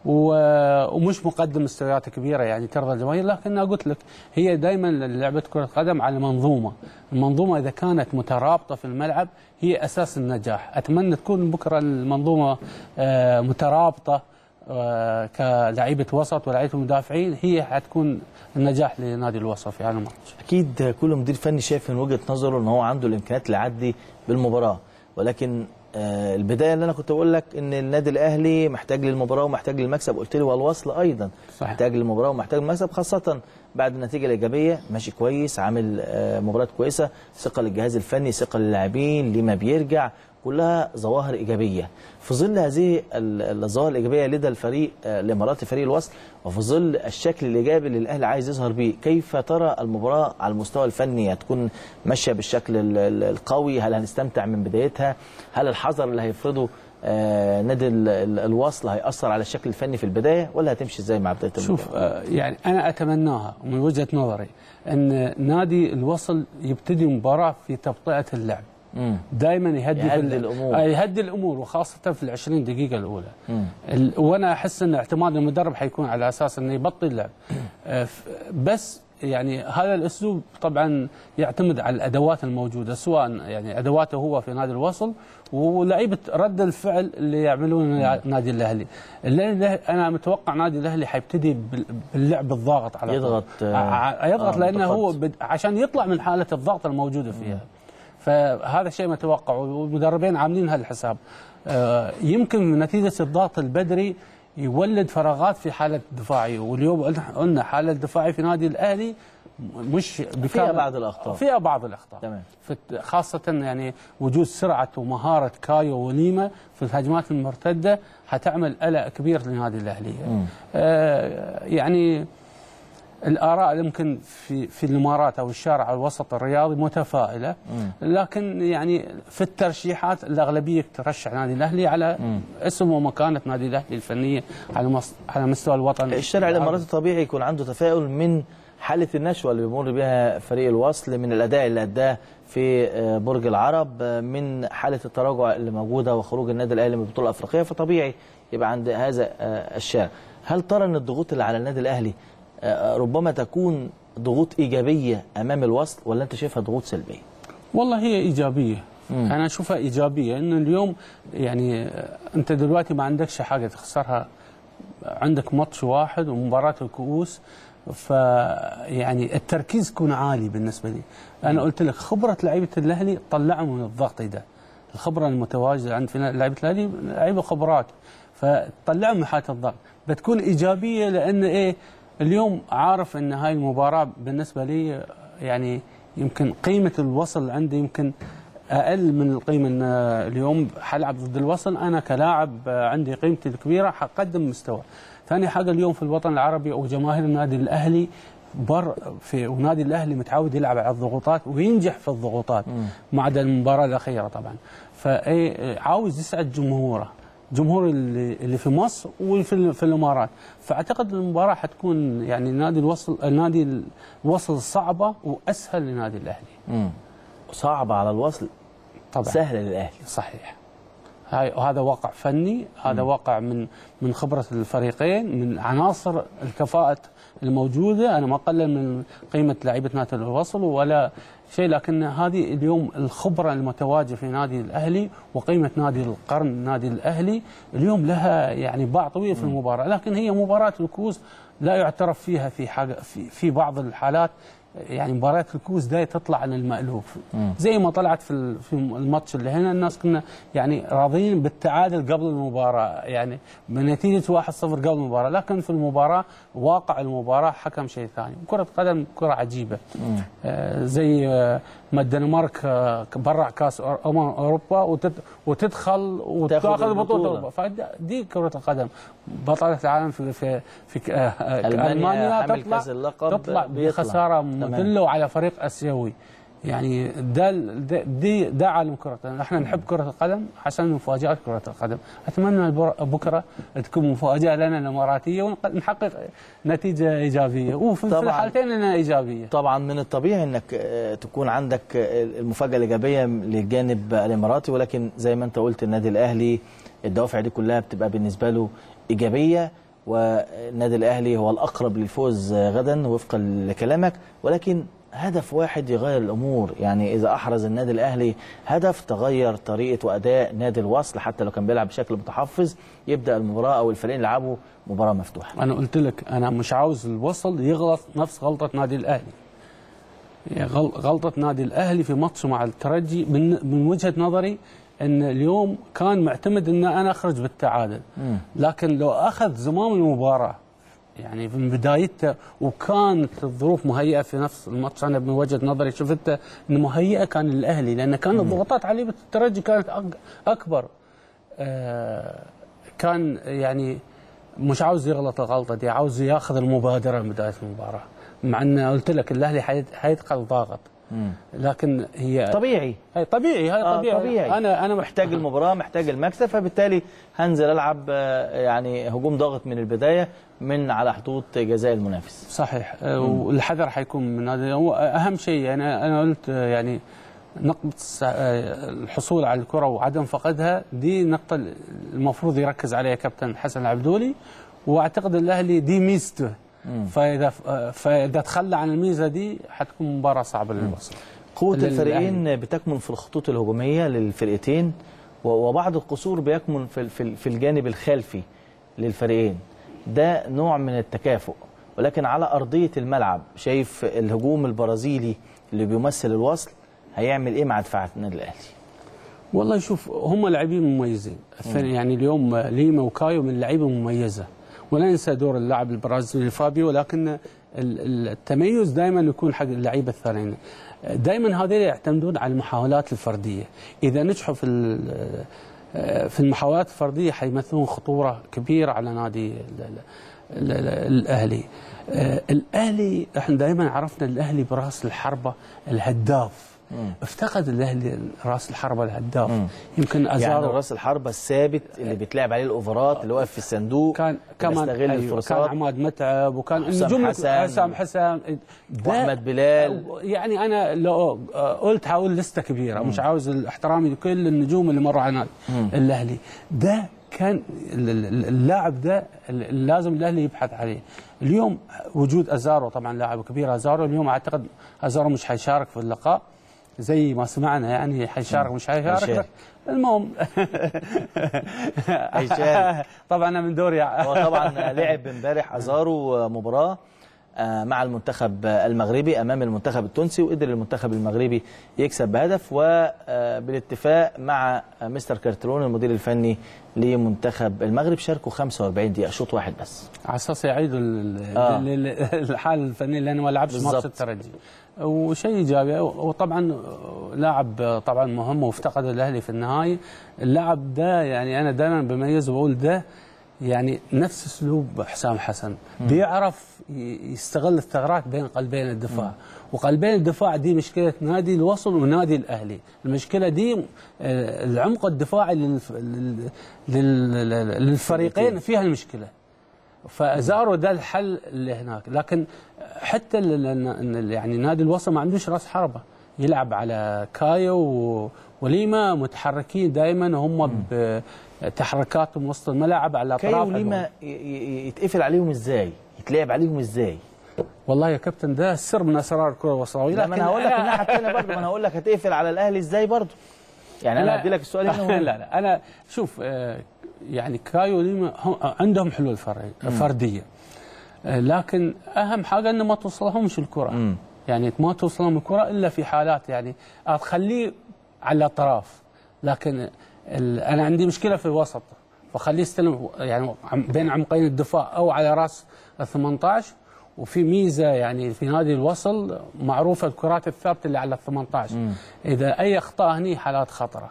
ومش مقدم مستويات كبيرة يعني ترضى الجماهير. لكن قلت لك هي دائما لعبة كرة قدم على منظومة، المنظومة إذا كانت مترابطة في الملعب هي أساس النجاح. أتمنى تكون بكرة المنظومة مترابطة كلاعيبه وسط ولاعيبه مدافعين، هي حتكون النجاح لنادي الوسط في هذا الماتش. اكيد كل مدير فني شايف من وجهه نظره ان هو عنده الامكانيات اللي يعدي بالمباراه، ولكن البدايه اللي انا كنت بقول لك ان النادي الاهلي محتاج للمباراه ومحتاج للمكسب، قلت لي والوصل ايضا صحيح. محتاج للمباراه ومحتاج للمكسب، خاصه بعد النتيجه الايجابيه. ماشي كويس، عامل مباراه كويسه، ثقه للجهاز الفني، ثقه للاعبين، لما بيرجع، كلها ظواهر ايجابيه. في ظل هذه الظواهر الايجابيه لدى الفريق الاماراتي فريق الوصل، وفي ظل الشكل الايجابي اللي الاهلي عايز يظهر بيه، كيف ترى المباراه على المستوى الفني؟ هتكون ماشيه بالشكل القوي؟ هل هنستمتع من بدايتها؟ هل الحذر اللي هيفرضه نادي الوصل هيأثر على الشكل الفني في البدايه، ولا هتمشي ازاي مع بدايه المباراه؟ شوف يعني انا اتمناها من وجهه نظري ان نادي الوصل يبتدي مباراه في تبطئه اللعب، دائما يهدي الامور وخاصه في ال20 دقيقه الاولى. وانا احس ان اعتماد المدرب حيكون على اساس انه يبطئ اللعب. بس يعني هذا الاسلوب طبعا يعتمد على الادوات الموجوده، سواء يعني ادواته هو في نادي الوصل ولعيبه رد الفعل اللي يعملون نادي الاهلي. انا متوقع نادي الاهلي حيبتدي باللعب الضاغط على يضغط لانه هو عشان يطلع من حاله الضغط الموجوده فيها. فهذا شيء متوقع والمدربين عاملين هالحساب. يمكن نتيجه الضغط البدري يولد فراغات في حاله دفاعيه، واليوم قلنا حاله دفاعيه في نادي الاهلي مش فيها بعض الاخطاء تمام، خاصه يعني وجود سرعه ومهاره كايو وليما في الهجمات المرتده هتعمل قلق كبير لنادي الاهلي. يعني الآراء يمكن في الإمارات أو الشارع الوسط الرياضي متفائلة، لكن يعني في الترشيحات الأغلبية ترشح نادي الأهلي على اسم ومكانة نادي الأهلي الفنية على مستوى الوطن. الشارع الإماراتي طبيعي يكون عنده تفاؤل من حالة النشوة اللي بيمر بها فريق الوصل، من الأداء اللي أداه في برج العرب، من حالة التراجع اللي موجودة وخروج النادي الأهلي من البطولة الأفريقية، فطبيعي يبقى عند هذا الشارع. هل ترى أن الضغوط اللي على النادي الأهلي ربما تكون ضغوط إيجابية أمام الوصل، ولا أنت شايفها ضغوط سلبية؟ والله هي إيجابية. أنا أشوفها إيجابية، إنه اليوم يعني أنت دلوقتي ما عندكش حاجة تخسرها، عندك ماتش واحد ومباراة الكؤوس، فيعني التركيز يكون عالي بالنسبة لي. أنا قلت لك خبرة لعيبة الأهلي طلعهم من الضغط ده، الخبرة المتواجدة عند لعيبة الأهلي لعيبة خبرات، فطلعهم من حالة الضغط. بتكون إيجابية لأن إيه؟ اليوم عارف ان هاي المباراه بالنسبه لي يعني يمكن قيمه الوصل عندي يمكن اقل من القيمه. ان اليوم حلعب ضد الوصل، انا كلاعب عندي قيمتي الكبيره، حقدم مستوى. ثاني حاجه اليوم في الوطن العربي وجماهير النادي الاهلي ونادي الاهلي متعود يلعب على الضغوطات وينجح في الضغوطات ما عدا المباراه الاخيره طبعا. فاي عاوز يسعد جمهوره، جمهور اللي في مصر وفي الامارات. فاعتقد المباراه حتكون يعني نادي الوصل صعبه واسهل لنادي الاهلي. صعبه على الوصل، طبعا سهله للاهلي. صحيح. هذا واقع فني، هذا واقع من خبرة الفريقين، من عناصر الكفاءة الموجودة. أنا ما أقلل من قيمة لعيبة نادي الوصل ولا شيء، لكن هذه اليوم الخبرة المتواجدة في نادي الأهلي وقيمة نادي القرن نادي الأهلي اليوم لها يعني باع طويل في المباراة، لكن هي مباراة الكؤوس لا يعترف فيها في حاجة في بعض الحالات. يعني مباريات الكؤوس داية تطلع عن المألوف، زي ما طلعت في الماتش اللي هنا الناس كنا يعني راضيين بالتعادل قبل المباراة، يعني بنتيجة 1-0 قبل المباراة، لكن في المباراة واقع المباراة حكم شيء ثاني. كرة قدم كرة عجيبة، زي ما الدنمارك برع كاس أوروبا وتدخل وتاخذ بطولة أوروبا، فدي كرة القدم. بطلة العالم في ألمانيا تطلع بخسارة مذلة على فريق آسيوي. يعني ده عالم كرة القدم. احنا نحب كرة القدم عشان مفاجأة كرة القدم. اتمنى بكره تكون مفاجأة لنا الاماراتية ونحقق نتيجة ايجابية، وفي الحالتين انها ايجابية. طبعا من الطبيعي انك تكون عندك المفاجأة الايجابية للجانب الاماراتي، ولكن زي ما انت قلت النادي الاهلي الدوافع دي كلها بتبقى بالنسبة له ايجابية، والنادي الاهلي هو الاقرب للفوز غدا وفقا لكلامك، ولكن هدف واحد يغير الامور. يعني اذا احرز النادي الاهلي هدف تغير طريقه واداء نادي الوصل، حتى لو كان بيلعب بشكل متحفظ يبدا المباراه او الفريقين يلعبوا مباراه مفتوحه. انا قلت لك انا مش عاوز الوصل يغلط نفس غلطه نادي الاهلي. يعني غلطه نادي الاهلي في ماتش مع الترجي من وجهه نظري ان اليوم كان معتمد ان انا اخرج بالتعادل، لكن لو اخذ زمام المباراه يعني من بدايته وكانت الظروف مهيئه في نفس الماتش، انا من وجهه نظري شفت ان مهيئه كان للاهلي، لان كان الضغوطات على لعيبه الترجي كانت اكبر. كان يعني مش عاوز يغلط الغلطه دي، عاوز ياخذ المبادره من بدايه المباراه، مع ان قلت لك الاهلي حيدخل ضاغط. لكن هي طبيعي، هي طبيعي. انا محتاج المباراه، محتاج المكسب، فبالتالي هنزل العب يعني هجوم ضاغط من البدايه من على حدود جزاء المنافس. صحيح. والحذر حيكون من هذا. هو اهم شيء انا قلت يعني نقطه الحصول على الكره وعدم فقدها، دي نقطه المفروض يركز عليها كابتن حسن العبدولي، واعتقد الاهلي دي ميزته. فاذا تخلى عن الميزه دي حتكون مباراه صعبه للوصل. قوه الفريقين بتكمن في الخطوط الهجوميه للفرقتين، وبعض القصور بيكمن في الجانب الخلفي للفريقين. ده نوع من التكافؤ، ولكن على ارضيه الملعب شايف الهجوم البرازيلي اللي بيمثل الوصل هيعمل ايه مع دفاع النادي الاهلي؟ والله شوف، هم لاعبين مميزين. يعني اليوم ليما وكايو من اللعيبه المميزه، ولا ننسى دور اللاعب البرازيلي فابيو، ولكن التميز دائما يكون حق اللعيبه الثانيين. دائما هذول يعتمدون على المحاولات الفرديه، اذا نجحوا في المحاولات الفرديه حيمثلون خطوره كبيره على نادي الاهلي. الاهلي احنا دائما عرفنا الاهلي براس الحربه الهداف. افتقد الاهلي راس الحربه الهداف. يمكن ازارو يعني راس الحربه الثابت اللي بيتلعب عليه الاوفرات، اللي واقف في الصندوق، كان كمان الفرصات. كان عماد متعب، وكان النجوم حسام حسن واحمد بلال. يعني انا لو قلت هقول لسته كبيره، مش عاوز احترامي لكل النجوم اللي مروا على الاهلي. ده كان اللاعب ده لازم الاهلي يبحث عليه. اليوم وجود ازارو، طبعا لاعب كبير ازارو، اليوم اعتقد ازارو مش حيشارك في اللقاء زي ما سمعنا، يعني حيشارك مش حيشارك. المهم طبعا انا من دوري. هو طبعا لعب امبارح ازارو مباراه مع المنتخب المغربي امام المنتخب التونسي، وقدر المنتخب المغربي يكسب بهدف، وبالاتفاق مع مستر كارترون المدير الفني لمنتخب المغرب شاركوا 45 دقيقه شوط واحد بس، على اساس يعيدوا الحاله الفنيه، لانه ما لعبش ماتش الترجي، وشيء ايجابي. وطبعا لاعب طبعا مهم وافتقد الاهلي في النهايه. اللاعب ده يعني انا دائما بميز وبقول ده يعني نفس اسلوب حسام حسن، بيعرف يستغل الثغرات بين قلبين الدفاع. وقلبين الدفاع دي مشكله نادي الوصل ونادي الاهلي. المشكله دي العمق الدفاعي للفريقين فيها المشكله. فازارو ده الحل اللي هناك. لكن حتى يعني نادي الوصل ما عندوش راس حربه، يلعب على كايو وليما متحركين دائما هم بتحركاتهم وسط الملعب على اطراف. كايو وليما يتقفل عليهم ازاي؟ يتلعب عليهم ازاي؟ والله يا كابتن ده سر من اسرار الكره الوسطويه. لا، ما انا هقول لك الناحيه الثانيه برضه، ما انا هقول لك هتقفل على الاهلي ازاي برضه. يعني انا هدي لك السؤال هنا. لا انا شوف يعني كايو وليما عندهم حلول فرديه، لكن اهم حاجه انه ما توصلهمش الكره. يعني ما توصلهم الكره الا في حالات يعني تخليه على الاطراف، لكن انا عندي مشكله في الوسط، فخليه يستلم يعني بين عمقين الدفاع او على راس ال 18. وفي ميزه يعني في نادي الوصل معروفه الكرات الثابته اللي على ال 18. اذا اي اخطاء هني حالات خطره.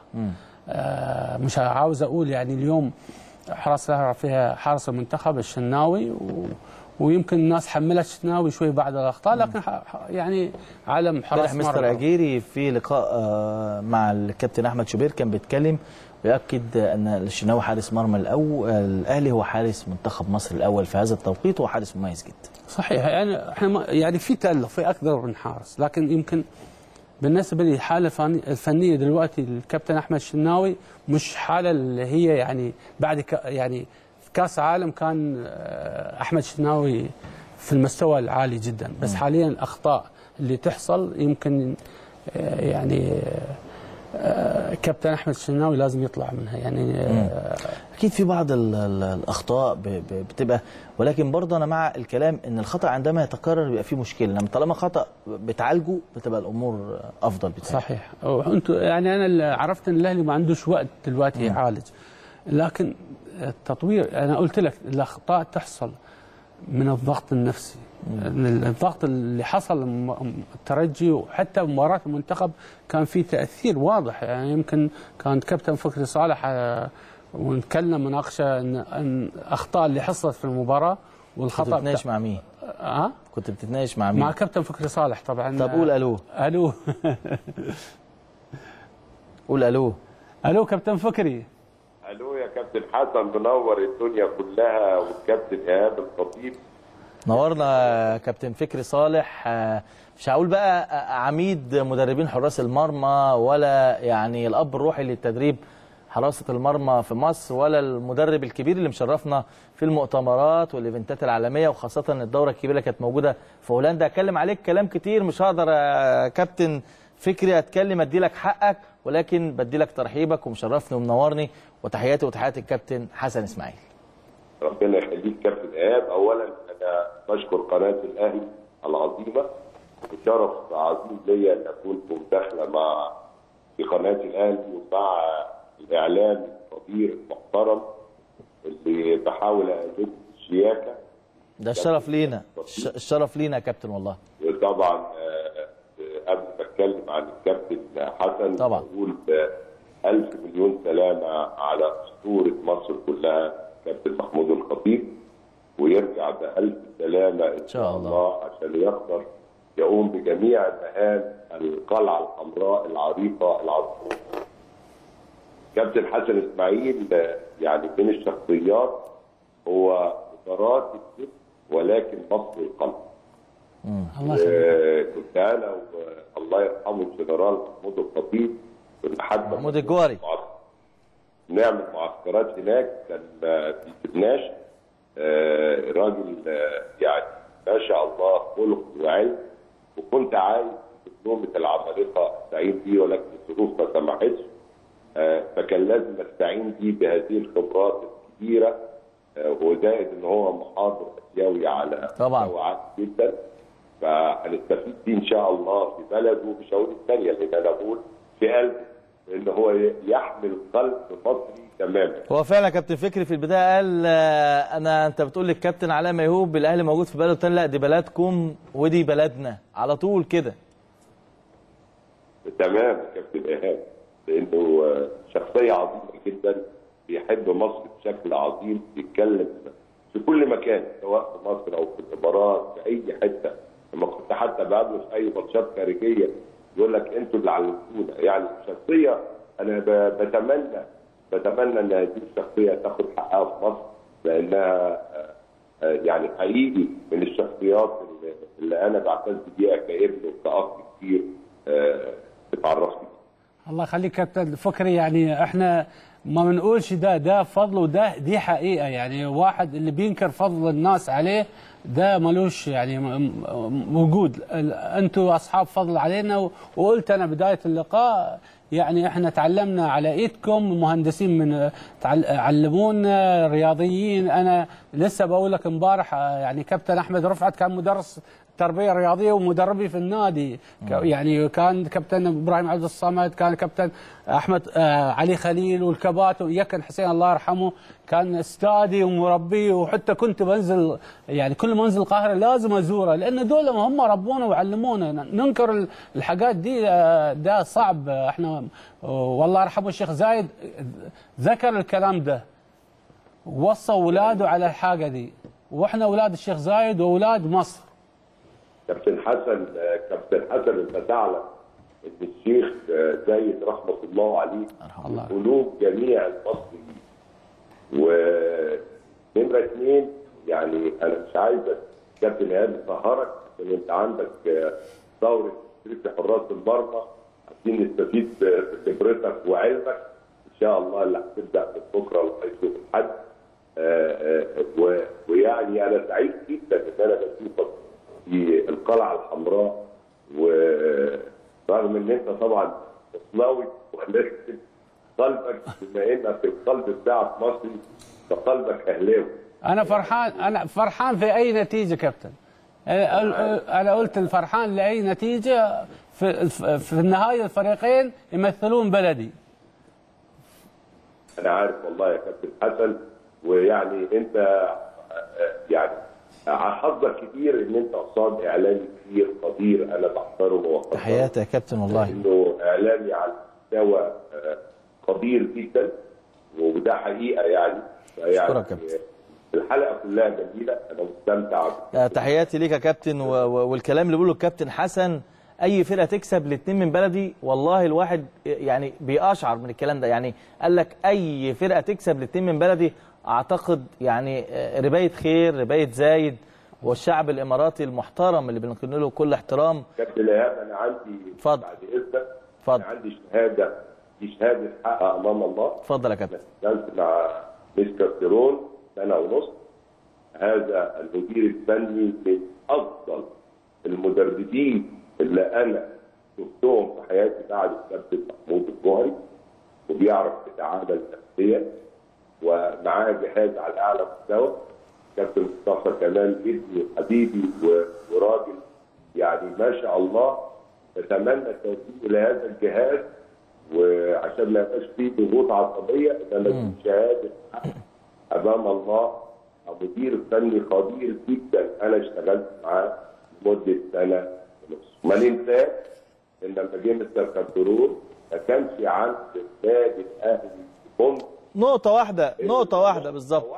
مش عاوز اقول يعني اليوم حرس فيها حارس المنتخب الشناوي ويمكن الناس حملت الشناوي شوي بعد الاخطاء، لكن يعني عالم حراس مرمى. مستر عجيري في لقاء مع الكابتن احمد شوبير كان بيتكلم ويأكد ان الشناوي حارس مرمى الاهلي هو حارس منتخب مصر الاول في هذا التوقيت، وهو حارس مميز جدا. صحيح، يعني احنا يعني في تألق في اكثر من حارس، لكن يمكن بالنسبه لي الحاله الفنيه دلوقتي الكابتن احمد الشناوي مش حاله اللي هي يعني بعد يعني في كاس عالم كان احمد الشناوي في المستوى العالي جدا، بس حاليا الاخطاء اللي تحصل يمكن يعني كابتن احمد الشناوي لازم يطلع منها يعني. اكيد في بعض الاخطاء بتبقى، ولكن برضه انا مع الكلام ان الخطا عندما يتكرر بيبقى فيه مشكله، لما طالما خطا بتعالجه بتبقى الامور افضل بتاعي. صحيح. انتوا يعني انا اللي عرفت ان الاهلي ما عندوش وقت دلوقتي يعالج، لكن التطوير انا قلت لك الاخطاء تحصل من الضغط النفسي. الضغط اللي حصل الترجي وحتى مباراه المنتخب كان في تاثير واضح، يعني يمكن كان كابتن فكري صالح ونتكلم مناقشه ان الاخطاء اللي حصلت في المباراه والخطا. كنت بتتناقش مع مين؟ كنت بتتناقش مع مين؟ مع كابتن فكري صالح طبعا. طب قول الو. الو. قول الو. الو كابتن فكري. الو يا كابتن حسن، منور الدنيا كلها، والكابتن ايهاب الخطيب. نورنا كابتن فكري صالح. مش هقول بقى عميد مدربين حراس المرمى ولا يعني الاب الروحي للتدريب حراسه المرمى في مصر، ولا المدرب الكبير اللي مشرفنا في المؤتمرات والايفنتات العالميه، وخاصه الدوره الكبيره اللي كانت موجوده في هولندا. اتكلم عليك كلام كتير، مش هقدر يا كابتن فكري اتكلم ادي لك حقك، ولكن بدي لك ترحيبك ومشرفني ومنورني، وتحياتي وتحيات الكابتن حسن اسماعيل. ربنا يخليك كابتن ايهاب. اولا انا بشكر قناه الاهلي العظيمه، وشرف عظيم ليا ان اكون في مداخله مع في قناه الاهلي ومع الاعلام الكبير المحترم اللي بحاول اقلد الشياكه. ده الشرف لينا، الشرف لينا يا كابتن والله. وطبعا قبل ما اتكلم عن الكابتن حسن طبعا بقول 1000 مليون سلامه على اسطوره مصر كلها كابتن محمود الخطيب، ويرجع بألف سلامه ان شاء الله عشان يقدر يقوم بجميع مهام القلعه الحمراء العريقه العظيمه. كابتن حسن اسماعيل يعني من الشخصيات هو وزارات الجسم ولكن مصر القلب. كنت انا والله يرحمه الجنرال محمود الخطيب كنا حتى محمود الجوهري نعمل معسكرات هناك، كان في سبناش راجل يعني ما شاء الله خلق وعلم، وكنت عايز دبلومه العمالقه استعين بيه ولكن الظروف ما سمحتش، فكان لازم استعين بيه بهذه الخبرات الكبيره، وزائد ان هو محاضر اسيوي على مستوى عالي جدا، فهنستفيد بيه ان شاء الله في بلده. مش هقول الثانيه لان انا بقول في قلبه ان هو يحمل قلب مصري تماما. هو فعلا كابتن فكري في البدايه قال انت بتقول للكابتن علاء ميهوب الاهلي موجود في بلده تاني، لا دي بلدكم ودي بلدنا على طول كده. تمام يا كابتن ايهاب، لانه شخصيه عظيمه جدا، بيحب مصر بشكل عظيم، بيتكلم في كل مكان سواء في مصر او في الامارات في اي حته. لما كنت حتى بقابله في اي ماتشات خارجيه يقول لك انتوا اللي علمتونا. يعني شخصيه انا بتمنى ان هذه الشخصيه تاخد حقها في مصر، لانها يعني حقيقي من الشخصيات اللي انا بعتز بيها كابن وكاخ كبير، اتعرفت. الله يخليك كابتن فكري، يعني احنا ما بنقولش ده فضل، وده دي حقيقه. يعني واحد اللي بينكر فضل الناس عليه ده ملوش يعني وجود. انتوا اصحاب فضل علينا، وقلت انا بدايه اللقاء يعني احنا تعلمنا على ايدكم، مهندسين من علمونا، رياضيين. انا لسه بقول لك امبارح يعني كابتن احمد رفعت كان مدرس تربيه رياضيه ومدربي في النادي. يعني كان كابتن ابراهيم عبد الصمد، كان كابتن احمد علي خليل، والكباتن يكن حسين الله يرحمه كان استادي ومربي. وحتى كنت بنزل يعني كل ما انزل القاهره لازم ازوره، لان دول هم ربونا وعلمونا. ننكر الحاجات دي ده صعب. احنا والله يرحمه الشيخ زايد ذكر الكلام ده، ووصى اولاده على الحاجه دي، واحنا اولاد الشيخ زايد واولاد مصر. كابتن حسن انت تعلم ان الشيخ زايد رحمه الله عليه في قلوب جميع المصريين. ونمره 2 يعني انا مش عايزك كابتن ايهاب يسهرك، عشان انت عندك ثوره تشريف حراس المرمى، عايزين نستفيد بخبرتك وعلمك ان شاء الله اللي هتبدا من بكره لغايه يوم الاحد. ويعني انا سعيد جدا ان انا بشوفك في القلعه الحمراء، ورغم ان انت طبعا مصلاوي ولكن قلبك بما انك في القلب بتاعك مصري فقلبك اهلاوي. انا فرحان في اي نتيجه كابتن. انا قلت الفرحان لاي نتيجه في النهايه الفريقين يمثلون بلدي. انا عارف والله يا كابتن حسن، ويعني انت يعني حظك كتير ان انت قصاد اعلامي كبير قدير انا بحترمه وقدره. تحياتي يا كابتن والله. انه اعلامي على مستوى قدير جدا، وده حقيقه يعني. اشكرك يا كابتن. الحلقه كلها جميله، انا مستمتع. تحياتي ليك يا كابتن. والكلام اللي بيقوله الكابتن حسن اي فرقه تكسب الاثنين من بلدي، والله الواحد يعني بيقشعر من الكلام ده. يعني قال لك اي فرقه تكسب الاثنين من بلدي، اعتقد يعني رباية خير، رباية زايد والشعب الاماراتي المحترم اللي بنقول له كل احترام. كابتن ايهاب انا عندي اتفضل بعد اذنك، اتفضل. انا عندي شهاده، دي شهاده حق امام الله. اتفضل يا كابتن. كنت مع مستر تيرون سنه ونص، هذا المدير الفني من افضل المدربين اللي انا شفتهم في حياتي بعد الكابتن محمود الجوهري، وبيعرف يتعامل نفسيا، ومعاه جهاز على اعلى مستوى. كابتن مصطفى كمان ابني حبيبي وراجل يعني ما شاء الله. نتمنى التوفيق لهذا الجهاز، وعشان ما يبقاش فيه ضغوط عصبيه، انما دي شهاده امام الله. مدير فني قدير جدا انا اشتغلت معاه لمده سنه ونص. ما ننساش ان لما جه مستر كارترون ما كانش عند النادي الاهلي نقطة واحدة بالظبط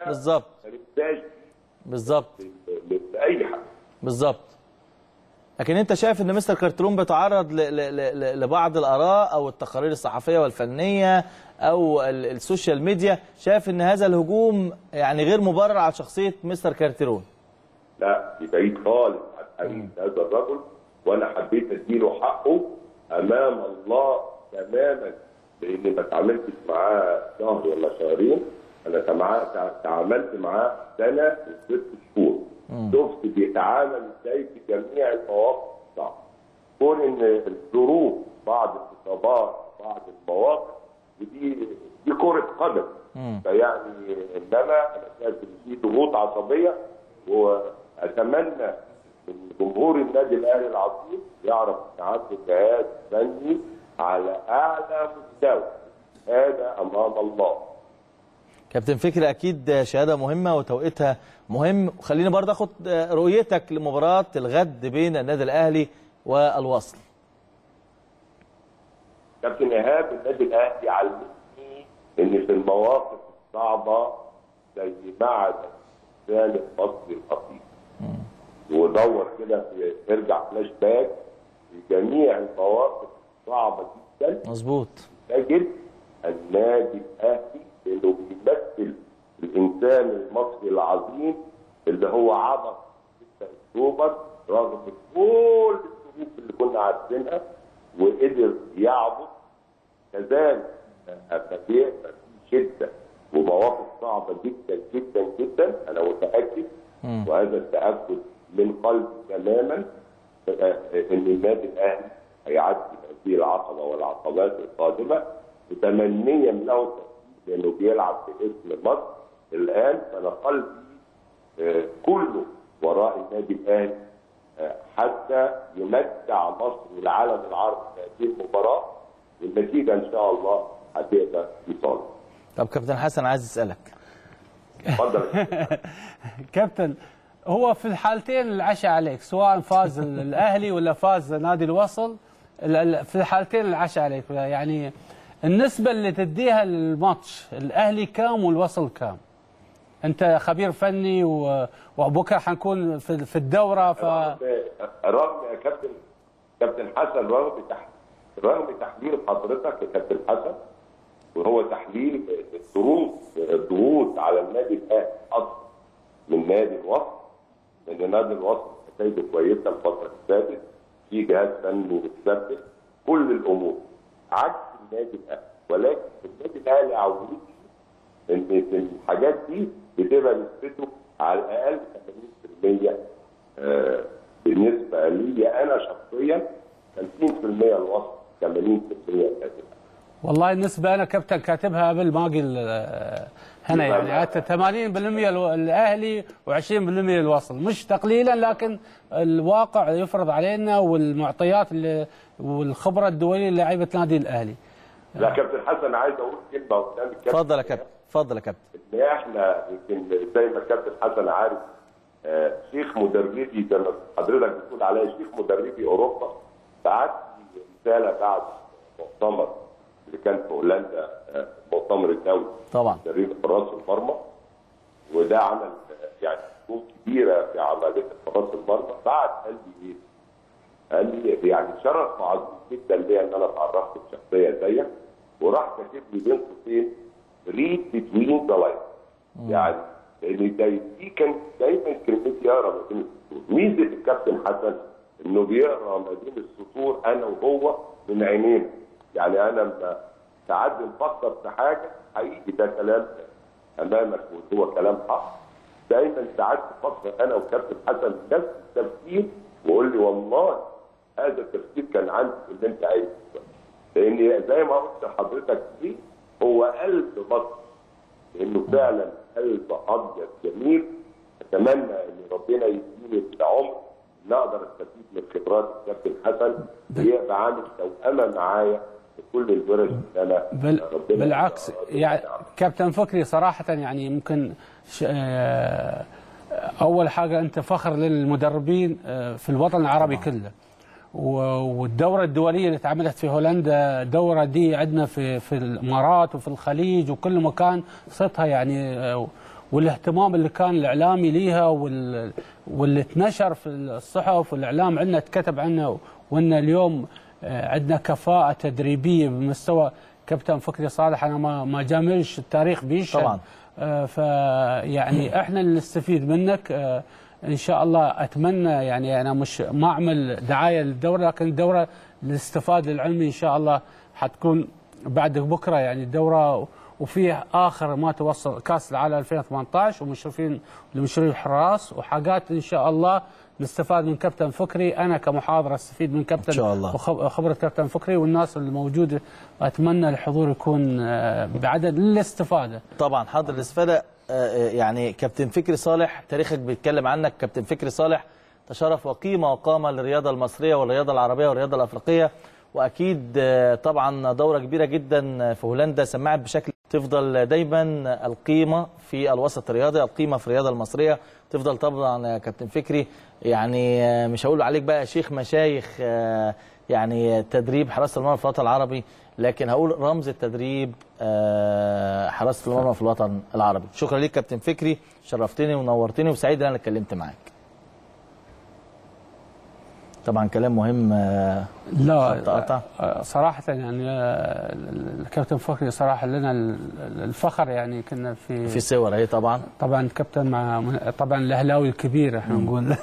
لأي حد بالظبط. لكن انت شايف ان مستر كارترون بيتعرض لبعض الاراء او التقارير الصحفيه والفنيه او السوشيال ميديا، شايف ان هذا الهجوم يعني غير مبرر على شخصيه مستر كارترون؟ لا، دي بعيد خالص عن حقيقه هذا الرجل، وانا حبيت اديله حقه امام الله تماما، لاني ما تعاملتش معاه شهر ولا شهرين، انا تعاملت معاه سنه و6 شهور. شفت بيتعامل ازاي في جميع المواقف الصعبه. كون ان الظروف، بعض الاصابات، بعض المواقف، ودي كره قدم. فيعني انما انا شايف ان في ضغوط عصبيه، واتمنى من جمهور النادي الاهلي العظيم يعرف يتعامل جهاز فني على اعلى مستوى. هذا امام الله. كابتن فكري، اكيد شهاده مهمه وتوقيتها مهم. وخليني برضه اخد رؤيتك لمباراه الغد بين النادي الاهلي والوصل. كابتن ايهاب، النادي الاهلي علمني ان في المواقف الصعبه زي معهد الانسان المصري الخطير، ودور كده ارجع فلاش باك في جميع المواقف الصعبه جدا. مظبوط. تجد النادي الاهلي انه بيمثل الانسان المصري العظيم اللي هو عبر 6 اكتوبر رغم كل الظروف اللي كنا عارفينها، وقدر يعبد. كذلك أما في شده ومواقف صعبه جدا جدا جدا، انا متاكد وهذا التاكد من قلبي تماما ان النادي الاهلي هيعدي هذه العقبه والعقبات القادمه، متمنيا له التوفيق لانه بيلعب باسم مصر الان. فانا قلبي كله وراء النادي الاهلي حتى يمتع مصر والعالم العربي في هذه المباراه، والنتيجه ان شاء الله هتبقى في صالح. طب كابتن حسن عايز اسالك. اتفضل. كابتن، هو في الحالتين العشاء عليك، سواء فاز الاهلي ولا فاز نادي الوصل، في الحالتين العشاء عليك. يعني النسبه اللي تديها للماتش الاهلي كام والوصل كام؟ انت خبير فني وبكره حنكون في الدوره. رغم يا كابتن حسن، رغم تحليل حضرتك يا كابتن حسن، وهو تحليل الضغوط على النادي الاهلي اكثر من نادي الوصل، لان نادي الوصل نتائجه كويسه الفتره اللي فاتت، في جهاز فني بتثبت كل الامور عكس النادي الاهلي. ولكن النادي الاهلي عودني ان الحاجات دي بتبقى نسبته على الاقل 80% بالنسبه لي انا شخصيا، 50% الوصل 80% النادي. والله النسبة أنا كابتن كاتبها قبل ما أقول هنا، يعني 80% الأهلي و20% الوصل، مش تقليلا لكن الواقع يفرض علينا والمعطيات والخبرة الدولية للاعيبة نادي الأهلي. لا كابتن حسن، عايز أقول كلمة قدام الكابتن. اتفضل يا كابتن. اتفضل يا كابتن. إن إحنا يمكن زي ما الكابتن حسن عارف، شيخ مدربي زي ما حضرتك بتقول عليا شيخ مدربي أوروبا، بعت لي رسالة بعد مؤتمر اللي كان في هولندا، مؤتمر الدولي طبعا تدريب حراس المرمى، وده عمل يعني نجوم كبيره في عمليه حراس المرمى. بعد قال لي ايه؟ قال لي يعني شرف عظيم جدا ليا ان انا اتعرفت بشخصيه زيك، وراح كاتب لي بين قوسين ريد بتوين ذا لاين. يعني لان دي كان دايما كلمتي يقرا ما بين السطور. ميزه الكابتن حسن انه بيقرا ما بين السطور انا وهو من عينينا. يعني انا لما ساعات بنفكر في حاجه حقيقي ده كلام امامك وهو كلام حق، دايما ساعات بفكر انا وكابتن حسن نفس التفكير، وقول لي والله هذا التفكير كان عندي اللي انت عايزه. لان زي ما قلت لحضرتك دي هو قلب مصر، لانه فعلا قلب ابيض جميل. اتمنى ان ربنا يديني العمر ان اقدر استفيد من خبرات الكابتن حسن ويبقى عامل توأمه معايا في كل الورش اللي انا بالعكس. يعني كابتن فكري صراحه يعني ممكن اول حاجه انت فخر للمدربين في الوطن العربي كله، والدوره الدوليه اللي اتعملت في هولندا، الدوره دي عندنا في الامارات وفي الخليج وكل مكان صرتها يعني، والاهتمام اللي كان الاعلامي ليها واللي اتنشر في الصحف والاعلام عندنا اتكتب عنه، وان اليوم عندنا كفاءه تدريبيه بمستوى كابتن فكري صالح. انا ما جاملش، التاريخ بيشهد طبعا. فيعني احنا اللي نستفيد منك ان شاء الله. اتمنى يعني انا مش ما اعمل دعايه للدوره، لكن الدوره للاستفاده العلمي ان شاء الله حتكون بعد بكره يعني الدوره، وفيه اخر ما توصل كاس العالم 2018 ومشرفين لمشرفي حراس وحاجات ان شاء الله نستفاد من كابتن فكري. انا كمحاضره استفيد من كابتن ان شاء الله وخبره كابتن فكري، والناس الموجوده اتمنى الحضور يكون بعدد للاستفاده. طبعا حاضر الاستفاده. يعني كابتن فكري صالح تاريخك بيتكلم عنك. كابتن فكري صالح تشرف وقيمه وقامه للرياضه المصريه والرياضه العربيه والرياضه الافريقيه، واكيد طبعا دوره كبيره جدا في هولندا سمعت بشكل. تفضل دايما القيمه في الوسط الرياضي، القيمه في الرياضه المصريه تفضل طبعا يا كابتن فكري. يعني مش هقول عليك بقى شيخ مشايخ يعني تدريب حراسه المرمى في الوطن العربي، لكن هقول رمز التدريب حراسه المرمى في الوطن العربي. شكرا ليك كابتن فكري، شرفتني ونورتني وسعيد ان انا اتكلمت معاك. طبعا كلام مهم لا صراحة يعني الكابتن فخري صراحة لنا الفخر، يعني كنا في صور اهي طبعا الكابتن مع طبعا الاهلاوي الكبير احنا نقول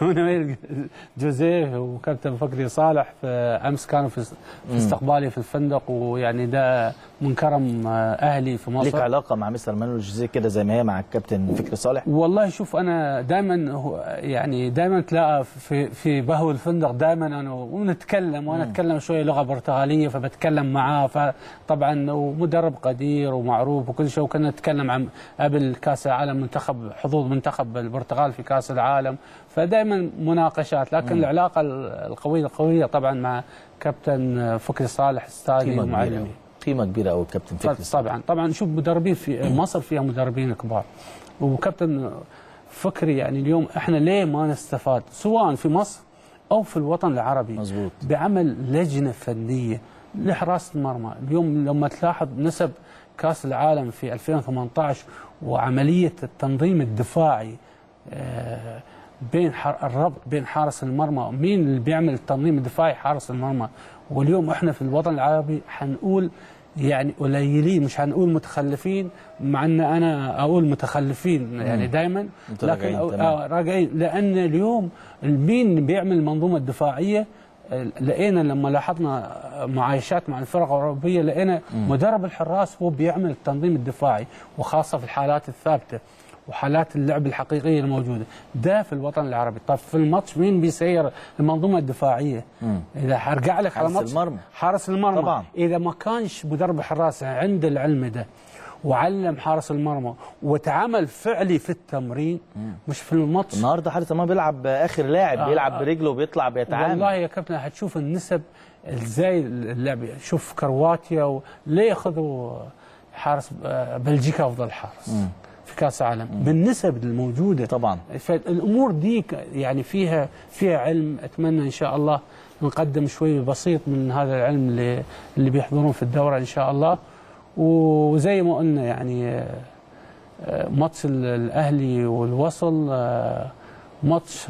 جوزيه وكابتن فخري صالح. في امس كانوا في استقبالي في الفندق، ويعني ده من كرم اهلي في مصر. ليك علاقة مع مستر مانويل جوزيه كده زي ما هي مع الكابتن فكري صالح؟ والله شوف انا دائما تلاقى في بهو الفندق دائما انا ونتكلم، وانا اتكلم شويه لغه برتغاليه فبتكلم معاه، فطبعا ومدرب قدير ومعروف وكل شيء. وكنا نتكلم عن قبل كاس العالم حظوظ منتخب البرتغال في كاس العالم، فدائما مناقشات. لكن العلاقه القويه طبعا مع كابتن فكري صالح استاذي ومعلمي، قيمه كبيره قوي الكابتن فكري صالح. طبعا شوف مدربين في مصر فيها مدربين كبار، وكابتن فكري يعني اليوم احنا ليه ما نستفاد سواء في مصر او في الوطن العربي؟ مزبوط. بعمل لجنه فنيه لحراسه المرمى. اليوم لما تلاحظ نسب كاس العالم في 2018 وعمليه التنظيم الدفاعي بين الربط بين حارس المرمى، مين اللي بيعمل التنظيم الدفاعي؟ حارس المرمى. واليوم احنا في الوطن العربي حنقول يعني قليلين، مش هنقول متخلفين، مع ان انا اقول متخلفين يعني دايما، لكن راجعين. لان اليوم مين بيعمل المنظومه الدفاعيه؟ لقينا لما لاحظنا معايشات مع الفرق الاوروبيه، لقينا مدرب الحراس هو بيعمل التنظيم الدفاعي، وخاصه في الحالات الثابته وحالات اللعب الحقيقيه الموجوده. ده في الوطن العربي. طب في الماتش مين بيسير المنظومه الدفاعيه؟ اذا هرجع لك على ماتش حارس المرمى طبعا. اذا ما كانش مدرب الحراس عند العلم ده وعلم حارس المرمى وتعامل فعلي في التمرين مش في الماتش. النهارده حارس المرمى بيلعب اخر لاعب، بيلعب برجله وبيطلع بيتعامل. والله يا كابتن هتشوف النسب ازاي اللعب. شوف كرواتيا ليه ياخذوا حارس بلجيكا افضل حارس في كاس العالم بالنسب الموجوده طبعا. فالامور دي يعني فيها علم. اتمنى ان شاء الله نقدم شوي بسيط من هذا العلم اللي بيحضرون في الدوره ان شاء الله. وزي ما قلنا يعني ماتش الاهلي والوصل ماتش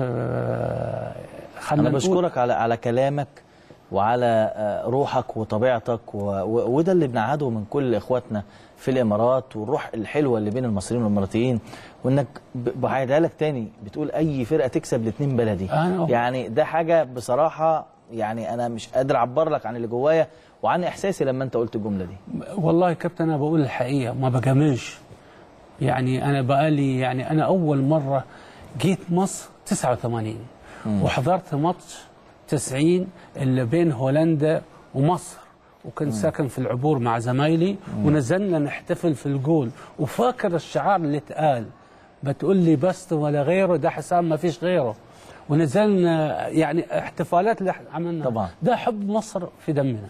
انا بشكرك على كلامك وعلى روحك وطبيعتك، وده اللي بنعهده من كل اخواتنا في الامارات، والروح الحلوه اللي بين المصريين والاماراتيين. وانك بعيدها لك تاني بتقول اي فرقه تكسب الاثنين بلدي، يعني ده حاجه بصراحه يعني انا مش قادر اعبر لك عن اللي جوايا وعن احساسي لما انت قلت الجمله دي. والله يا كابتن انا بقول الحقيقه ما بجاملش. يعني انا بقالي يعني انا اول مره جيت مصر 89 وحضرت ماتش 90 اللي بين هولندا ومصر، وكنت ساكن في العبور مع زمايلي ونزلنا نحتفل في الجول. وفاكر الشعار اللي اتقال، بتقول لي بس ولا غيره، ده حسام ما فيش غيره. ونزلنا يعني احتفالات اللي عملنا طبعا. ده حب مصر في دمنا،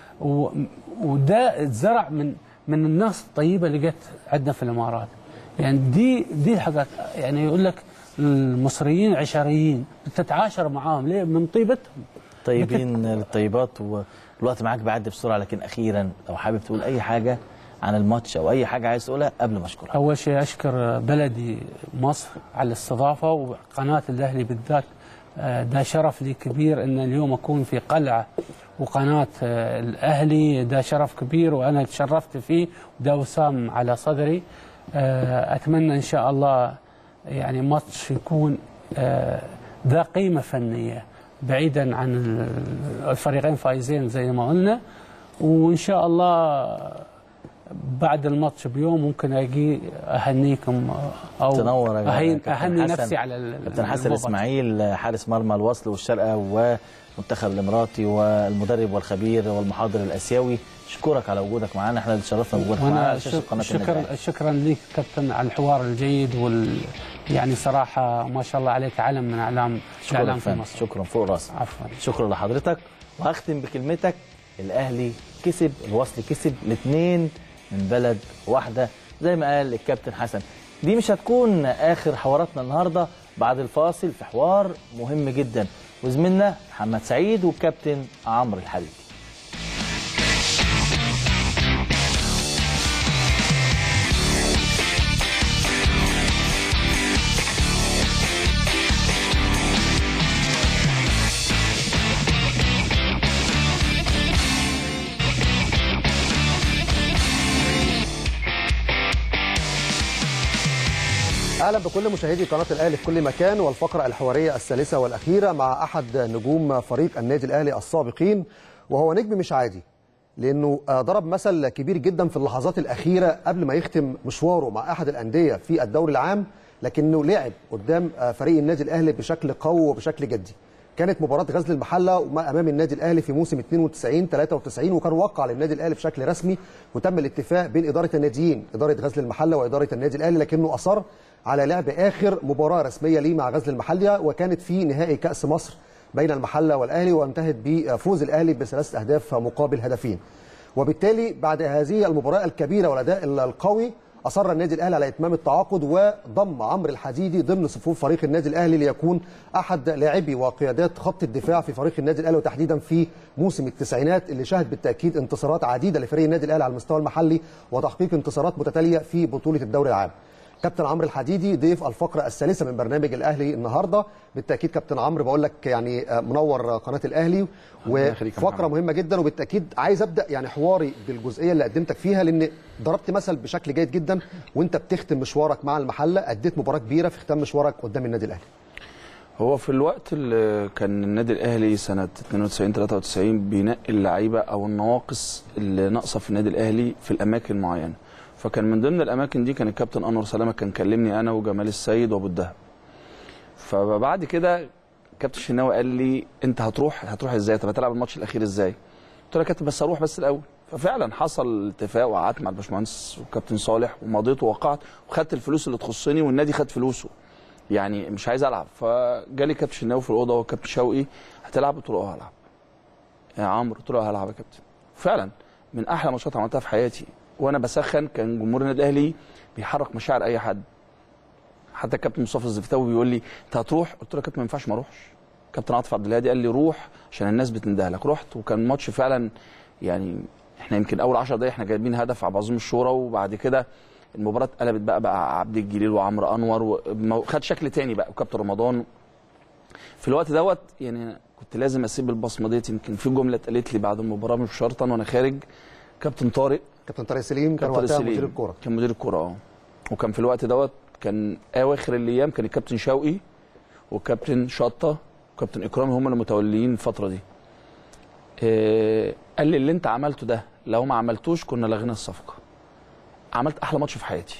وده اتزرع من الناس الطيبه اللي جت عندنا في الامارات. يعني دي الحاجات. يعني يقول لك المصريين عشريين، تتعاشر معاهم ليه؟ من طيبتهم. طيبين للطيبات. والوقت معاك بيعدي بسرعه، لكن اخيرا لو حابب تقول اي حاجه عن الماتش او اي حاجه عايز تقولها قبل ما اشكرك. اول شيء اشكر بلدي مصر على الاستضافه، وقناه الاهلي بالذات ده شرف لي كبير ان اليوم اكون في قلعه وقناه الاهلي. ده شرف كبير وانا تشرفت فيه، وده وسام على صدري. اتمنى ان شاء الله يعني ماتش يكون ذا قيمه فنيه بعيدا عن الفريقين فايزين زي ما قلنا. وان شاء الله بعد الماتش بيوم ممكن اجي اهنيكم او تنور اهني نفسي على كابتن حسن اسماعيل حارس مرمى الوصل والشرقه ومنتخب الاماراتي والمدرب والخبير والمحاضر الاسيوي. اشكرك على وجودك معنا، احنا اللي تشرفنا بوجودك معنا على شاشه قناه النادي. شكرا ليك كابتن على الحوار الجيد يعني صراحه ما شاء الله عليك علم من اعلام في مصر. شكرا فوق راسي. عفوا. شكرا لحضرتك. وهختم بكلمتك، الاهلي كسب، الوصل كسب، الاثنين من بلد واحده زي ما قال الكابتن حسن. دي مش هتكون اخر حواراتنا النهارده، بعد الفاصل في حوار مهم جدا وزميلنا محمد سعيد والكابتن عمرو الحريري. اهلا بكل مشاهدي قناه الاهلي في كل مكان، والفقره الحواريه الثالثه والاخيره مع احد نجوم فريق النادي الاهلي السابقين، وهو نجم مش عادي لانه ضرب مثل كبير جدا في اللحظات الاخيره قبل ما يختم مشواره مع احد الانديه في الدوري العام، لكنه لعب قدام فريق النادي الاهلي بشكل قوي وبشكل جدي. كانت مباراه غزل المحله امام النادي الاهلي في موسم 92-93، وكان وقع للنادي الاهلي بشكل رسمي، وتم الاتفاق بين اداره الناديين، اداره غزل المحله واداره النادي الاهلي، لكنه اصر على لعب اخر مباراه رسميه ليه مع غزل المحله، وكانت في نهائي كاس مصر بين المحله والاهلي، وانتهت بفوز الاهلي ب3 أهداف مقابل هدفين. وبالتالي بعد هذه المباراه الكبيره والاداء القوي اصر النادي الاهلي على اتمام التعاقد، وضم عمرو الحديدي ضمن صفوف فريق النادي الاهلي ليكون احد لاعبي وقيادات خط الدفاع في فريق النادي الاهلي، وتحديدا في موسم التسعينات اللي شهد بالتاكيد انتصارات عديده لفريق النادي الاهلي على المستوى المحلي وتحقيق انتصارات متتاليه في بطوله الدوري العام. كابتن عمرو الحديدي ضيف الفقره الثالثه من برنامج الاهلي النهارده. بالتاكيد كابتن عمرو بقول لك يعني منور قناه الاهلي، وفقره مهمه جدا، وبالتاكيد عايز ابدا يعني حواري بالجزئيه اللي قدمتك فيها، لان ضربت مثل بشكل جيد جدا وانت بتختم مشوارك مع المحله، اديت مباراه كبيره في ختام مشوارك قدام النادي الاهلي. هو في الوقت اللي كان النادي الاهلي سنه 92-93 بينقي اللعيبه او النواقص اللي ناقصه في النادي الاهلي في الاماكن معينه، فكان من ضمن الاماكن دي كان الكابتن انور سلامه كان كلمني انا وجمال السيد وابو الدهب. فبعد كده كابتن الشناوي قال لي انت هتروح ازاي؟ طب هتلعب الماتش الاخير ازاي؟ قلت له يا كابتن بس اروح بس الاول. ففعلا حصل اتفاق وقعدت مع الباشمهندس والكابتن صالح ومضيت ووقعت وخدت الفلوس اللي تخصني والنادي خد فلوسه، يعني مش عايز العب. فجالي كابتن الشناوي في الاوضه وكابتن شوقي هتلعب؟ قلت له هلعب. يا عمرو؟ قلت له هلعب يا كابتن. فعلا من احلى ماتشات عملتها في حياتي، وانا بسخن كان جمهور النادي الاهلي بيحرك مشاعر اي حد. حتى الكابتن مصطفى الزفتاوي بيقول لي انت هتروح؟ قلت له يا كابتن ما ينفعش ما اروحش. كابتن عاطف عبد الهادي قال لي روح عشان الناس بتنده لك. رحت وكان ماتش فعلا، يعني احنا يمكن اول 10 دقايق احنا جايبين هدف على عظيم الشورى، وبعد كده المباراه اتقلبت بقى عبد الجليل وعمرو انور وخد شكل تاني بقى، وكابتن رمضان. في الوقت دوت يعني كنت لازم اسيب البصمه ديت. يمكن في جمله اتقالت لي بعد المباراه مش شرطا وانا خارج، كابتن طارق سليم كان وقتها مدير الكوره، كان مدير الكوره وكان في الوقت دوت كان اواخر الايام كان الكابتن شوقي والكابتن شطه وكابتن اكرامي هم اللي متوليين الفتره دي. قال لي اللي انت عملته ده لو ما عملتوش كنا لغينا الصفقه. عملت احلى ماتش في حياتي.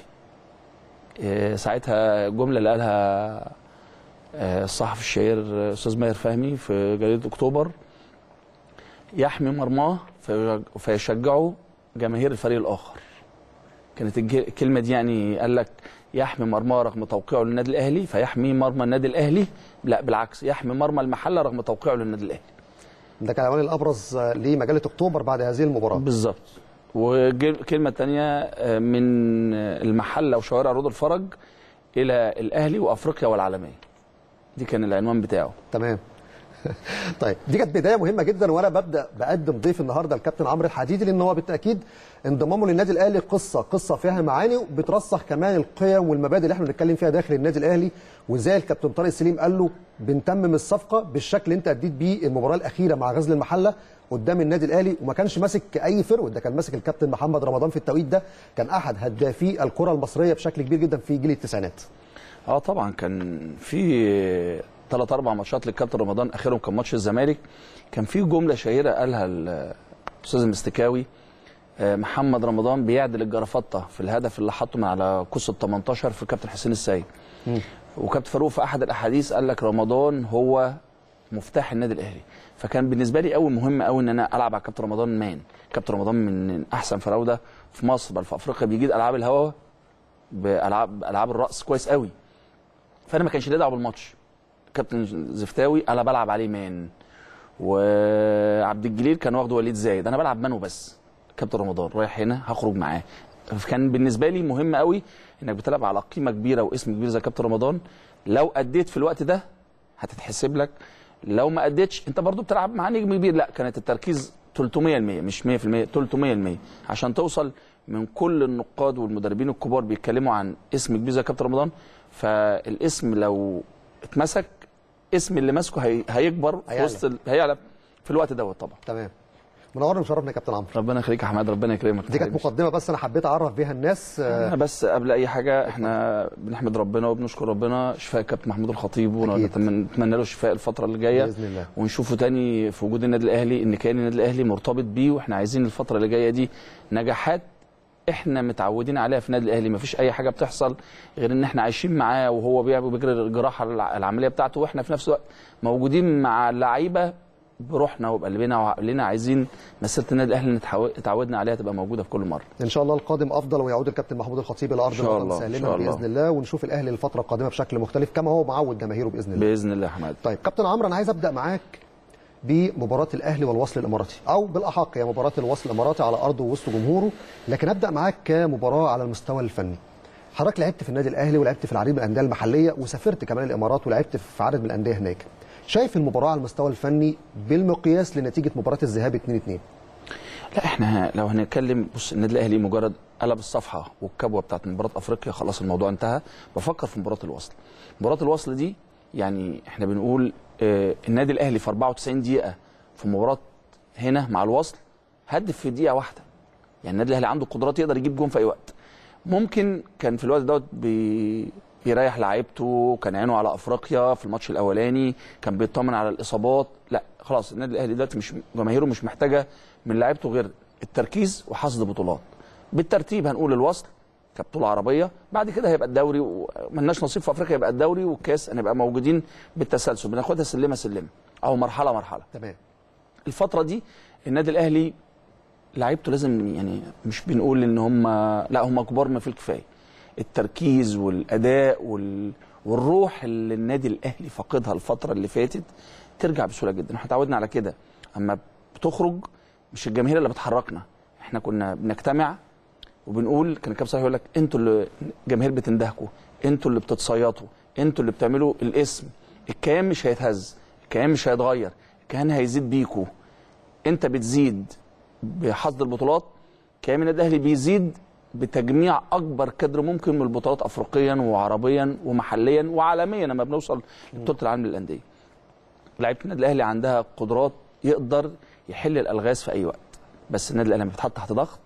ساعتها الجمله اللي قالها الصحفي الشهير استاذ ماهر فهمي في جريده اكتوبر، يحمي مرماه فيشجعه جماهير الفريق الاخر. كانت الكلمه دي يعني قال لك يحمي مرماه رغم توقيعه للنادي الاهلي فيحمي مرمى النادي الاهلي، لا بالعكس يحمي مرمى المحله رغم توقيعه للنادي الاهلي. ده كان العنوان الابرز لمجله اكتوبر بعد هذه المباراه بالظبط. وكلمه ثانيه من المحله وشوارع رود الفرج الى الاهلي وافريقيا والعالميه، دي كان العنوان بتاعه. تمام. طيب دي كانت بدايه مهمه جدا، وانا ببدا بقدم ضيف النهارده الكابتن عمرو الحديدي، لان هو بالتاكيد انضمامه للنادي الاهلي قصه فيها معاني، وبترسخ كمان القيم والمبادئ اللي احنا بنتكلم فيها داخل النادي الاهلي. وزي الكابتن طارق سليم قال له بنتمم الصفقه بالشكل اللي انت اديت بيه المباراه الاخيره مع غزل المحله قدام النادي الاهلي، وما كانش ماسك اي فرود، ده كان ماسك الكابتن محمد رمضان في التوقيت ده، كان احد هدافي الكره المصريه بشكل كبير جدا في جيل التسعينات. طبعا كان في 3-4 ماتشات للكابتن رمضان، اخرهم كان ماتش الزمالك. كان في جمله شهيره قالها الاستاذ المستكاوي، محمد رمضان بيعدل الجرافطه في الهدف اللي حطه من على قوس ال 18 في الكابتن حسين السيد. وكابتن فاروق في احد الاحاديث قال لك رمضان هو مفتاح النادي الاهلي. فكان بالنسبه لي اول مهم قوي ان انا العب على كابتن رمضان كابتن رمضان من احسن فراوده في مصر بل في افريقيا، بيجيد العاب الهوا بالعاب الراس كويس قوي. فانا ما كانش ليا دعوه بالماتش. كابتن زفتاوي انا بلعب عليه مان، وعبد الجليل كان واخده وليد زايد، انا بلعب مانو بس. كابتن رمضان رايح هنا هخرج معاه. كان بالنسبه لي مهم قوي انك بتلعب على قيمه كبيره واسم كبير زي كابتن رمضان. لو اديت في الوقت ده هتتحسب لك، لو ما اديتش انت برضو بتلعب مع نجم كبير. لا، كانت التركيز 300% مش 100%، 300% عشان توصل. من كل النقاد والمدربين الكبار بيتكلموا عن اسم كبير زي كابتن رمضان، فالاسم لو اتمسك اسم اللي ماسكه هيكبر في وسط هيعلى في الوقت دوت طبعا. تمام. منورنا ومشرفنا يا كابتن عمرو. ربنا يخليك يا احمد، ربنا يكرمك. دي كانت مقدمه بس انا حبيت اعرف بيها الناس. بس قبل اي حاجه احنا بنحمد ربنا وبنشكر ربنا شفاء الكابتن محمود الخطيب، ونتمنى له الشفاء الفتره اللي جايه باذن الله، ونشوفه تاني في وجود النادي الاهلي، ان كان النادي الاهلي مرتبط بيه، واحنا عايزين الفتره اللي جايه دي نجاحات احنا متعودين عليها في النادي الاهلي. مفيش اي حاجه بتحصل غير ان احنا عايشين معاه وهو بيجري الجراحه العمليه بتاعته، واحنا في نفس الوقت موجودين مع اللعيبه بروحنا وبقلبنا وعقلنا، عايزين مسيره النادي الاهلي اتعودنا عليها تبقى موجوده في كل مره. ان شاء الله القادم افضل، ويعود الكابتن محمود الخطيب الى ارض الوطن سالما باذن الله، ونشوف الاهلي الفتره القادمه بشكل مختلف كما هو معود جماهيره باذن الله. باذن الله يا حماد. طيب كابتن عمرو، انا عايز ابدا معاك بمباراه الاهلي والوصل الاماراتي، او بالاحق هي مباراه الوصل الاماراتي على ارضه ووسط جمهوره، لكن ابدا معاك كمباراه على المستوى الفني. حضرتك لعبت في النادي الاهلي ولعبت في العديد من الانديه المحليه، وسافرت كمان الامارات ولعبت في عدد من الانديه هناك. شايف المباراه على المستوى الفني بالمقياس لنتيجه مباراه الذهاب 2-2؟ لا احنا لو هنتكلم، بص النادي الاهلي مجرد قلب الصفحه والكبوه بتاعت مباراه افريقيا خلاص الموضوع انتهى. بفكر في مباراه الوصل. مباراه الوصل دي يعني احنا بنقول النادي الاهلي في 94 دقيقه في مباراه هنا مع الوصل هدف في دقيقه واحده. يعني النادي الاهلي عنده قدرات يقدر يجيب جون في اي وقت. ممكن كان في الوقت دوت بيريح لعيبته، كان عينه على افريقيا في الماتش الاولاني، كان بيطمن على الاصابات. لا خلاص النادي الاهلي دلوقتي مش جماهيره مش محتاجه من لعيبته غير التركيز وحصد بطولات. بالترتيب هنقول الوصل كبطوله عربيه، بعد كده هيبقى الدوري، ومالناش نصيب في افريقيا يبقى الدوري والكاس، هنبقى موجودين بالتسلسل بناخدها سلمه سلمه او مرحله مرحله. تمام. الفتره دي النادي الاهلي لعيبته لازم، يعني مش بنقول ان هم لا هم كبار ما فيه الكفايه. التركيز والاداء والروح اللي النادي الاهلي فقدها الفتره اللي فاتت ترجع بسهوله جدا. احنا اتعودنا على كده، اما بتخرج مش الجماهير اللي بتحركنا، احنا كنا بنجتمع وبنقول، كان الكابتن صالح يقول لك انتوا اللي الجماهير بتندهكوا، انتوا اللي بتتصيطوا، انتوا اللي بتعملوا الاسم. الكيان مش هيتهز، الكيان مش هيتغير، الكيان هيزيد بيكوا. انت بتزيد بحصد البطولات، كيان النادي الاهلي بيزيد بتجميع اكبر كادر ممكن من البطولات افريقيا وعربيا ومحليا وعالميا لما بنوصل لبطوله العالم للانديه. لعيبه النادي الاهلي عندها قدرات يقدر يحل الالغاز في اي وقت، بس النادي الاهلي لما بيتحط تحت ضغط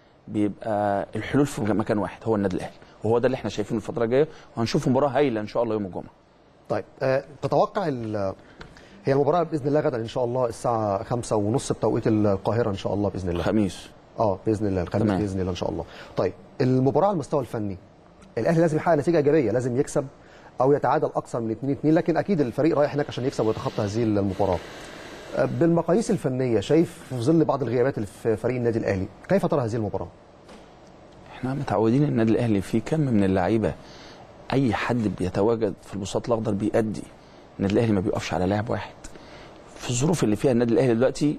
بيبقى الحلول في مكان واحد هو النادي الاهلي، وهو ده اللي احنا شايفينه الفتره الجايه، وهنشوف مباراه هايله ان شاء الله يوم الجمعه. طيب تتوقع هي المباراه باذن الله غدا ان شاء الله الساعه 5:30 بتوقيت القاهره ان شاء الله باذن الله. الخميس. باذن الله الخميس باذن الله ان شاء الله. طيب المباراه على المستوى الفني الاهلي لازم يحقق نتيجه ايجابيه، لازم يكسب او يتعادل اكثر من 2-2، لكن اكيد الفريق رايح هناك عشان يكسب ويتخطى هذه المباراه. بالمقاييس الفنيه شايف في ظل بعض الغيابات اللي في فريق النادي الاهلي كيف ترى هذه المباراه؟ احنا متعودين النادي الاهلي فيه كم من اللعيبه، اي حد بيتواجد في البساط الاخضر بيأدي. النادي الاهلي ما بيقفش على لاعب واحد. في الظروف اللي فيها النادي الاهلي دلوقتي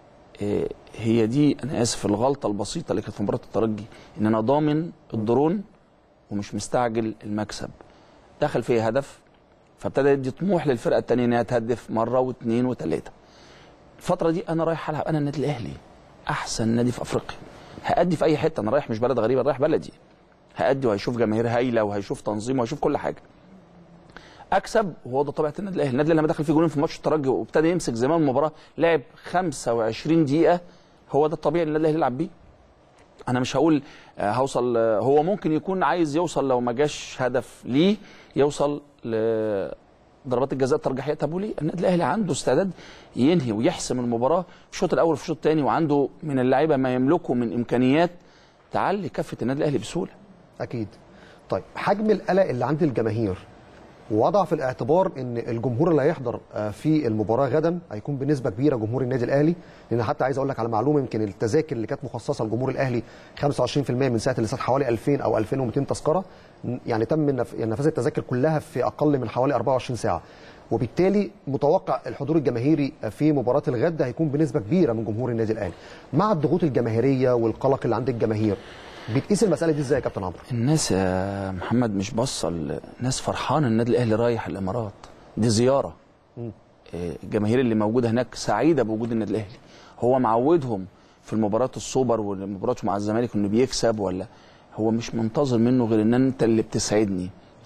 هي دي، انا اسف، الغلطه البسيطه اللي كانت في مباراه الترجي، ان انا ضامن الدرون ومش مستعجل المكسب. دخل فيه هدف فابتدى يدي طموح للفرقه الثانيه انها تهدف مره واثنين وثلاثه. الفتره دي انا رايح العب، انا النادي الاهلي احسن نادي في افريقيا، هادي في اي حته، انا رايح مش بلد غريبه، رايح بلدي، هادي وهيشوف جماهير هايله وهيشوف تنظيم وهيشوف كل حاجه. اكسب، وهو ده طبيعه النادي الاهلي. النادي الاهلي لما دخل فيه جولين في ماتش الترجي وابتدى يمسك زمان المباراه، لعب 25 دقيقه، هو ده الطبيعي اللي النادي الاهلي يلعب بيه. انا مش هقول هوصل، هو ممكن يكون عايز يوصل لو ما جاش هدف ليه يوصل لضربات الجزاء الترجيحيه. طب وليه؟ النادي الاهلي عنده استعداد ينهي ويحسم المباراه في الشوط الاول وفي الشوط الثاني، وعنده من اللعيبه ما يملكه من امكانيات تعلي كفه النادي الاهلي بسهوله. اكيد. طيب حجم القلق اللي عند الجماهير وضع في الاعتبار ان الجمهور اللي هيحضر في المباراه غدا هيكون بنسبه كبيره جمهور النادي الاهلي، لان حتى عايز اقول لك على معلومه، يمكن التذاكر اللي كانت مخصصه لجمهور الاهلي 25% من ساعه اللي حوالي 2000 او 2200 تذكره، يعني تم نفاذ التذاكر كلها في اقل من حوالي 24 ساعه، وبالتالي متوقع الحضور الجماهيري في مباراه الغد هيكون بنسبه كبيره من جمهور النادي الاهلي. مع الضغوط الجماهيريه والقلق اللي عند الجماهير، بتقيس المساله دي ازاي يا كابتن عمرو؟ الناس يا محمد مش باصه، الناس فرحانه النادي الاهلي رايح الامارات، دي زياره. الجماهير اللي موجوده هناك سعيده بوجود النادي الاهلي، هو معودهم في المباريات السوبر والمباريات مع الزمالك انه بيكسب، ولا هو مش منتظر منه غير ان انت اللي بتسعدني،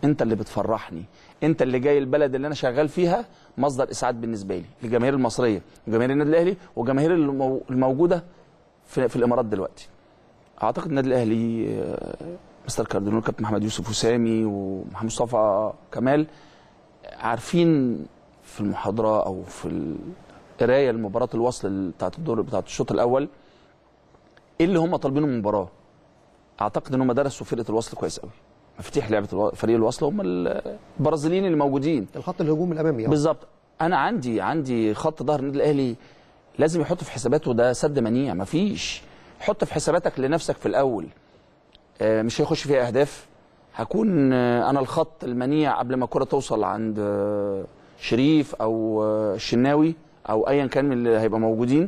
انت اللي بتفرحني، انت اللي جاي البلد اللي انا شغال فيها مصدر اسعاد بالنسبه لي، للجماهير المصريه وجماهير النادي الاهلي وجماهير الموجوده في الامارات دلوقتي. اعتقد النادي الاهلي مستر كاردينال كابتن محمد يوسف وسامي ومحمد مصطفى كمال عارفين في المحاضره او في القرايه لمباراه الوصل بتاعت الدور بتاعت الشوط الاول ايه اللي هم طالبينه من المباراه. اعتقد ان هم درسوا فرقه الوصل كويس قوي. مفاتيح لعبه فريق الوصل هم البرازيليين اللي موجودين، الخط الهجومي الامامي بالظبط. انا عندي خط ظهر النادي الاهلي لازم يحط في حساباته ده سد منيع. مفيش، حط في حساباتك لنفسك في الاول مش هيخش فيها اهداف، هكون انا الخط المنيع قبل ما الكره توصل عند شريف او الشناوي او ايا كان من اللي هيبقى موجودين.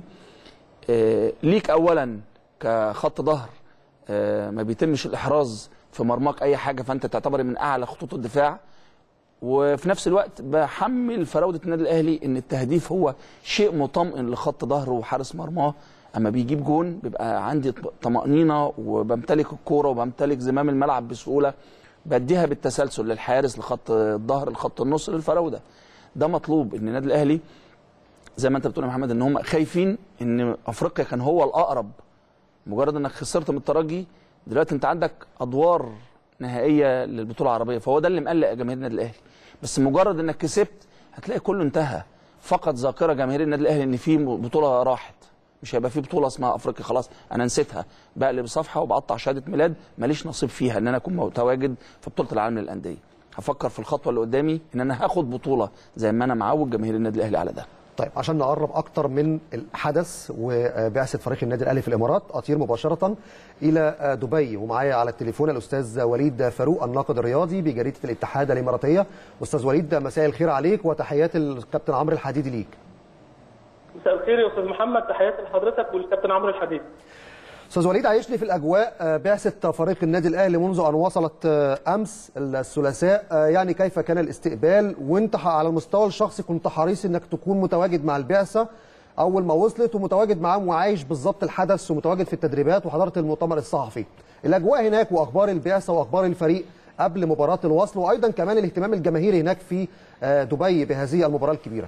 ليك اولا كخط ظهر ما بيتمش الاحراز في مرماك اي حاجه، فانت تعتبر من اعلى خطوط الدفاع. وفي نفس الوقت بحمل فراوده النادي الاهلي ان التهديف هو شيء مطمئن لخط ظهره وحارس مرماه. اما بيجيب جون بيبقى عندي طمانينه وبمتلك الكوره وبمتلك زمام الملعب بسهوله، بديها بالتسلسل للحارس لخط الظهر لخط النص للفراوده. ده مطلوب. ان النادي الاهلي زي ما انت بتقول يا محمد ان هم خايفين ان افريقيا كان هو الاقرب. مجرد انك خسرت من الترجي دلوقتي انت عندك ادوار نهائيه للبطوله العربيه، فهو ده اللي مقلق جماهير النادي الاهلي. بس مجرد انك كسبت هتلاقي كله انتهى. فقط ذاكره جماهير النادي الاهلي ان في بطوله راحت، مش هيبقى في بطوله اسمها افريقيا خلاص انا نسيتها، بقلب صفحه وبقطع شهاده ميلاد ماليش نصيب فيها ان انا اكون متواجد في بطوله العالم للانديه. هفكر في الخطوه اللي قدامي ان انا هاخد بطوله زي ما انا معود جماهير النادي الاهلي على ده. طيب عشان نقرب اكتر من الحدث وبعثه فريق النادي الاهلي في الامارات، اطير مباشره الى دبي ومعايا على التليفون الاستاذ وليد فاروق الناقد الرياضي بجريده الاتحاد الاماراتيه. استاذ وليد مساء الخير عليك وتحيات الكابتن عمرو الحديدي ليك. مساء الخير يا استاذ محمد، تحياتي لحضرتك والكابتن عمرو الحديدي. استاذ وليد عايشني في الاجواء بعثه فريق النادي الاهلي منذ ان وصلت امس الثلاثاء، يعني كيف كان الاستقبال؟ وانت على المستوى الشخصي كنت حريص انك تكون متواجد مع البعثه اول ما وصلت ومتواجد معاهم وعايش بالظبط الحدث ومتواجد في التدريبات وحضرت المؤتمر الصحفي. الاجواء هناك واخبار البعثه واخبار الفريق قبل مباراه الوصل، وايضا كمان الاهتمام الجماهيري هناك في دبي بهذه المباراه الكبيره.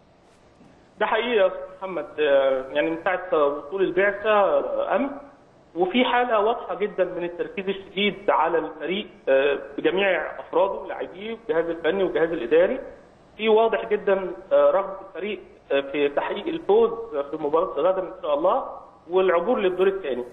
ده حقيقي يا استاذ محمد، يعني من ساعه وصول البعثه امس وفي حاله واضحه جدا من التركيز الشديد على الفريق بجميع افراده، لاعبيه والجهاز الفني والجهاز الاداري. في واضح جدا رغبه الفريق في تحقيق الفوز في مباراه غدا ان شاء الله والعبور للدور الثاني.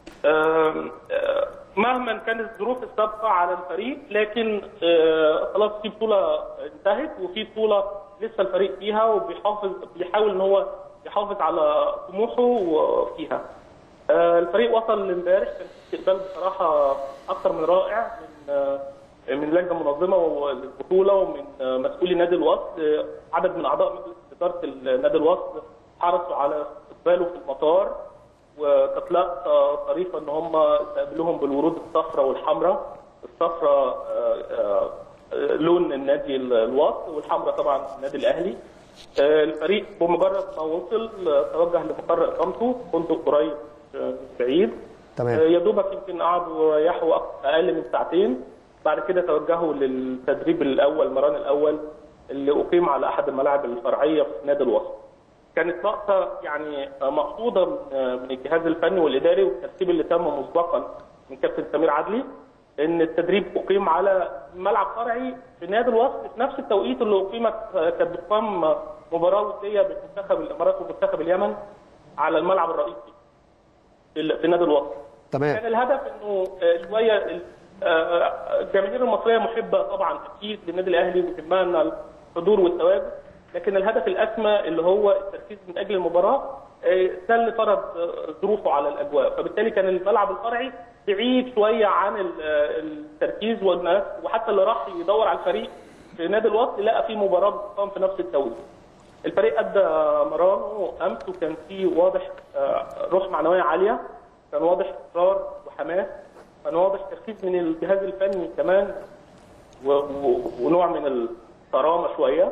مهما كانت الظروف السابقه على الفريق، لكن خلاص في بطوله انتهت وفي بطوله لسه الفريق فيها بيحاول ان هو يحافظ على طموحه فيها. الفريق وصل امبارح كان في استقبال بصراحه اكثر من رائع من لجنه منظمه للبطوله ومن مسؤولي نادي الوصل. عدد من اعضاء مجلس اداره نادي الوصل حرصوا على استقباله في المطار، وكانت لقطه طريفه ان هم استقبلوهم بالورود الصفراء والحمراء. الصفراء لون النادي الوصل والحمراء طبعا النادي الاهلي. الفريق بمجرد ما وصل توجه لمقر اقامته، فندق قريب بعيد. تمام. يا دوبك يمكن قعدوا ريحوا اقل من ساعتين، بعد كده توجهوا للتدريب الاول، المران الاول اللي اقيم على احد الملاعب الفرعيه في نادي الوصل. كانت لقطه يعني مقصوده من الجهاز الفني والاداري والترتيب اللي تم مسبقا من كابتن سمير عدلي، ان التدريب اقيم على ملعب فرعي في نادي الوصل في نفس التوقيت اللي اقيمت كانت بتقام مباراه وديه بين منتخب الامارات ومنتخب اليمن على الملعب الرئيسي في نادي الوصل. تمام. كان الهدف انه شويه الجماهير المصريه محبه طبعا اكيد للنادي الاهلي ويهمها الحضور والتواجد، لكن الهدف الاسمى اللي هو التركيز من اجل المباراه ده اللي فرض ظروفه على الاجواء، فبالتالي كان الملعب الفرعي بعيد شويه عن التركيز والناس، وحتى اللي راح يدور على الفريق في نادي الوصل لقى في مباراه بتقام في نفس التوقيت. الفريق ادى مرانه امس وكان في واضح روح معنويه عاليه، كان واضح اصرار وحماس، كان واضح تركيز من الجهاز الفني كمان ونوع من الصرامه شويه.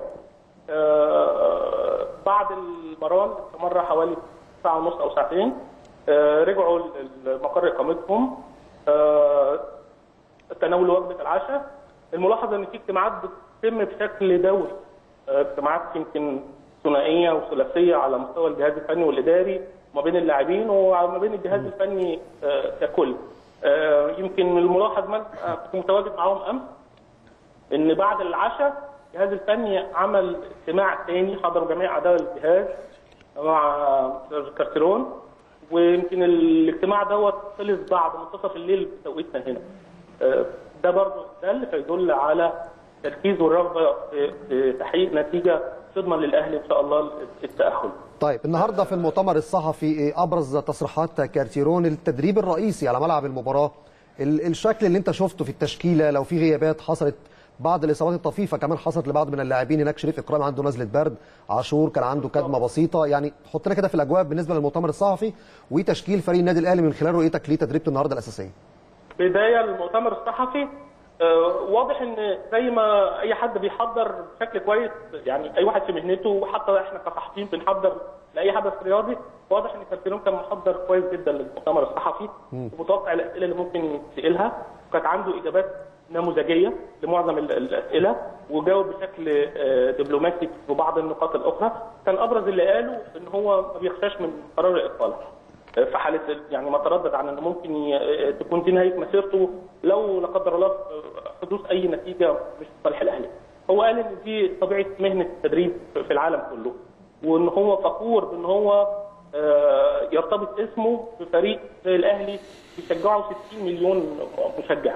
بعد المران استمر حوالي ساعه ونص او ساعتين، رجعوا لمقر اقامتهم، تناولوا وجبه العشاء، الملاحظ ان في اجتماعات بتتم بشكل دوري، اجتماعات يمكن ثنائيه وثلاثيه على مستوى الجهاز الفني والاداري ما بين اللاعبين وما بين الجهاز الفني ككل. يمكن الملاحظ من كنت متواجد معاهم امس ان بعد العشاء الجهاز الفني عمل اجتماع ثاني، حضروا جميع اعضاء الجهاز مع كارتيرون، ويمكن الاجتماع دوت خلص بعد منتصف الليل بتوقيتنا هنا. ده برضه ده اللي يدل على تركيز والرغبه في تحقيق نتيجه تضمن للاهلي ان شاء الله التاهل. طيب النهارده في المؤتمر الصحفي ابرز تصريحات كارتيرون التدريب الرئيسي على ملعب المباراه، الشكل اللي انت شفته في التشكيله، لو في غيابات حصلت، بعض الاصابات الطفيفه كمان حصلت لبعض من اللاعبين هناك، شريف اكرامي عنده نزله برد، عاشور كان عنده كدمه بسيطه، يعني حطنا كده في الاجواء بالنسبه للمؤتمر الصحفي وتشكيل فريق النادي الاهلي من خلال رؤيتك لتدريبته النهارده الاساسيه. بدايه المؤتمر الصحفي واضح ان زي ما اي حد بيحضر بشكل كويس، يعني اي واحد في مهنته وحتى احنا كصحفيين بنحضر لاي حدث رياضي، واضح ان كارتيرون كان محضر كويس جدا للمؤتمر الصحفي ومتوقع الاسئله اللي ممكن يسالها، وكانت عنده اجابات نموذجيه لمعظم الاسئله وجاوب بشكل دبلوماسي في بعض النقاط الاخرى. كان ابرز اللي قاله ان هو ما بيخشاش من قرار الاقاله في حاله يعني ما تردد عن انه ممكن تكون دي نهايه مسيرته لو لا قدر الله حدوث اي نتيجه مش في صالح الاهلي. هو قال ان دي طبيعه مهنه التدريب في العالم كله، وان هو فخور بان هو يرتبط اسمه بفريق زي الاهلي بيشجعه 60 مليون مشجع.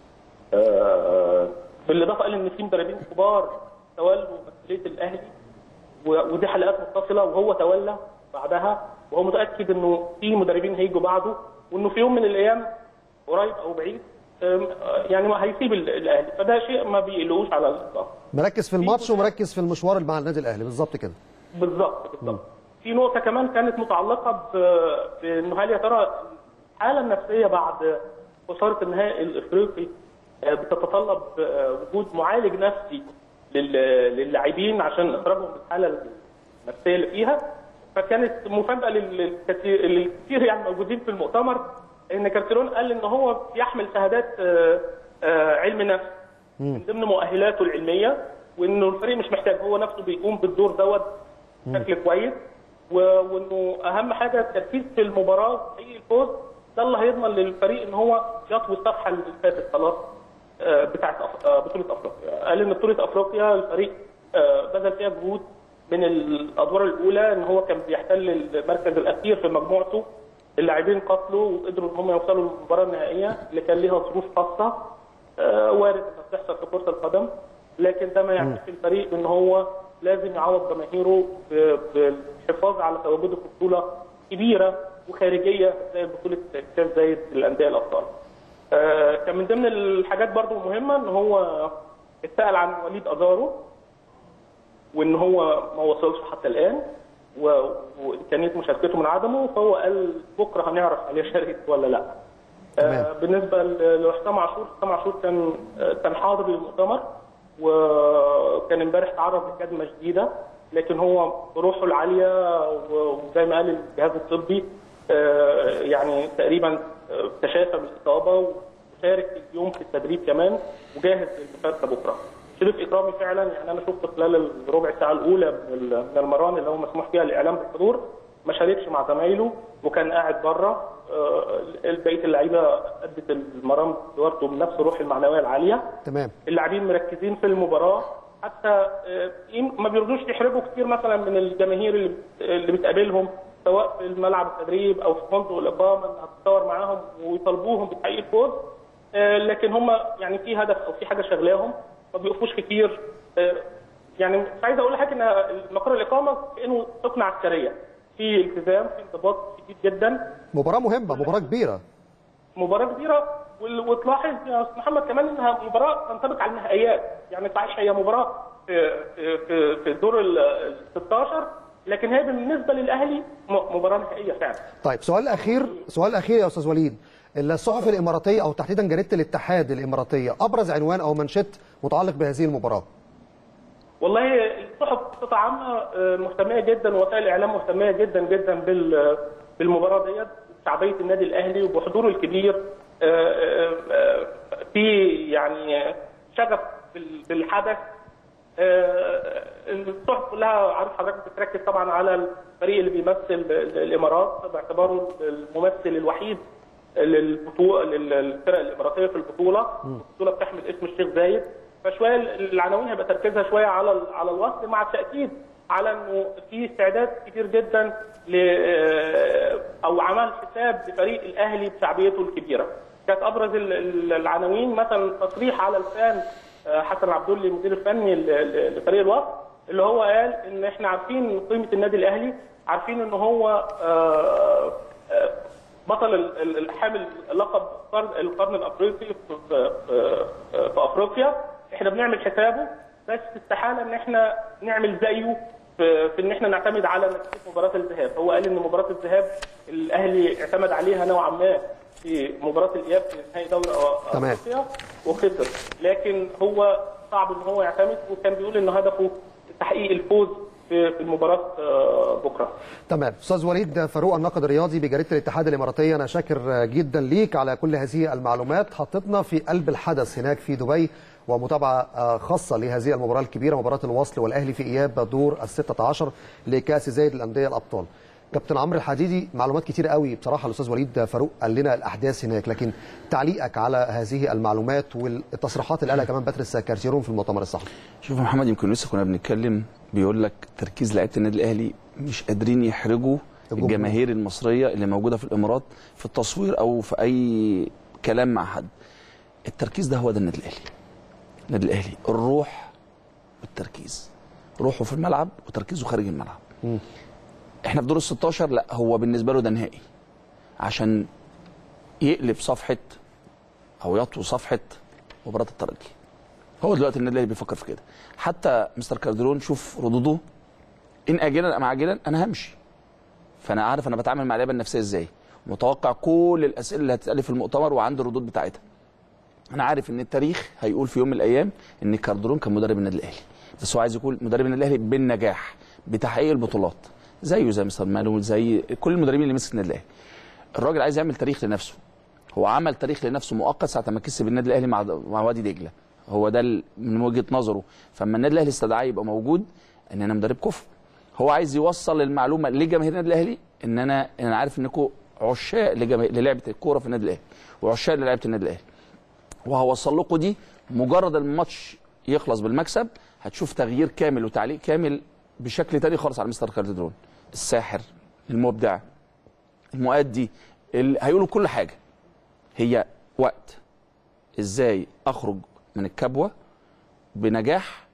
بالاضافه قال ان في مدربين كبار تولوا مسؤوليه الاهلي ودي حلقات متصله وهو تولى بعدها، وهو متاكد انه في مدربين هيجوا بعده وانه في يوم من الايام قريب او بعيد يعني ما هيسيب الاهلي، فده شيء ما بيقلقوش على الاطلاق. مركز في الماتش ومركز في المشوار مع النادي الاهلي بالظبط كده. بالظبط. في نقطه كمان كانت متعلقه بانه هل يا ترى الحاله النفسيه بعد خساره النهائي الافريقي بتتطلب وجود معالج نفسي للاعبين عشان اخراجهم من الحاله النفسيه اللي فيها. فكانت مفاجاه للكثير يعني موجودين في المؤتمر ان كارتيرون قال ان هو يحمل شهادات علم نفس من ضمن مؤهلاته العلميه، وانه الفريق مش محتاج، هو نفسه بيقوم بالدور دوت بشكل كويس، وانه اهم حاجه التركيز في المباراه تحقيق الفوز، ده اللي هيضمن للفريق ان هو يطوي الصفحه اللي فاتت خلاص بتاعت بطوله افريقيا. قال ان بطوله افريقيا الفريق بذل فيها جهود من الادوار الاولى، ان هو كان بيحتل المركز الاخير في مجموعته، اللاعبين قاتلوا وقدروا ان هم يوصلوا للمباراه النهائيه اللي كان ليها ظروف خاصه وارد انها تحصل في كره القدم، لكن ده ما يعنيش الفريق ان هو لازم يعوض جماهيره بالحفاظ على تواجده في بطوله كبيره وخارجيه زي بطوله كاس زايد للانديه الابطال. كان من ضمن الحاجات برضو المهمه ان هو اتسال عن وليد ازارو وان هو ما وصلش حتى الان وامكانيه مشاركته من عدمه، فهو قال بكره هنعرف عليه شارك ولا لا. بالنسبه لحسام عاشور، حسام عاشور كان حاضر للمؤتمر وكان امبارح تعرض لكدمه شديده، لكن هو بروحه العاليه وزي ما قال الجهاز الطبي يعني تقريبا تشافى من الاصابه وشارك اليوم في التدريب كمان وجاهز للمشاركه بكره. شريف اكرامي فعلا يعني انا شفت خلال الربع ساعه الاولى من المران اللي هو مسموح فيها الاعلام بالحضور ما شاركش مع زمايله وكان قاعد بره. بقيه اللعيبه ادت المران برضه بنفس الروح المعنويه العاليه. تمام. اللاعبين مركزين في المباراه، حتى ما بيرضوش يحرجوا كتير مثلا من الجماهير اللي بتقابلهم سواء في الملعب التدريب او في فندق الاقامه انها تتصور معاهم ويطالبوهم بتحقيق الفوز، لكن هم يعني في هدف او في حاجه شغلاهم ما بيقفوش كتير. يعني مش عايز اقول لحضرتك ان مقر الاقامه كانه سكنه عسكريه، في التزام، في انضباط شديد جدا. مباراه مهمه، مباراه كبيره. مباراه كبيره، وتلاحظ يا استاذ محمد كمان انها مباراه تنطبق على النهائيات، يعني صحيح هي مباراه في الدور ال 16 لكن هي بالنسبه للاهلي مباراه نهائيه فعلا. طيب سؤال اخير يا استاذ وليد، الصحف الاماراتيه او تحديدا جريده الاتحاد الاماراتيه ابرز عنوان او منشط متعلق بهذه المباراه؟ والله الصحف بصفه عامه مهتميه جدا ووسائل الاعلام مهتميه جدا جدا بالمباراه ديت، شعبيه النادي الاهلي وبحضوره الكبير. في يعني شغف بالحدث. الصحف كلها عارف حضرتك بتركز طبعا على الفريق اللي بيمثل الامارات باعتباره الممثل الوحيد للفرق الاماراتيه في البطوله بتحمل اسم الشيخ زايد، فشويه العناوين هيبقى تركيزها شويه على الوصل، مع التاكيد على انه في استعداد كبير جدا او عمل حساب لفريق الاهلي بشعبيته الكبيره. كانت ابرز العناوين مثلا تصريح على لسان حسن عبدولي المدير الفني لفريق الوصل، اللي هو قال ان احنا عارفين قيمه النادي الاهلي، عارفين ان هو بطل حامل لقب القرن الافريقي في افريقيا، احنا بنعمل حسابه، بس استحاله ان احنا نعمل زيه في ان احنا نعتمد على نتيجه مباراه الذهاب. هو قال ان مباراه الذهاب الاهلي اعتمد عليها نوعا ما في مباراه الاياب في نهائي دوري افريقيا وخسر، لكن هو صعب ان هو يعتمد، وكان بيقول ان هدفه تحقيق الفوز في المباراه بكره. تمام. استاذ وليد فاروق الناقد الرياضي بجريده الاتحاد الاماراتيه، انا شاكر جدا ليك على كل هذه المعلومات، حطتنا في قلب الحدث هناك في دبي، ومتابعه خاصه لهذه المباراه الكبيره، مباراه الوصل والاهلي في اياب دور ال16 لكاس زايد الانديه الابطال. كابتن عمرو الحديدي، معلومات كتير قوي بصراحه الاستاذ وليد فاروق قال لنا الاحداث هناك، لكن تعليقك على هذه المعلومات والتصريحات اللي قالها كمان باتريس كارتيرون في المؤتمر الصحفي. شوف يا محمد، يمكن لسه كنا بنتكلم، بيقول لك تركيز لعيبه النادي الاهلي مش قادرين يحرجوا الجماهير المصريه اللي موجوده في الامارات في التصوير او في اي كلام مع حد. التركيز ده هو ده النادي الاهلي. النادي الاهلي الروح والتركيز، روحه في الملعب وتركيزه خارج الملعب. احنا في دور ال16، لا هو بالنسبه له ده نهائي، عشان يقلب صفحه او يطوي صفحه مباراه الترجي. هو دلوقتي النادي الاهلي بيفكر في كده. حتى مستر كارديرون شوف ردوده، ان اجلا ام عاجلا انا همشي. فانا عارف انا بتعامل مع اللعيبه النفسيه ازاي، متوقع كل الاسئله اللي هتتقال في المؤتمر وعندي الردود بتاعتها. انا عارف ان التاريخ هيقول في يوم من الايام ان كارديرون كان مدرب النادي الاهلي، بس هو عايز يكون مدرب النادي الاهلي بالنجاح، بتحقيق البطولات، زيه زي مستر مالو، زي كل المدربين اللي مسك النادي الاهلي. الراجل عايز يعمل تاريخ لنفسه. هو عمل تاريخ لنفسه مؤقت ساعه ما كسب النادي الاهلي مع وادي دجله، هو ده من وجهه نظره. فاما النادي الاهلي استدعاه يبقى موجود ان انا مدرب كفء. هو عايز يوصل المعلومه لجماهير النادي الاهلي ان انا عارف انكم عشاق للعبه الكوره في النادي الاهلي وعشاق للعبه النادي الاهلي، وهوصل لكم دي. مجرد الماتش يخلص بالمكسب هتشوف تغيير كامل وتعليق كامل بشكل تاني خالص على مستر كارديرون. الساحر، المبدع، المؤدي، هيقولوا كل حاجه. هي وقت ازاي اخرج من الكبوه بنجاح،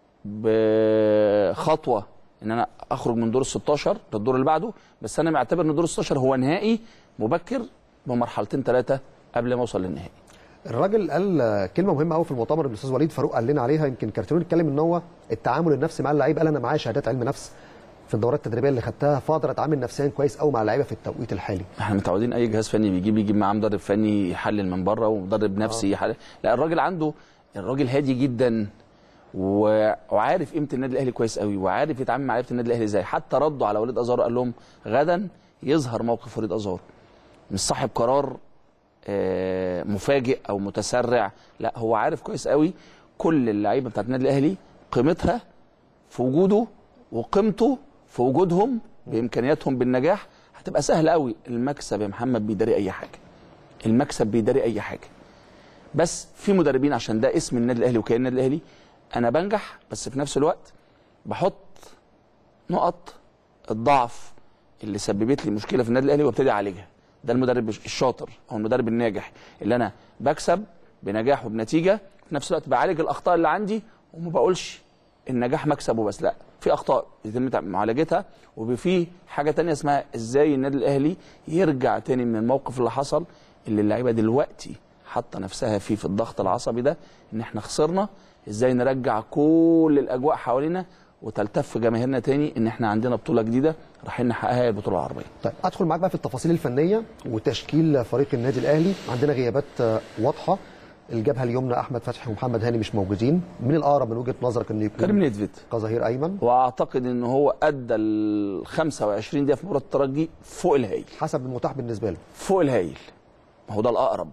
بخطوه ان انا اخرج من دور ال16 للدور اللي بعده. بس انا معتبر ان دور ال16 هو نهائي مبكر بمرحلتين ثلاثه قبل ما اوصل للنهائي. الراجل قال كلمه مهمه قوي في المؤتمر، الاستاذ وليد فاروق قال لنا عليها، يمكن كارتيرون اتكلم ان هو التعامل النفسي مع اللعيبه. قال انا معايا شهادات علم نفس في الدورات التدريبيه اللي خدتها، فاقدر اتعامل نفسيا كويس قوي مع اللعيبه في التوقيت الحالي. احنا متعودين اي جهاز فني بيجيب معاه مدرب فني يحلل من بره ومدرب نفسي يحلل. لا، الراجل هادي جدا وعارف قيمه النادي الاهلي كويس قوي، وعارف يتعامل مع لعيبه النادي الاهلي ازاي. حتى ردوا على وليد ازارو قال لهم غدا يظهر موقف وليد ازارو، مش صاحب قرار مفاجئ او متسرع، لا هو عارف كويس قوي كل اللعيبه بتاعت النادي الاهلي قيمتها في وجوده وقيمته في وجودهم بامكانياتهم بالنجاح. هتبقى سهله قوي. المكسب يا محمد بيداري اي حاجه، المكسب بيداري اي حاجه. بس في مدربين عشان ده اسم النادي الاهلي وكيان النادي الاهلي انا بنجح، بس في نفس الوقت بحط نقط الضعف اللي سببت لي مشكله في النادي الاهلي وابتدي اعالجها. ده المدرب الشاطر او المدرب الناجح اللي انا بكسب بنجاح وبنتيجه، في نفس الوقت بعالج الاخطاء اللي عندي وما بقولش النجاح مكسب وبس، لا في اخطاء يتم معالجتها، وفي حاجه ثانيه اسمها ازاي النادي الاهلي يرجع تاني من الموقف اللي حصل اللي اللعيبه دلوقتي حاطه نفسها فيه في الضغط العصبي ده، ان احنا خسرنا. ازاي نرجع كل الاجواء حوالينا وتلتف جماهيرنا تاني ان احنا عندنا بطوله جديده رايحين نحققها، البطوله العربيه. طيب ادخل معاك بقى في التفاصيل الفنيه وتشكيل فريق النادي الاهلي. عندنا غيابات واضحه، الجبهه اليمنى احمد فتحي ومحمد هاني مش موجودين. من الاقرب من وجهه نظرك انه يكون كريم نيدفيد كظهير ايمن؟ واعتقد ان هو ادى ال 25 دقيقه في مباراه الترجي فوق الهايل، حسب المتاح بالنسبه له، فوق الهايل. ما هو ده الاقرب.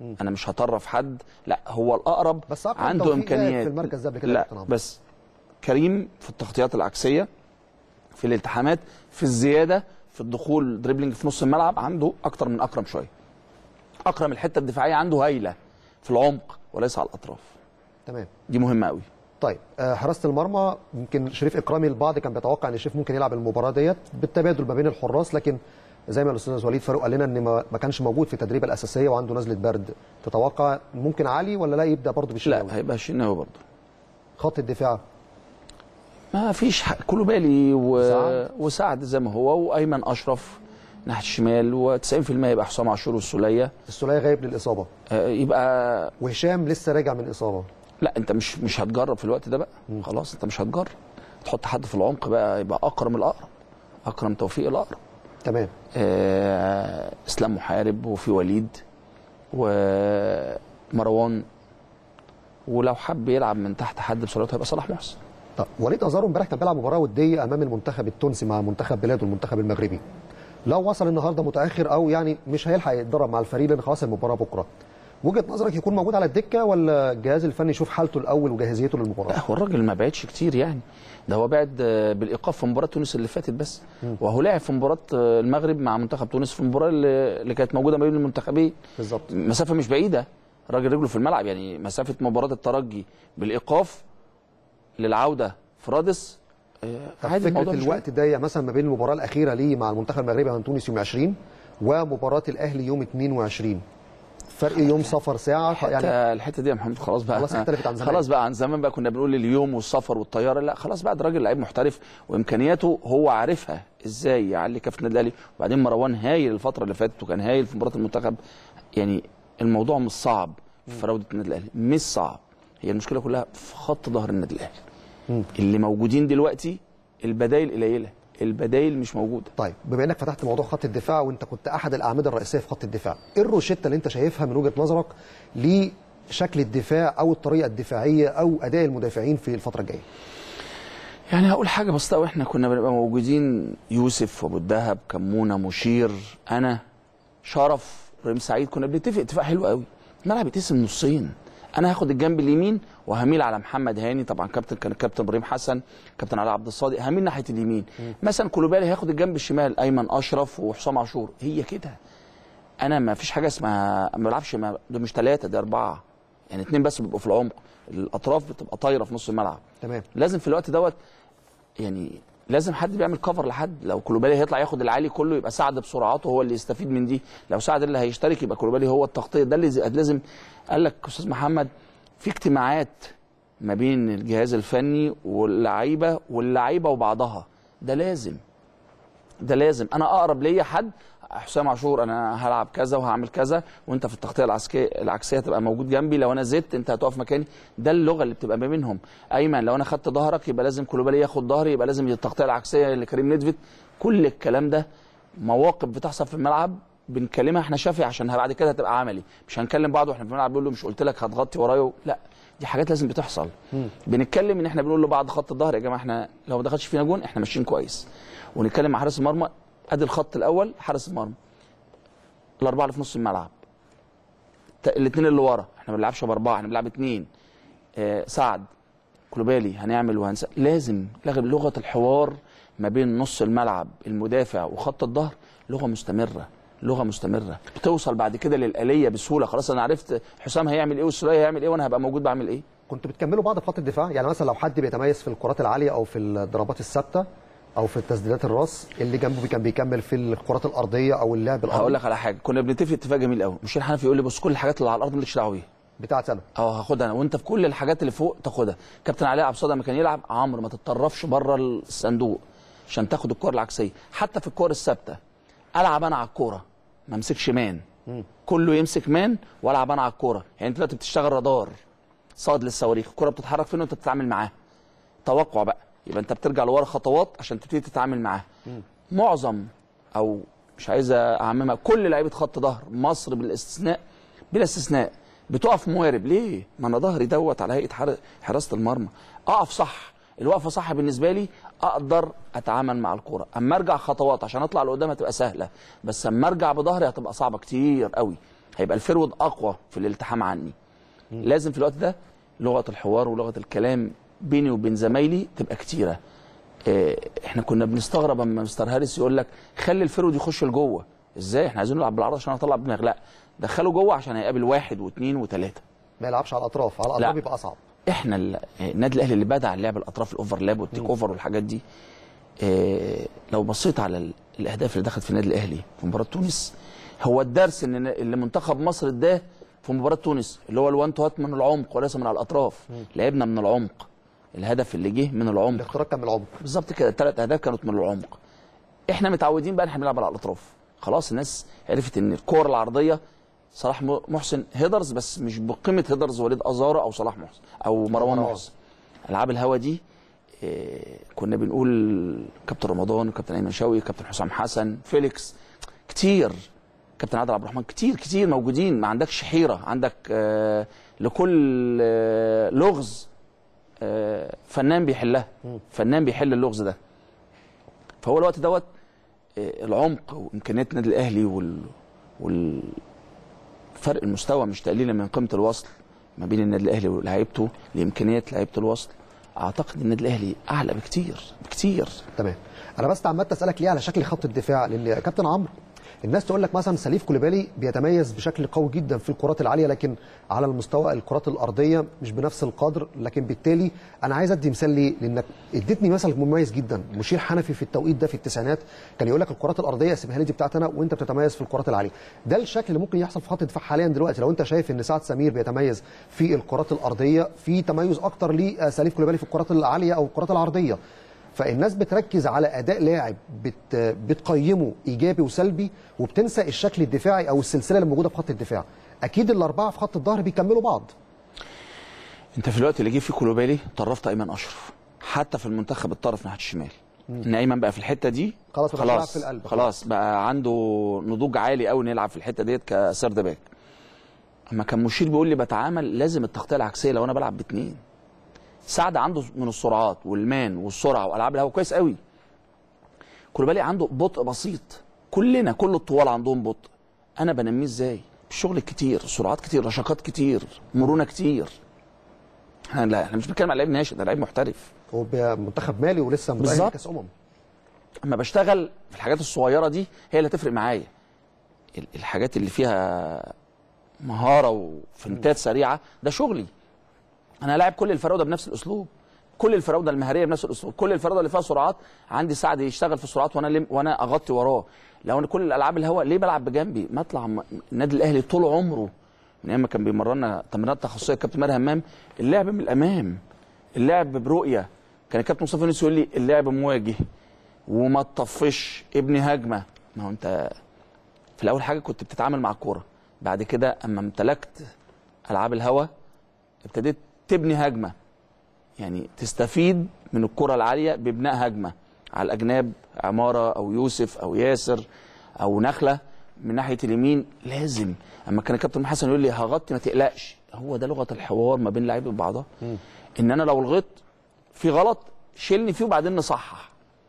انا مش هطرف حد، لا هو الاقرب بس أكرم عنده توفيق امكانيات في المركز ده قبل كده. لا بس كريم في التغطيات العكسيه، في الالتحامات، في الزياده، في الدخول دريبلينج في نص الملعب عنده اكتر من اكرم شويه. اكرم الحته الدفاعيه عنده هايله في العمق وليس على الاطراف. تمام، دي مهمه قوي. طيب حراسه المرمى يمكن شريف اكرامي البعض كان بيتوقع ان شريف ممكن يلعب المباراه ديت بالتبادل ما بين الحراس، لكن زي ما الاستاذ وليد فاروق قال لنا ان ما كانش موجود في التدريبه الاساسيه وعنده نزله برد. تتوقع ممكن علي ولا لا يبدا برضه بالشناوي؟ لا هيبقى الشناوي برضه. خط الدفاع ما فيش كولوبالي وسعد زي ما هو، وايمن اشرف ناحيه الشمال، و90% يبقى حسام عاشور والسوليه. السوليه غايب للاصابه. يبقى وهشام لسه راجع من اصابه. لا انت مش هتجرب في الوقت ده بقى. خلاص انت مش هتجرب، تحط حد في العمق بقى، يبقى اكرم الاقرب، اكرم توفيق الاقرب. تمام. اسلام محارب، وفي وليد ومروان، ولو حب يلعب من تحت حد بسرعته هيبقى صلاح محسن. طب وليد ازارو امبارح كان بيلعب مباراه وديه امام المنتخب التونسي مع منتخب بلاده المنتخب المغربي. لو وصل النهارده متاخر او يعني مش هيلحق يتدرب مع الفريق لان خلاص المباراه بكره، وجهه نظرك يكون موجود على الدكه ولا الجهاز الفني يشوف حالته الاول وجاهزيته للمباراه؟ لا هو الراجل ما بعدش كتير يعني، ده هو بعد بالايقاف في مباراه تونس اللي فاتت بس، وهو لعب في مباراه المغرب مع منتخب تونس في المباراه اللي كانت موجوده ما بين المنتخبين. بالظبط، مسافه مش بعيده، الراجل رجله في الملعب يعني. مسافه مباراه الترجي بالايقاف للعوده في رادس عادي. فكره الوقت ضيق مثلا ما بين المباراه الاخيره ليه مع المنتخب المغربي عن تونس يوم 20 ومباراه الاهلي يوم 22، فرق يوم سفر ساعه يعني. الحته دي يا محمد خلاص بقى، خلاص اختلفت عن زمان. خلاص بقى عن زمان بقى كنا بنقول اليوم والسفر والطياره، لا خلاص بقى ده راجل لعيب محترف وامكانياته هو عارفها ازاي يعلي كفه النادي الاهلي. وبعدين مروان هايل الفتره اللي فاتت وكان هايل في مباراه المنتخب. يعني الموضوع مش صعب في فراوده النادي الاهلي، مش صعب. هي المشكله كلها في خط ظهر النادي الاهلي. اللي موجودين دلوقتي البدايل قليله، البدايل مش موجوده. طيب بما انك فتحت موضوع خط الدفاع وانت كنت احد الاعمده الرئيسيه في خط الدفاع، ايه الروشته اللي انت شايفها من وجهه نظرك لشكل الدفاع او الطريقه الدفاعيه او اداء المدافعين في الفتره الجايه؟ يعني هقول حاجه بسيطه، واحنا كنا بنبقى موجودين يوسف وابو الدهب، كمونه، مشير، انا، شرف، ابراهيم سعيد، كنا بنتفق اتفاق حلو قوي. الملعب يتقسم نصين، انا هاخد الجنب اليمين وهميل على محمد هاني، طبعا كان الكابتن ابراهيم حسن، كابتن علي عبد الصادق، هميل ناحيه اليمين. مثلا كولوبالي هياخد الجنب الشمال، ايمن اشرف وحسام عاشور. هي كده، انا ما فيش حاجه اسمها ما بلعبش، دول مش 3 ده 4، يعني 2 بس بيبقوا في العمق، الاطراف بتبقى طايره في نص الملعب. تمام. لازم في الوقت دوت يعني لازم حد بيعمل كفر لحد. لو كولوبالي هيطلع ياخد العالي كله يبقى سعد بسرعاته هو اللي يستفيد من دي، لو سعد اللي هيشترك يبقى كولوبالي هو التغطيه. ده اللي لازم. قال لك استاذ محمد في اجتماعات ما بين الجهاز الفني واللعيبه وبعضها، ده لازم انا اقرب ليا حد حسام عاشور، انا هلعب كذا وهعمل كذا، وانت في التغطيه العكسيه تبقى موجود جنبي، لو انا زدت انت هتقف مكاني. ده اللغه اللي بتبقى ما بينهم. ايمن لو انا خدت ظهرك يبقى لازم كولوبالي ياخد ظهري، يبقى لازم التغطيه العكسيه لكريم ندفت. كل الكلام ده مواقف بتحصل في الملعب بنكلمها احنا شافي عشان بعد كده هتبقى عملي، مش هنكلم بعض واحنا في الملعب بنقول له مش قلت لك هتغطي ورايا. لا دي حاجات لازم بتحصل. بنتكلم ان احنا بنقول لبعض خط الظهر يا جماعه احنا لو ما دخلش فينا جون احنا ماشيين كويس، ونتكلم مع حارس المرمى ادي الخط الاول حارس المرمى، الاربعه اللي في نص الملعب، الاثنين اللي ورا احنا ما بنلعبش باربعه، احنا بنلعب 2. سعد كولوبالي هنعمل لازم لغه الحوار ما بين نص الملعب المدافع وخط الظهر لغه مستمره بتوصل بعد كده للآلية بسهوله. خلاص انا عرفت حسام هيعمل ايه والسوليه هيعمل ايه وانا هبقى موجود بعمل ايه. كنتوا بتكملوا بعض في خط الدفاع؟ يعني مثلا لو حد بيتميز في الكرات العاليه او في الضربات الثابته او في التسديدات الراس، اللي جنبه كان بيكمل في الكرات الارضيه او اللعب الارضي. هقول لك على حاجه، كنا بنتفق اتفاق جميل قوي. مشير حنفي يقول لي بص كل الحاجات اللي على الارض مالكش دعوه بيها بتاعت انا هاخدها انا، وانت في كل الحاجات اللي فوق تاخدها. كابتن علي عبد الصادق لما كان يلعب عمرو ما تتطرفش بره الصندوق عشان تاخد الكره العكسيه. حتى في الكور الثابته العب انا على الكوره ما امسكش مان، كله يمسك مان والعب انا على الكوره. يعني انت دلوقتي بتشتغل رادار صاد للصواريخ، الكوره بتتحرك فين وانت بتتعامل معاها، توقع بقى، يبقى انت بترجع لورا خطوات عشان تبتدي تتعامل معاها. معظم او مش عايز اعممها كل لعيبه خط ظهر مصر بلا استثناء بتقف موارب. ليه؟ ما انا ظهري دوت على هيئه حراسه المرمى، اقف صح. الوقفه صح بالنسبه لي اقدر اتعامل مع الكوره. اما ارجع خطوات عشان اطلع لقدام هتبقى سهله، بس اما ارجع بظهري هتبقى صعبه كتير قوي. هيبقى الفرود اقوى في الالتحام عني. لازم في الوقت ده لغه الحوار ولغه الكلام بيني وبين زمايلي تبقى كتيره. احنا كنا بنستغرب اما مستر هاريس يقول لك خلي الفرود يخش لجوه. ازاي؟ احنا عايزين نلعب بالعرض عشان اطلع بدماغ. لا، دخله جوه عشان هيقابل 1 و2 و3. ما يلعبش على الاطراف، على الاطراف يبقى اصعب. احنا النادي الاهلي اللي بدع اللعب الاطراف، الاوفرلاب والتيك اوفر والحاجات دي. لو بصيت على الاهداف اللي دخلت في النادي الاهلي في مباراه تونس، هو الدرس ان اللي منتخب مصر اداه في مباراه تونس، اللي هو الوان تو هات من العمق وليس من على الاطراف. لعبنا من العمق، الهدف اللي جه من العمق، الاختراق كان من العمق بالظبط كده. ال3 اهداف كانت من العمق. احنا متعودين بقى احنا بنلعب على الاطراف. خلاص الناس عرفت ان الكور العرضيه صلاح محسن هيدرز، بس مش بقيمه هيدرز وليد ازارو او صلاح محسن او مروان محسن. العاب الهوا دي كنا بنقول كابتن رمضان وكابتن ايمن شوقي كابتن حسام حسن فيليكس كتير، كابتن عادل عبد الرحمن كتير موجودين. ما عندكش حيره، عندك لكل لغز فنان بيحلها، فنان بيحل اللغز ده. فهو الوقت دوت العمق وامكانيات النادي الاهلي والفرق المستوى مش تقليلا من قيمه الوصل ما بين النادي الاهلي ولاعيبته لامكانيات لعيبه الوصل. اعتقد النادي الاهلي اعلى بكتير. تمام. انا بس عمال اسالك ليه على شكل خط الدفاع، لان يا كابتن عمرو الناس تقول لك مثلا سليف كوليبالي بيتميز بشكل قوي جدا في الكرات العاليه، لكن على المستوى الكرات الارضيه مش بنفس القدر. لكن بالتالي انا عايز ادي مثال ليه، لانك اديتني مثل مميز جدا. مشير حنفي في التوقيت ده في التسعينات كان يقول لك الكرات الارضيه سيبها لي دي بتاعتنا وانت بتتميز في الكرات العاليه. ده الشكل اللي ممكن يحصل في خط الدفاع حاليا دلوقتي. لو انت شايف ان سعد سمير بيتميز في الكرات الارضيه، في تميز اكتر لسليف كوليبالي في الكرات العاليه او الكرات العرضيه. فالناس بتركز على اداء لاعب بتقيمه ايجابي وسلبي، وبتنسى الشكل الدفاعي او السلسله اللي موجوده في خط الدفاع. اكيد الاربعه في خط الظهر بيكملوا بعض. انت في الوقت اللي جه فيه كولوبالي طرفت ايمن اشرف، حتى في المنتخب الطرف ناحيه الشمال. ان ايمن بقى في الحته دي خلاص في القلب، خلاص بقى عنده نضوج عالي قوي نلعب في الحته ديت كسرد باك. اما كان مشير بيقول لي بتعامل لازم التغطيه العكسيه لو انا بلعب باثنين. سعد عنده من السرعات والمان والسرعه والعاب الهوا كويس قوي. كولوبالي عنده بطء بسيط، كل الطوال عندهم بطء. انا بنميه ازاي؟ بالشغل الكتير، سرعات كتير، رشاقات كتير، مرونه كتير. احنا مش بنتكلم على لعيب ناشئ، ده لعيب محترف. هو منتخب مالي ولسه متأهل كاس اما بشتغل في الحاجات الصغيره دي هي اللي هتفرق معايا. الحاجات اللي فيها مهاره وفنتات سريعه ده شغلي. انا لاعب كل الفراوده بنفس الاسلوب، كل الفراوده المهاريه بنفس الاسلوب، كل الفراوده اللي فيها سرعات عندي سعد يشتغل في السرعات وانا اغطي وراه. لو انا كل الالعاب الهواء ليه بلعب بجنبي؟ ما اطلع. النادي الاهلي طول عمره من ايام ما كان بيمرنا تمرينات تخصصيه الكابتن ماهر همام، اللعب من الامام، اللعب برؤيه. كان الكابتن مصطفى يونس يقول لي اللعب مواجه وما تطفش ابني هجمه. ما هو انت في الاول حاجه كنت بتتعامل مع الكوره، بعد كده اما امتلكت العاب الهواء ابتديت تبني هجمه، يعني تستفيد من الكره العاليه ببناء هجمه على الاجناب، عماره او يوسف او ياسر او نخله من ناحيه اليمين. لازم اما كان الكابتن حسن يقول لي هغطي ما تقلقش، هو ده لغه الحوار ما بين لعيبه وبعضها. ان انا لو الغيت في غلط شيلني فيه وبعدين نصحح.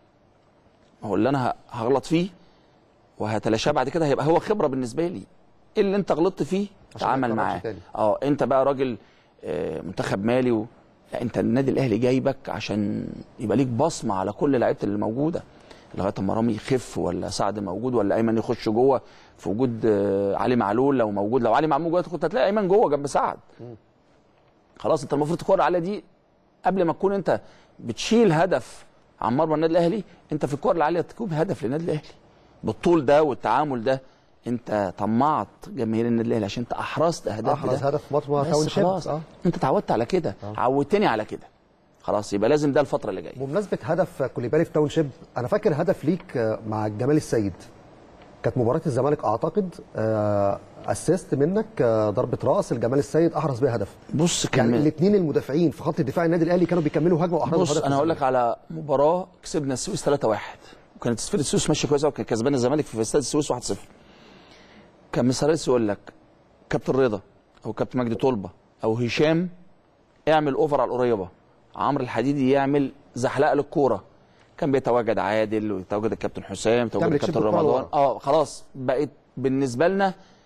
هو اللي انا هغلط فيه وهتلاشاه بعد كده هيبقى هو خبره بالنسبه لي. ايه اللي انت غلطت فيه تعامل معاه. انت بقى راجل منتخب مالي لا، انت النادي الاهلي جايبك عشان يبقى ليك بصمه على كل لعيبه اللي موجوده لغايه اما رامي يخف ولا سعد موجود ولا ايمن يخش جوه في وجود علي معلول. لو موجود، لو علي معلول جوه كنت هتلاقي ايمن جوه جنب سعد. خلاص انت المفروض الكوره العاليه دي قبل ما تكون انت بتشيل هدف عن مرمى النادي الاهلي، انت في الكوره العاليه تكون هدف للنادي الاهلي بالطول ده والتعامل ده. انت طمعت جماهير النادي الاهلي عشان انت احرزت اهداف. احرز هدف مرمى تاون شيب. انت اتعودت على كده، عودتني على كده، خلاص يبقى لازم ده الفتره اللي جايه. بمناسبه هدف كوليبالي في تاون شيب، انا فاكر هدف ليك مع جمال السيد، كانت مباراه الزمالك اعتقد، اسيست منك، ضربه راس الجمال السيد احرز بيها هدف. بص يعني الاثنين المدافعين في خط الدفاع النادي الاهلي كانوا بيكملوا هجمه واحرزوا هدف. بص انا هقول لك على مباراه كسبنا السويس 3-1، وكانت فرقه السويس ماشيه كويسه وكان كسبان الزمالك في استاد السويس 1-0. كان مسارس يقول لك كابتن رضا او كابتن مجدي طلبه او هشام اعمل اوفر على القريبه، عمرو الحديدي يعمل زحلقه للكوره. كان بيتواجد عادل ويتواجد الكابتن حسام، يتواجد الكابتن رمضان. خلاص بقت بالنسبه لنا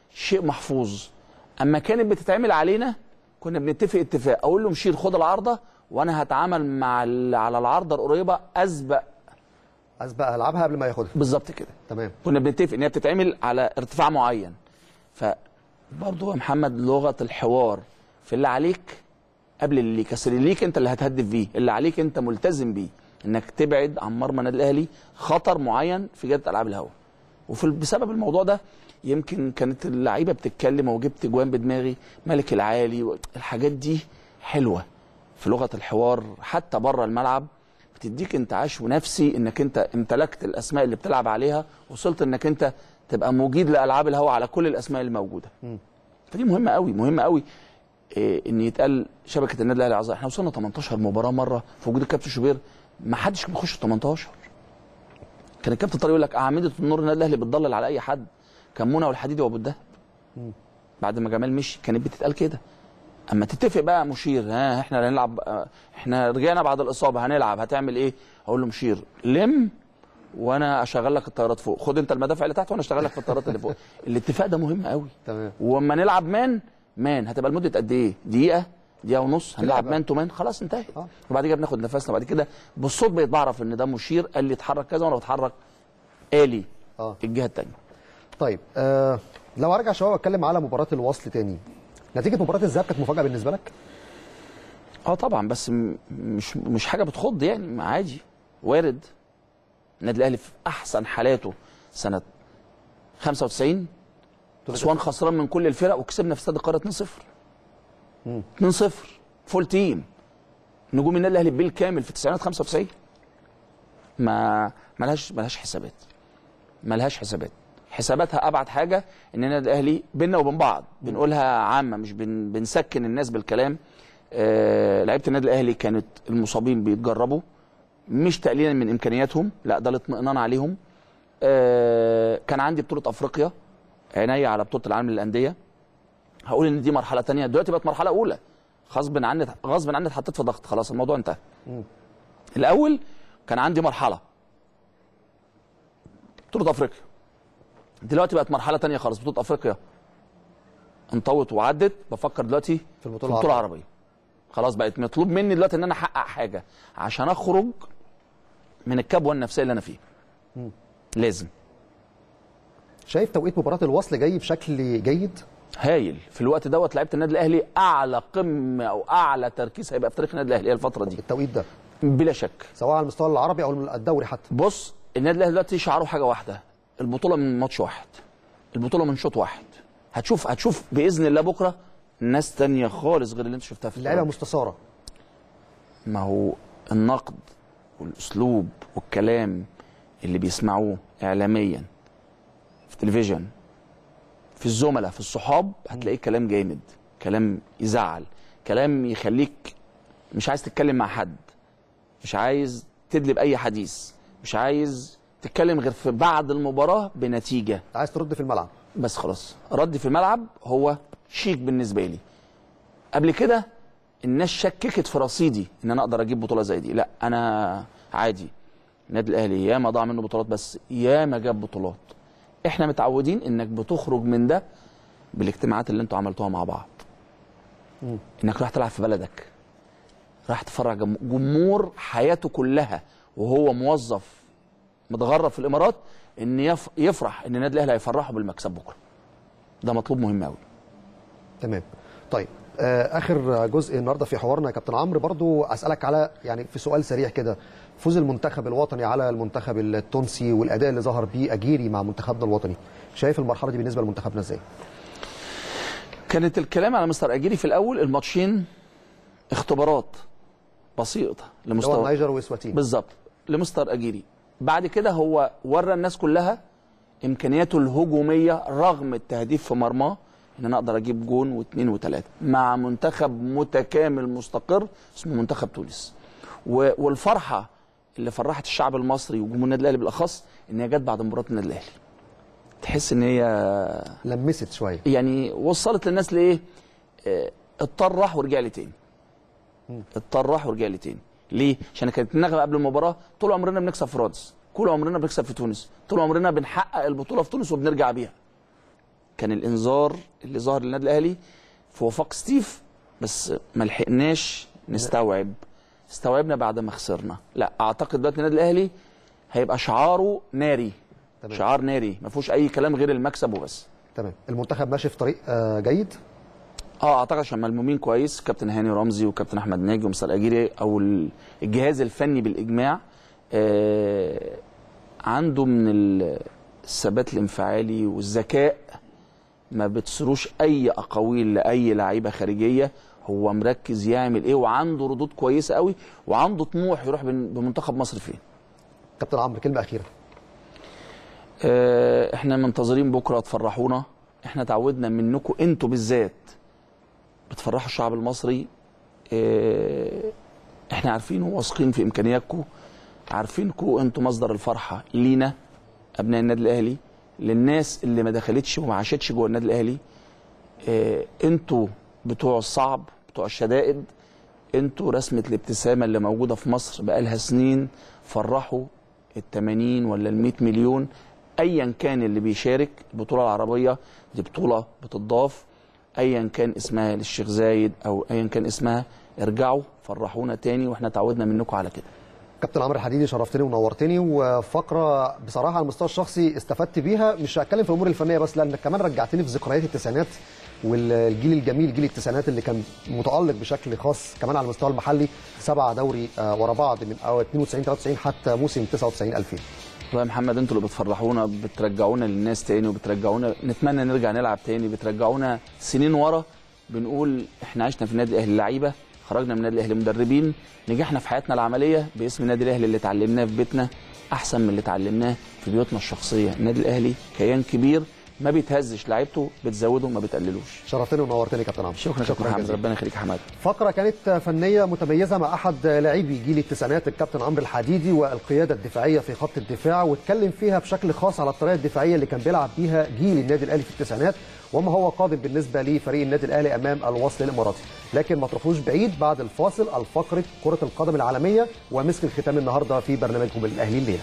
شيء محفوظ. اما كانت بتتعمل علينا كنا بنتفق اتفاق، اقول له مشير خد العارضه وانا هتعامل مع على العارضه القريبه اسبق العبها قبل ما ياخدها. بالظبط كده. تمام. كنا بنتفق ان هي بتتعمل على ارتفاع معين. فبرضه يا محمد لغه الحوار في اللي عليك قبل اللي ليك، اصل اللي ليك انت اللي هتهدف بيه، اللي عليك انت ملتزم بيه انك تبعد عن مرمى النادي الاهلي خطر معين في جاده العاب الهواء. بسبب الموضوع ده يمكن كانت اللعيبه بتتكلم وجبت جوان بدماغي، ملك العالي، الحاجات دي حلوه في لغه الحوار حتى بره الملعب، بتديك انتعاش ونفسي انك انت امتلكت الاسماء اللي بتلعب عليها، وصلت انك انت تبقى مجيد لالعاب الهواء على كل الاسماء الموجوده. فدي مهمه قوي، مهمه قوي ان يتقال شبكه النادي الاهلي العظيم. احنا وصلنا 18 مباراه مره في وجود الكابتن شوبير، ما حدش بيخش 18. كان الكابتن طارق يقول لك اعمده النور النادي الاهلي بتضلل على اي حد، كان منى والحديدي وابو الدهب. بعد ما جمال مشي كانت بتتقال كده. اما تتفق بقى مشير، ها احنا هنلعب، احنا رجعنا بعد الاصابه هنلعب، هتعمل ايه؟ اقول له مشير لم وانا اشغل لك الطيارات فوق، خد انت المدافع اللي تحت وانا اشتغل لك في الطيارات اللي فوق. الاتفاق ده مهم قوي. تمام. واما نلعب مان هتبقى لمده قد ايه؟ دقيقه ونص، هنلعب مان تو مان، خلاص انتهت. وبعد كده بناخد نفسنا، بعد كده بالصوت بقيت بعرف ان ده مشير قال لي اتحرك كذا وانا بتحرك آلي الجهه الثانيه. طيب لو ارجع شويه واتكلم على مباراه الوصل تاني، نتيجه مباراه الذهاب كانت مفاجاه بالنسبه لك؟ طبعا، بس مش حاجه بتخض يعني، عادي وارد. النادي الاهلي في احسن حالاته سنه 95 اسوان خسران من كل الفرق وكسبنا في استاد القاهره 2-0. 2-0 فول تيم، نجوم النادي الاهلي بالكامل في التسعينات 95. ملهاش حسابات، ملهاش حسابات. حساباتها ابعد حاجه ان النادي الاهلي بيننا وبين بعض بنقولها عامه، مش بنسكن الناس بالكلام. لعيبه النادي الاهلي كانت المصابين بيتجربوا، مش تقليلا من امكانياتهم، لا ده الاطمئنان عليهم. كان عندي بطوله افريقيا، عينيا على بطوله العالم للانديه. هقول ان دي مرحله ثانيه، دلوقتي بقت مرحله اولى. غصب عني اتحطيت في ضغط، خلاص الموضوع انتهى. الاول كان عندي مرحله بطوله افريقيا، دلوقتي بقت مرحله ثانيه خالص. بطوله افريقيا انطوت وعدت، بفكر دلوقتي في البطوله العربيه. خلاص بقت مطلوب مني دلوقتي ان انا احقق حاجه عشان اخرج من الكبوه النفسيه اللي انا فيها. لازم. شايف توقيت مباراه الوصل جاي بشكل جيد؟ هايل. في الوقت دوت لعيبه النادي الاهلي اعلى قمه او اعلى تركيز هيبقى في تاريخ النادي الاهلي الفتره دي. التوقيت ده بلا شك، سواء على المستوى العربي او الدوري حتى. بص، النادي الاهلي دلوقتي شعاره حاجه واحده، البطوله من ماتش واحد، البطوله من شوط واحد. هتشوف باذن الله بكره ناس ثانيه خالص غير اللي انت شفتها في اللعيبه مستثاره. ما هو النقد والاسلوب والكلام اللي بيسمعوه اعلاميا في التلفزيون، في الزملاء، في الصحاب، هتلاقيه كلام جامد، كلام يزعل، كلام يخليك مش عايز تتكلم مع حد، مش عايز تدلب اي حديث، مش عايز تتكلم غير في بعد المباراه بنتيجه، عايز ترد في الملعب بس. خلاص رد في الملعب هو شيك بالنسبه لي. قبل كده الناس شككت في رصيدي ان انا اقدر اجيب بطوله زي دي، لا انا عادي. النادي الاهلي ياما ضاع منه بطولات بس ياما جاب بطولات. احنا متعودين انك بتخرج من ده بالاجتماعات اللي انتوا عملتوها مع بعض. انك راح تلعب في بلدك، راح تفرج جمهور حياته كلها وهو موظف متغرب في الامارات ان يفرح ان النادي الاهلي هيفرحه بالمكسب بكره. ده مطلوب مهم قوي. تمام. طيب اخر جزء النهارده في حوارنا يا كابتن عمرو، برضو اسالك على يعني في سؤال سريع كده، فوز المنتخب الوطني على المنتخب التونسي والاداء اللي ظهر بيه اجيري مع منتخبنا الوطني، شايف المرحله دي بالنسبه لمنتخبنا ازاي؟ كانت الكلام على مستر اجيري في الاول الماتشين اختبارات بسيطه لمستوى النيجر واسواتيني بالظبط لمستر اجيري. بعد كده هو ورى الناس كلها امكانياته الهجوميه رغم التهديف في مرماه، ان انا اقدر اجيب جون واثنين وثلاثه مع منتخب متكامل مستقر اسمه منتخب تونس. والفرحه اللي فرحت الشعب المصري وجمهور النادي الاهلي بالاخص ان هي جت بعد مباراه النادي الاهلي. تحس ان هي لمست شويه، يعني وصلت للناس لايه؟ اضطر راح ورجع لي تاني. ليه؟ عشان كانت النغمه قبل المباراه طول عمرنا بنكسب في رادس، طول عمرنا بنكسب في تونس، طول عمرنا بنحقق البطوله في تونس وبنرجع بيها. كان الانذار اللي ظهر للنادي الاهلي في وفاق ستيف، بس ما لحقناش نستوعب. استوعبنا بعد ما خسرنا. لا اعتقد دلوقتي النادي الاهلي هيبقى شعاره ناري. تمام. شعار ناري ما فيهوش اي كلام غير المكسب وبس. تمام. المنتخب ماشي في طريق جيد؟ اعتقد عشان ملمومين كويس، كابتن هاني رمزي وكابتن احمد ناجي ومستر اجيري او الجهاز الفني بالاجماع عنده من الثبات الانفعالي والذكاء، ما بتسروش اي اقاويل لاي لعيبه خارجيه، هو مركز يعمل ايه وعنده ردود كويسه قوي وعنده طموح يروح بمنتخب مصر فين. كابتن عمرو كلمه اخيره. احنا منتظرين بكره تفرحونا، احنا تعودنا منكم انتوا بالذات بتفرحوا الشعب المصري. احنا عارفين وواثقين في امكانياتكم، عارفينكم انتوا مصدر الفرحه لينا ابناء النادي الاهلي، للناس اللي ما دخلتش وما عاشتش جوه النادي الاهلي. انتوا بتوع الصعب، بتوع الشدائد، انتوا رسمه الابتسامه اللي موجوده في مصر بقالها سنين. فرحوا ال80 ولا ال100 مليون ايا كان اللي بيشارك. البطوله العربيه دي بطوله بتضاف ايا كان اسمها للشيخ زايد او ايا كان اسمها. ارجعوا فرحونا تاني، واحنا تعودنا منكم على كده. كابتن عمرو الحديدي شرفتني ونورتني، وفقره بصراحه على المستوى الشخصي استفدت بيها. مش هتكلم في الامور الفنيه بس، لانك كمان رجعتني في ذكريات التسعينات والجيل الجميل، جيل التسعينات اللي كان متالق بشكل خاص كمان على المستوى المحلي. 7 دوري ورا بعض من 92 93 حتى موسم 99 2000. والله يا محمد انتوا اللي بتفرحونا، بترجعونا للناس تاني، وبترجعونا نتمنى نرجع نلعب تاني، بترجعونا سنين ورا. بنقول احنا عشنا في النادي الاهلي لعيبه، خرجنا من النادي الاهلي مدربين، نجحنا في حياتنا العمليه باسم النادي الاهلي. اللي اتعلمناه في بيتنا احسن من اللي اتعلمناه في بيوتنا الشخصيه. النادي الاهلي كيان كبير ما بيتهزش، لعيبته بتزوده ما بتقللوش. شرفتني ونورتني كابتن عمرو. شكرا محمد، ربنا يخليك يا حماد. فقره كانت فنيه متميزه مع احد لاعبي جيل التسعينات الكابتن عمرو الحديدي والقياده الدفاعيه في خط الدفاع، واتكلم فيها بشكل خاص على الطريقه الدفاعيه اللي كان بيلعب بيها جيل النادي الاهلي في التسعينات، وما هو قادم بالنسبه لفريق النادي الاهلي امام الوصل الاماراتي. لكن ما تروحوش بعيد، بعد الفاصل الفقره كره القدم العالميه ومسك الختام النهارده في برنامجكم الاهلي الليله.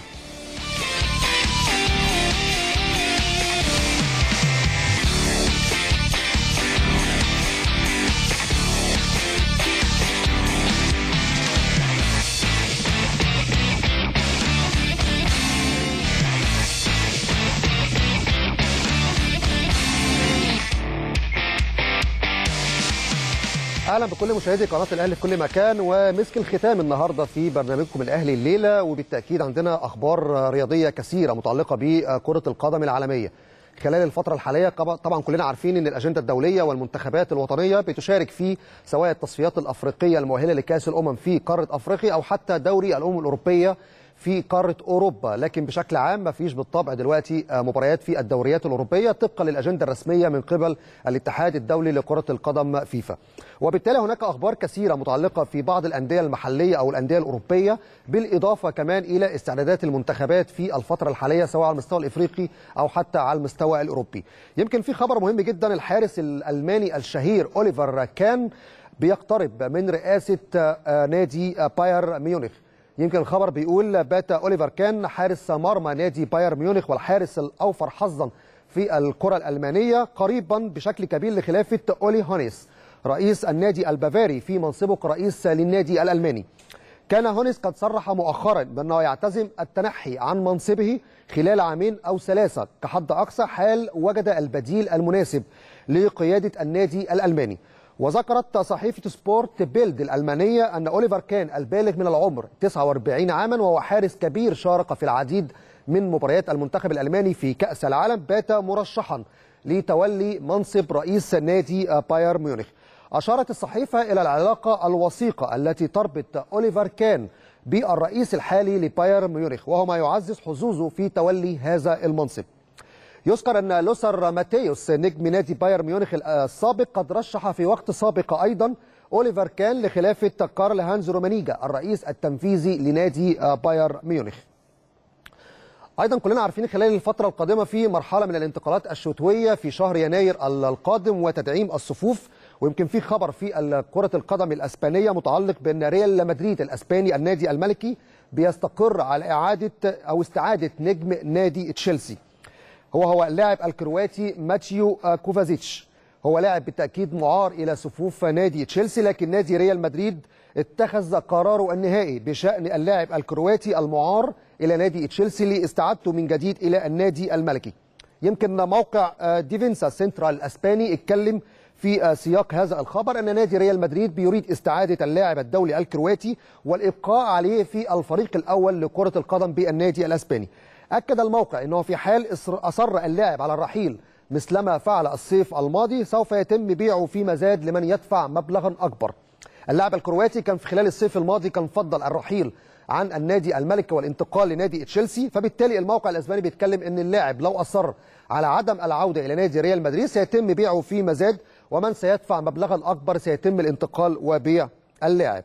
اهلا بكل مشاهدي قناه الاهلي في كل مكان، ومسك الختام النهارده في برنامجكم الاهلي الليله. وبالتاكيد عندنا اخبار رياضيه كثيره متعلقه بكره القدم العالميه خلال الفتره الحاليه. طبعا كلنا عارفين ان الاجنده الدوليه والمنتخبات الوطنيه بتشارك في سواء التصفيات الافريقيه المؤهله لكاس الامم في قاره افريقيا او حتى دوري الامم الاوروبيه في قاره اوروبا. لكن بشكل عام ما فيش بالطبع دلوقتي مباريات في الدوريات الاوروبيه طبقا للاجنده الرسميه من قبل الاتحاد الدولي لكره القدم فيفا. وبالتالي هناك اخبار كثيره متعلقه في بعض الانديه المحليه او الانديه الاوروبيه، بالاضافه كمان الى استعدادات المنتخبات في الفتره الحاليه سواء على المستوى الافريقي او حتى على المستوى الاوروبي. يمكن في خبر مهم جدا، الحارس الالماني الشهير أوليفر كان بيقترب من رئاسه نادي بايرن ميونخ. يمكن الخبر بيقول بات أوليفر كان حارس مرمى نادي بايرن ميونخ والحارس الأوفر حظا في الكرة الألمانية قريبا بشكل كبير لخلافة أولي هونيس رئيس النادي البافاري في منصبه كرئيس للنادي الألماني. كان هونيس قد صرح مؤخرا بأنه يعتزم التنحي عن منصبه خلال 2 أو 3 كحد أقصى حال وجد البديل المناسب لقيادة النادي الألماني. وذكرت صحيفة سبورت بيلد الألمانية أن أوليفر كان البالغ من العمر 49 عاما وهو حارس كبير شارك في العديد من مباريات المنتخب الألماني في كأس العالم، بات مرشحا لتولي منصب رئيس نادي بايرن ميونخ. أشارت الصحيفة إلى العلاقة الوثيقة التي تربط أوليفر كان بالرئيس الحالي لبايرن ميونخ، وهو ما يعزز حظوظه في تولي هذا المنصب. يذكر أن لوسر ماتيوس نجم نادي بايرن ميونخ السابق قد رشح في وقت سابق أيضا أوليفر كان لخلافة كارل هانز رومانيجا الرئيس التنفيذي لنادي بايرن ميونخ. أيضا كلنا عارفين خلال الفترة القادمة في مرحلة من الانتقالات الشتوية في شهر يناير القادم وتدعيم الصفوف. ويمكن في خبر في كرة القدم الأسبانية متعلق بأن ريال مدريد الأسباني النادي الملكي بيستقر على استعادة نجم نادي تشيلسي. هو اللاعب الكرواتي ماتيو كوفازيتش. هو لاعب بالتأكيد معار إلى صفوف نادي تشيلسي، لكن نادي ريال مدريد اتخذ قراره النهائي بشأن اللاعب الكرواتي المعار إلى نادي تشيلسي لاستعادته من جديد إلى النادي الملكي. يمكن موقع ديفينسا سنترال الأسباني اتكلم في سياق هذا الخبر أن نادي ريال مدريد بيريد استعادة اللاعب الدولي الكرواتي والإبقاء عليه في الفريق الأول لكرة القدم بالنادي الأسباني. أكد الموقع أنه في حال أصر اللاعب على الرحيل مثلما فعل الصيف الماضي سوف يتم بيعه في مزاد لمن يدفع مبلغا أكبر. اللاعب الكرواتي كان في خلال الصيف الماضي كان فضل الرحيل عن النادي الملكي والانتقال لنادي تشيلسي، فبالتالي الموقع الاسباني بيتكلم ان اللاعب لو اصر على عدم العوده الى نادي ريال مدريد سيتم بيعه في مزاد، ومن سيدفع مبلغا اكبر سيتم الانتقال وبيع اللاعب.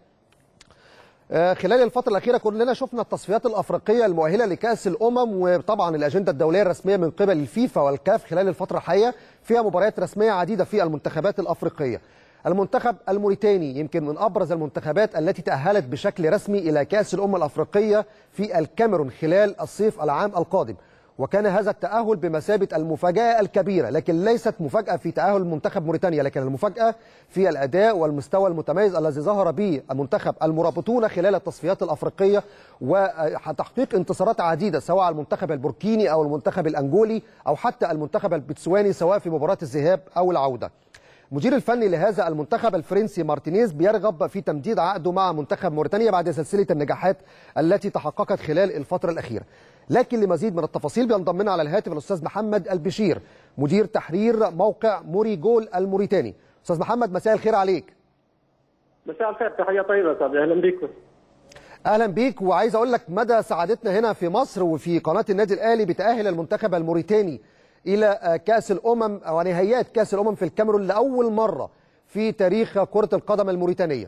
خلال الفترة الأخيرة كلنا شفنا التصفيات الأفريقية المؤهلة لكأس الأمم، وطبعا الأجندة الدولية الرسمية من قبل الفيفا والكاف خلال الفترة الحالية فيها مباريات رسمية عديدة في المنتخبات الأفريقية. المنتخب الموريتاني يمكن من أبرز المنتخبات التي تأهلت بشكل رسمي إلى كأس الأمم الأفريقية في الكاميرون خلال الصيف العام القادم، وكان هذا التأهل بمثابة المفاجأة الكبيرة، لكن ليست مفاجأة في تأهل منتخب موريتانيا، لكن المفاجأة في الأداء والمستوى المتميز الذي ظهر به المنتخب المرابطون خلال التصفيات الأفريقية وتحقيق انتصارات عديدة سواء على المنتخب البوركيني أو المنتخب الأنجولي أو حتى المنتخب البتسواني سواء في مباراة الذهاب أو العودة. المدير الفني لهذا المنتخب الفرنسي مارتينيز بيرغب في تمديد عقده مع منتخب موريتانيا بعد سلسلة النجاحات التي تحققت خلال الفترة الأخيرة. لكن لمزيد من التفاصيل بينضم لنا على الهاتف الأستاذ محمد البشير مدير تحرير موقع موري جول الموريتاني. أستاذ محمد مساء الخير عليك. مساء الخير، تحية طيبة صاحبي، أهلا بيك. أهلا بيك، وعايز أقول لك مدى سعادتنا هنا في مصر وفي قناة النادي الأهلي بتأهل المنتخب الموريتاني إلى كأس الأمم ونهائيات كأس الأمم في الكاميرون لأول مرة في تاريخ كرة القدم الموريتانية.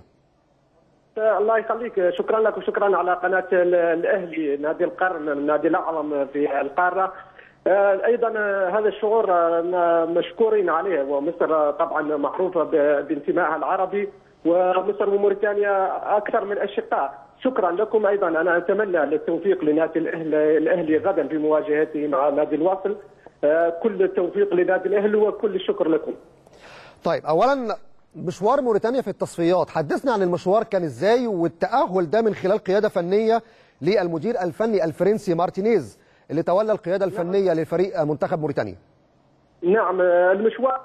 الله يخليك، شكرا لك وشكرا على قناة الأهلي نادي القرن، النادي الأعظم في القارة. أيضا هذا الشعور مشكورين عليه، ومصر طبعا معروفة بانتمائها العربي، ومصر وموريتانيا أكثر من أشقاء. شكرا لكم. أيضا أنا أتمنى التوفيق لنادي الأهلي غدا في مواجهته مع نادي الوصل. كل التوفيق لنادي الأهلي وكل الشكر لكم. طيب، أولا مشوار موريتانيا في التصفيات، حدثنا عن المشوار كان ازاي والتأهل ده من خلال قيادة فنية للمدير الفني الفرنسي مارتينيز اللي تولى القيادة الفنية لفريق منتخب موريتانيا. نعم، المشوار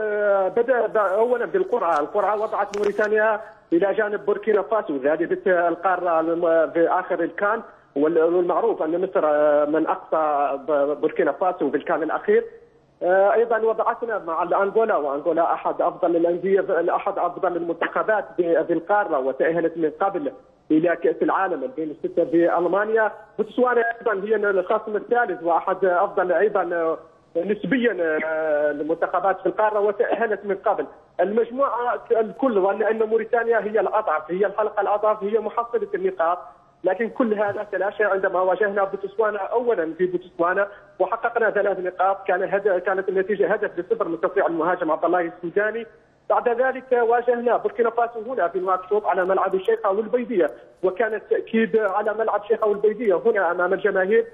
بدأ أولا بالقرعة. القرعة وضعت موريتانيا إلى جانب بوركينا فاسو ذهبت القارة في آخر الكان، والمعروف أن مصر من أقصى بوركينا فاسو في الكان الأخير. ايضا وضعتنا مع الانغولا، وانغولا احد افضل الانديه، احد افضل المنتخبات في القاره، وتاهلت من قبل الى كاس العالم 2006 في المانيا. بوتسوانا ايضا هي الخصم الثالث واحد افضل ايضا نسبيا المنتخبات في القاره، وتاهلت من قبل. المجموعه الكل ظن ان موريتانيا هي الاضعف، هي الحلقه الاضعف، هي محصله النقاط، لكن كل هذا تلاشى عندما واجهنا بوتسوانا اولا في بوتسوانا وحققنا 3 نقاط. كانت النتيجه هدف ل0 من توقيع المهاجم عبد الله السوداني. بعد ذلك واجهنا بوركينا فاسو هنا في نواكشوط على ملعب الشيخ والبيديه، وكان التاكيد على ملعب الشيخ والبيديه هنا امام الجماهير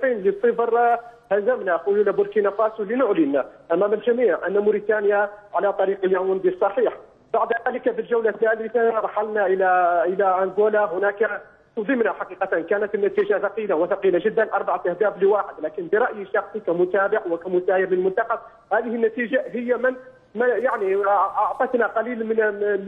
2-0. هزمنا خيول بوركينا فاسو لنعلن امام الجميع ان موريتانيا على طريق الياوندي الصحيح. بعد ذلك في الجوله الثالثه رحلنا الى انغولا. هناك صدمنا حقيقة، كانت النتيجة ثقيلة وثقيلة جدا، 4 أهداف ل1، لكن برأيي الشخصي كمتابع وكمساير للمنتخب هذه النتيجة هي من يعني أعطتنا قليل من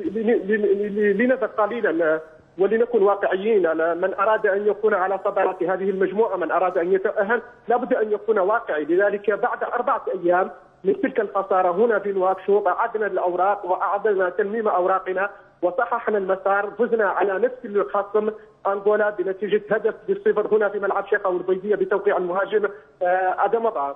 لنفس قليلا، ولنكن واقعيين. من أراد أن يكون على صدارة هذه المجموعة، من أراد أن يتأهل لابد أن يكون واقعي. لذلك بعد 4 أيام من تلك الخسارة هنا في نواكشوط أعدنا الأوراق وأعدنا تلميم أوراقنا وصححنا المسار. فزنا على نفس الخصم أنغولا بنتيجة 1-0 هنا في ملعب شيخ والبيدية بتوقيع المهاجم آدم أبعاد.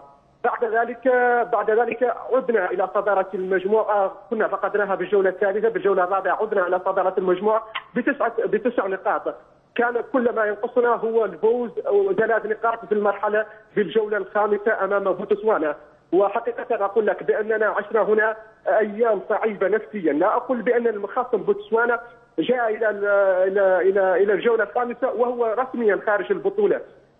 بعد ذلك عدنا إلى صدارة المجموعة، كنا فقدناها بالجولة الثالثة. بالجولة الرابعة عدنا إلى صدارة المجموعة ب9 نقاط. كان كل ما ينقصنا هو الفوز أو 3 نقاط في المرحلة في الجولة الخامسة أمام بوتسوانا. وحقيقة أقول لك بأننا عشنا هنا أيام صعيبة نفسيا. لا أقول بأن الخصم بوتسوانا جاء إلى الجولة الخامسة وهو رسميا خارج البطولة.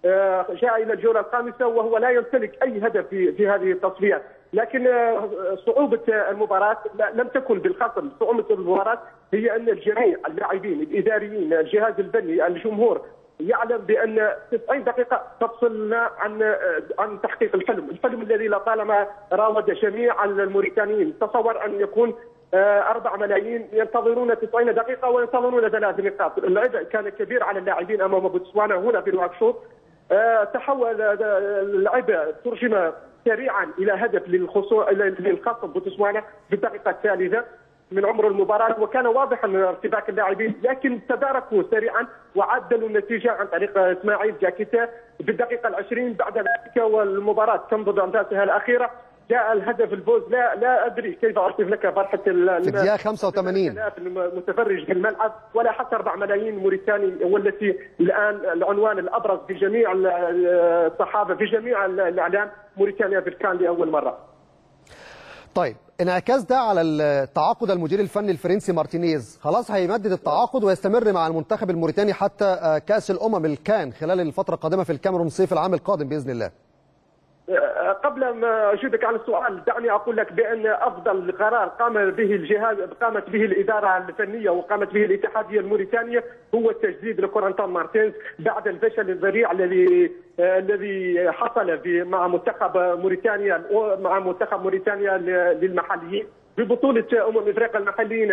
جاء الى الجوله الخامسه وهو لا يمتلك اي هدف في هذه التصفيات، لكن صعوبه المباراه لم تكن بالخصم، صعوبه المباراه هي ان الجميع اللاعبين الاداريين الجهاز الفني الجمهور يعلم بان 90 دقيقه تفصلنا عن تحقيق الحلم الذي لطالما راود جميع الموريتانيين. تصور ان يكون 4 ملايين ينتظرون 90 دقيقه وينتظرون 3 نقاط. العبء كان كبير على اللاعبين امام بوتسوانا هنا في نواكشوط. تحول العبء ترجم سريعا الى هدف للخصم بوتسوانا في الدقيقه الثالثه من عمر المباراه، وكان واضحا ارتباك اللاعبين، لكن تداركوا سريعا وعدلوا النتيجه عن طريق اسماعيل جاكيتا في الدقيقه 20. بعد ذلك والمباراه تمضي انفاسها الاخيره جاء الهدف الفوز. لا ادري كيف اوصف لك فرحه في الدقيقه 85 المتفرج في الملعب، ولا حتى 4 ملايين موريتاني والتي الان العنوان الابرز في جميع الصحافه في جميع الاعلام، موريتانيا في الكان لاول مره. طيب انعكاس ده على التعاقد المدير الفني الفرنسي مارتينيز، خلاص هيمدد التعاقد ويستمر مع المنتخب الموريتاني حتى كأس الأمم الكان خلال الفترة القادمة في الكاميرون صيف العام القادم بإذن الله. قبل ما اجيبك عن السؤال دعني اقول لك بان افضل قرار قامت به الاداره الفنيه وقامت به الاتحاديه الموريتانيه هو التجديد لكورنتان مارتينز بعد الفشل الذريع الذي حصل مع منتخب موريتانيا للمحليين ببطوله افريقيا المحليين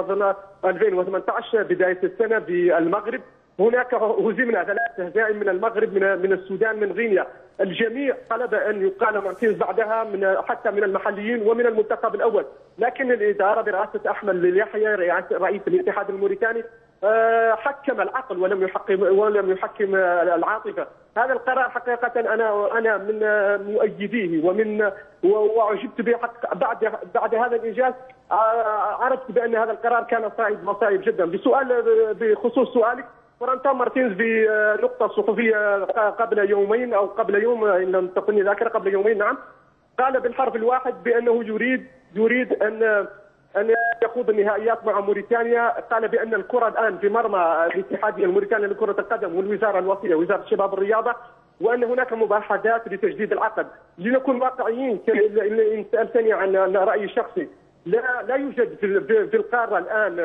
2018 بدايه السنه في المغرب. هناك هزمنا 3 هزائم من المغرب من السودان من غينيا. الجميع طلب ان يقال مارتينز بعدها حتى من المحليين ومن المنتخب الاول، لكن الاداره برئاسه احمد اليحيى رئيس الاتحاد الموريتاني حكم العقل ولم يحكم العاطفه. هذا القرار حقيقه انا من مؤيديه وعجبت به. بعد هذا الانجاز عرفت بان هذا القرار كان صعب جدا. بخصوص سؤالك، كورنتان مارتينز في نقطة صحفية قبل يومين أو قبل يوم إن لم تكن ذاكرة قبل يومين نعم، قال بالحرف الواحد بأنه يريد أن يخوض النهائيات مع موريتانيا. قال بأن الكرة الآن في مرمى الاتحادية الموريتانية لكرة القدم والوزارة الوصية وزارة الشباب والرياضة، وأن هناك مباحثات لتجديد العقد. لنكون واقعيين، إن سألتني عن رأيي الشخصي، لا يوجد في القارة الآن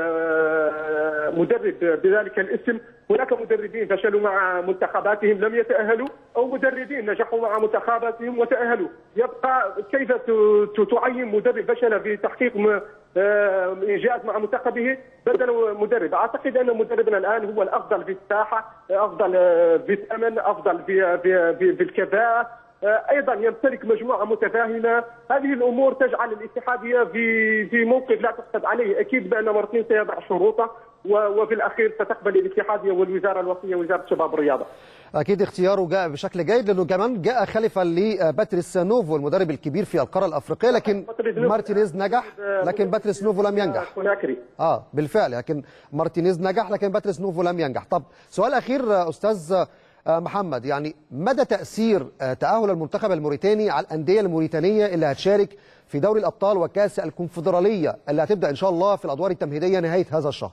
مدرب بذلك الاسم. هناك مدربين فشلوا مع منتخباتهم لم يتأهلوا، أو مدربين نجحوا مع منتخباتهم وتأهلوا. يبقى كيف تعين مدرب فشل في تحقيق إنجاز مع منتخبه بدل مدرب. أعتقد أن مدربنا الآن هو الأفضل في الساحة، أفضل في الثمن، أفضل في الكفاءة، ايضا يمتلك مجموعه متفاهمه. هذه الامور تجعل الاتحاديه في موقف لا تحسد عليه. اكيد بان مارتين سيضع شروطه وفي الاخير ستقبل الاتحاديه والوزاره الوصيه وزاره الشباب والرياضه. اكيد اختياره جاء بشكل جيد لانه كمان جاء خلفا لباتريس نوفو المدرب الكبير في القاره الافريقيه، لكن مارتينيز نجح لكن باتريس نوفو لم ينجح. بالفعل، لكن مارتينيز نجح لكن باتريس نوفو لم ينجح. طب سؤال اخير استاذ محمد، يعني مدى تأثير تأهل المنتخب الموريتاني على الأندية الموريتانية اللي هتشارك في دوري الأبطال وكأس الكونفدرالية اللي هتبدأ إن شاء الله في الأدوار التمهيدية نهاية هذا الشهر؟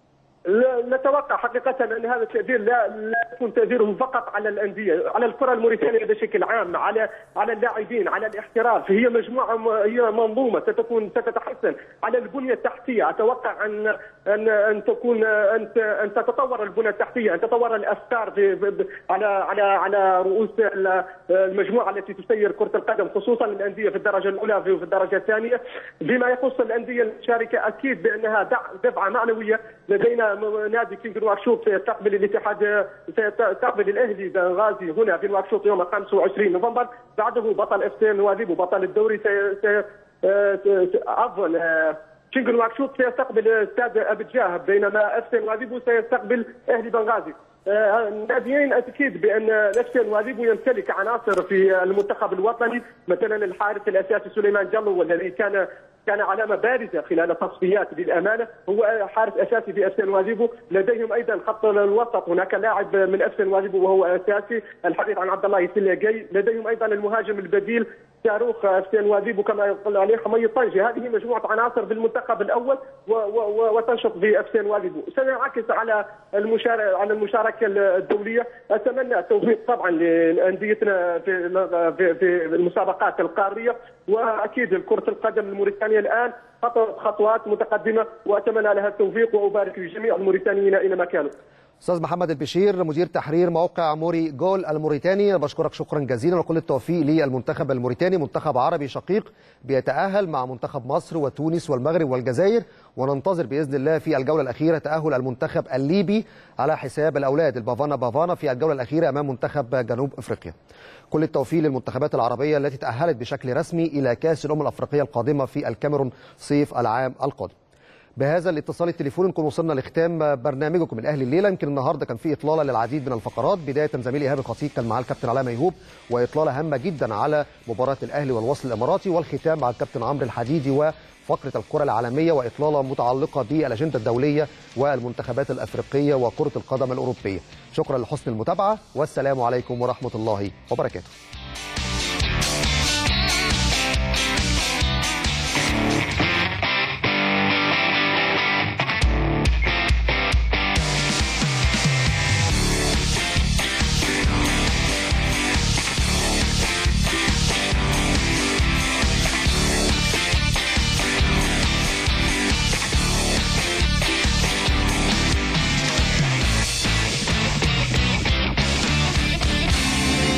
نتوقع حقيقة أن هذا التأثير لا يكون تأثيره فقط على الأندية، على الكرة الموريتانية بشكل عام، على اللاعبين، على الاحتراف. هي مجموعة، هي منظومة ستتحسن على البنية التحتية. أتوقع أن تكون أن تتطور البنية التحتية، أن تتطور الأفكار على رؤوس المجموعة التي تسير كرة القدم، خصوصا الأندية في الدرجة الأولى وفي الدرجة الثانية. بما يخص الأندية المشاركة، أكيد بأنها دفعة معنوية. لدينا نادي كينج نواكشوط سيستقبل الاتحاد، سيستقبل الاهلي بنغازي هنا في نواكشوط يوم 25 نوفمبر. بعده بطل اف سي نواديب وبطل الدوري عفوا كينج نواكشوط سيستقبل استاد ابجاه، بينما اف سي نواديب سيستقبل اهلي بنغازي. الناديين اكيد بان اف سي نواديب يمتلك عناصر في المنتخب الوطني، مثلا الحارس الاساسي سليمان جلو والذي كان علامه بارزه خلال التصفيات للامانه، هو حارس اساسي في اف سي نواديبو. لديهم ايضا خط الوسط، هناك لاعب من اف سي نواديبو وهو اساسي، الحديث عن عبد الله سليقي. لديهم ايضا المهاجم البديل شاروخ حسين واديب وكما يقول عليه حميد طنجي. هذه مجموعه عناصر بالمنتخب الاول وتنشط في حسين واديب. سننعكس على المشاركه الدوليه. اتمنى التوفيق طبعا لانديتنا في المسابقات القاريه، واكيد كره القدم الموريتانيه الان خطوات متقدمه، واتمنى لها التوفيق وابارك لجميع الموريتانيين اينما كانوا. استاذ محمد البشير مدير تحرير موقع موري جول الموريتاني، بشكرك شكرا جزيلا وكل التوفيق للمنتخب الموريتاني، منتخب عربي شقيق بيتأهل مع منتخب مصر وتونس والمغرب والجزائر، وننتظر بإذن الله في الجولة الأخيرة تأهل المنتخب الليبي على حساب الأولاد البافانا في الجولة الأخيرة أمام منتخب جنوب أفريقيا. كل التوفيق للمنتخبات العربية التي تأهلت بشكل رسمي إلى كأس الأمم الأفريقية القادمة في الكاميرون صيف العام القادم. بهذا الاتصال التليفوني نكون وصلنا لختام برنامجكم الأهلي الليلة. يمكن النهارده كان في إطلالة للعديد من الفقرات، بداية زميلي إيهاب الخطيب كان معاه الكابتن علاء ميهوب وإطلالة هامة جدا على مباراة الأهلي والوصل الإماراتي، والختام مع الكابتن عمرو الحديدي وفقرة الكرة العالمية وإطلالة متعلقة بالأجندة الدولية والمنتخبات الأفريقية وكرة القدم الأوروبية. شكرا لحسن المتابعة والسلام عليكم ورحمة الله وبركاته.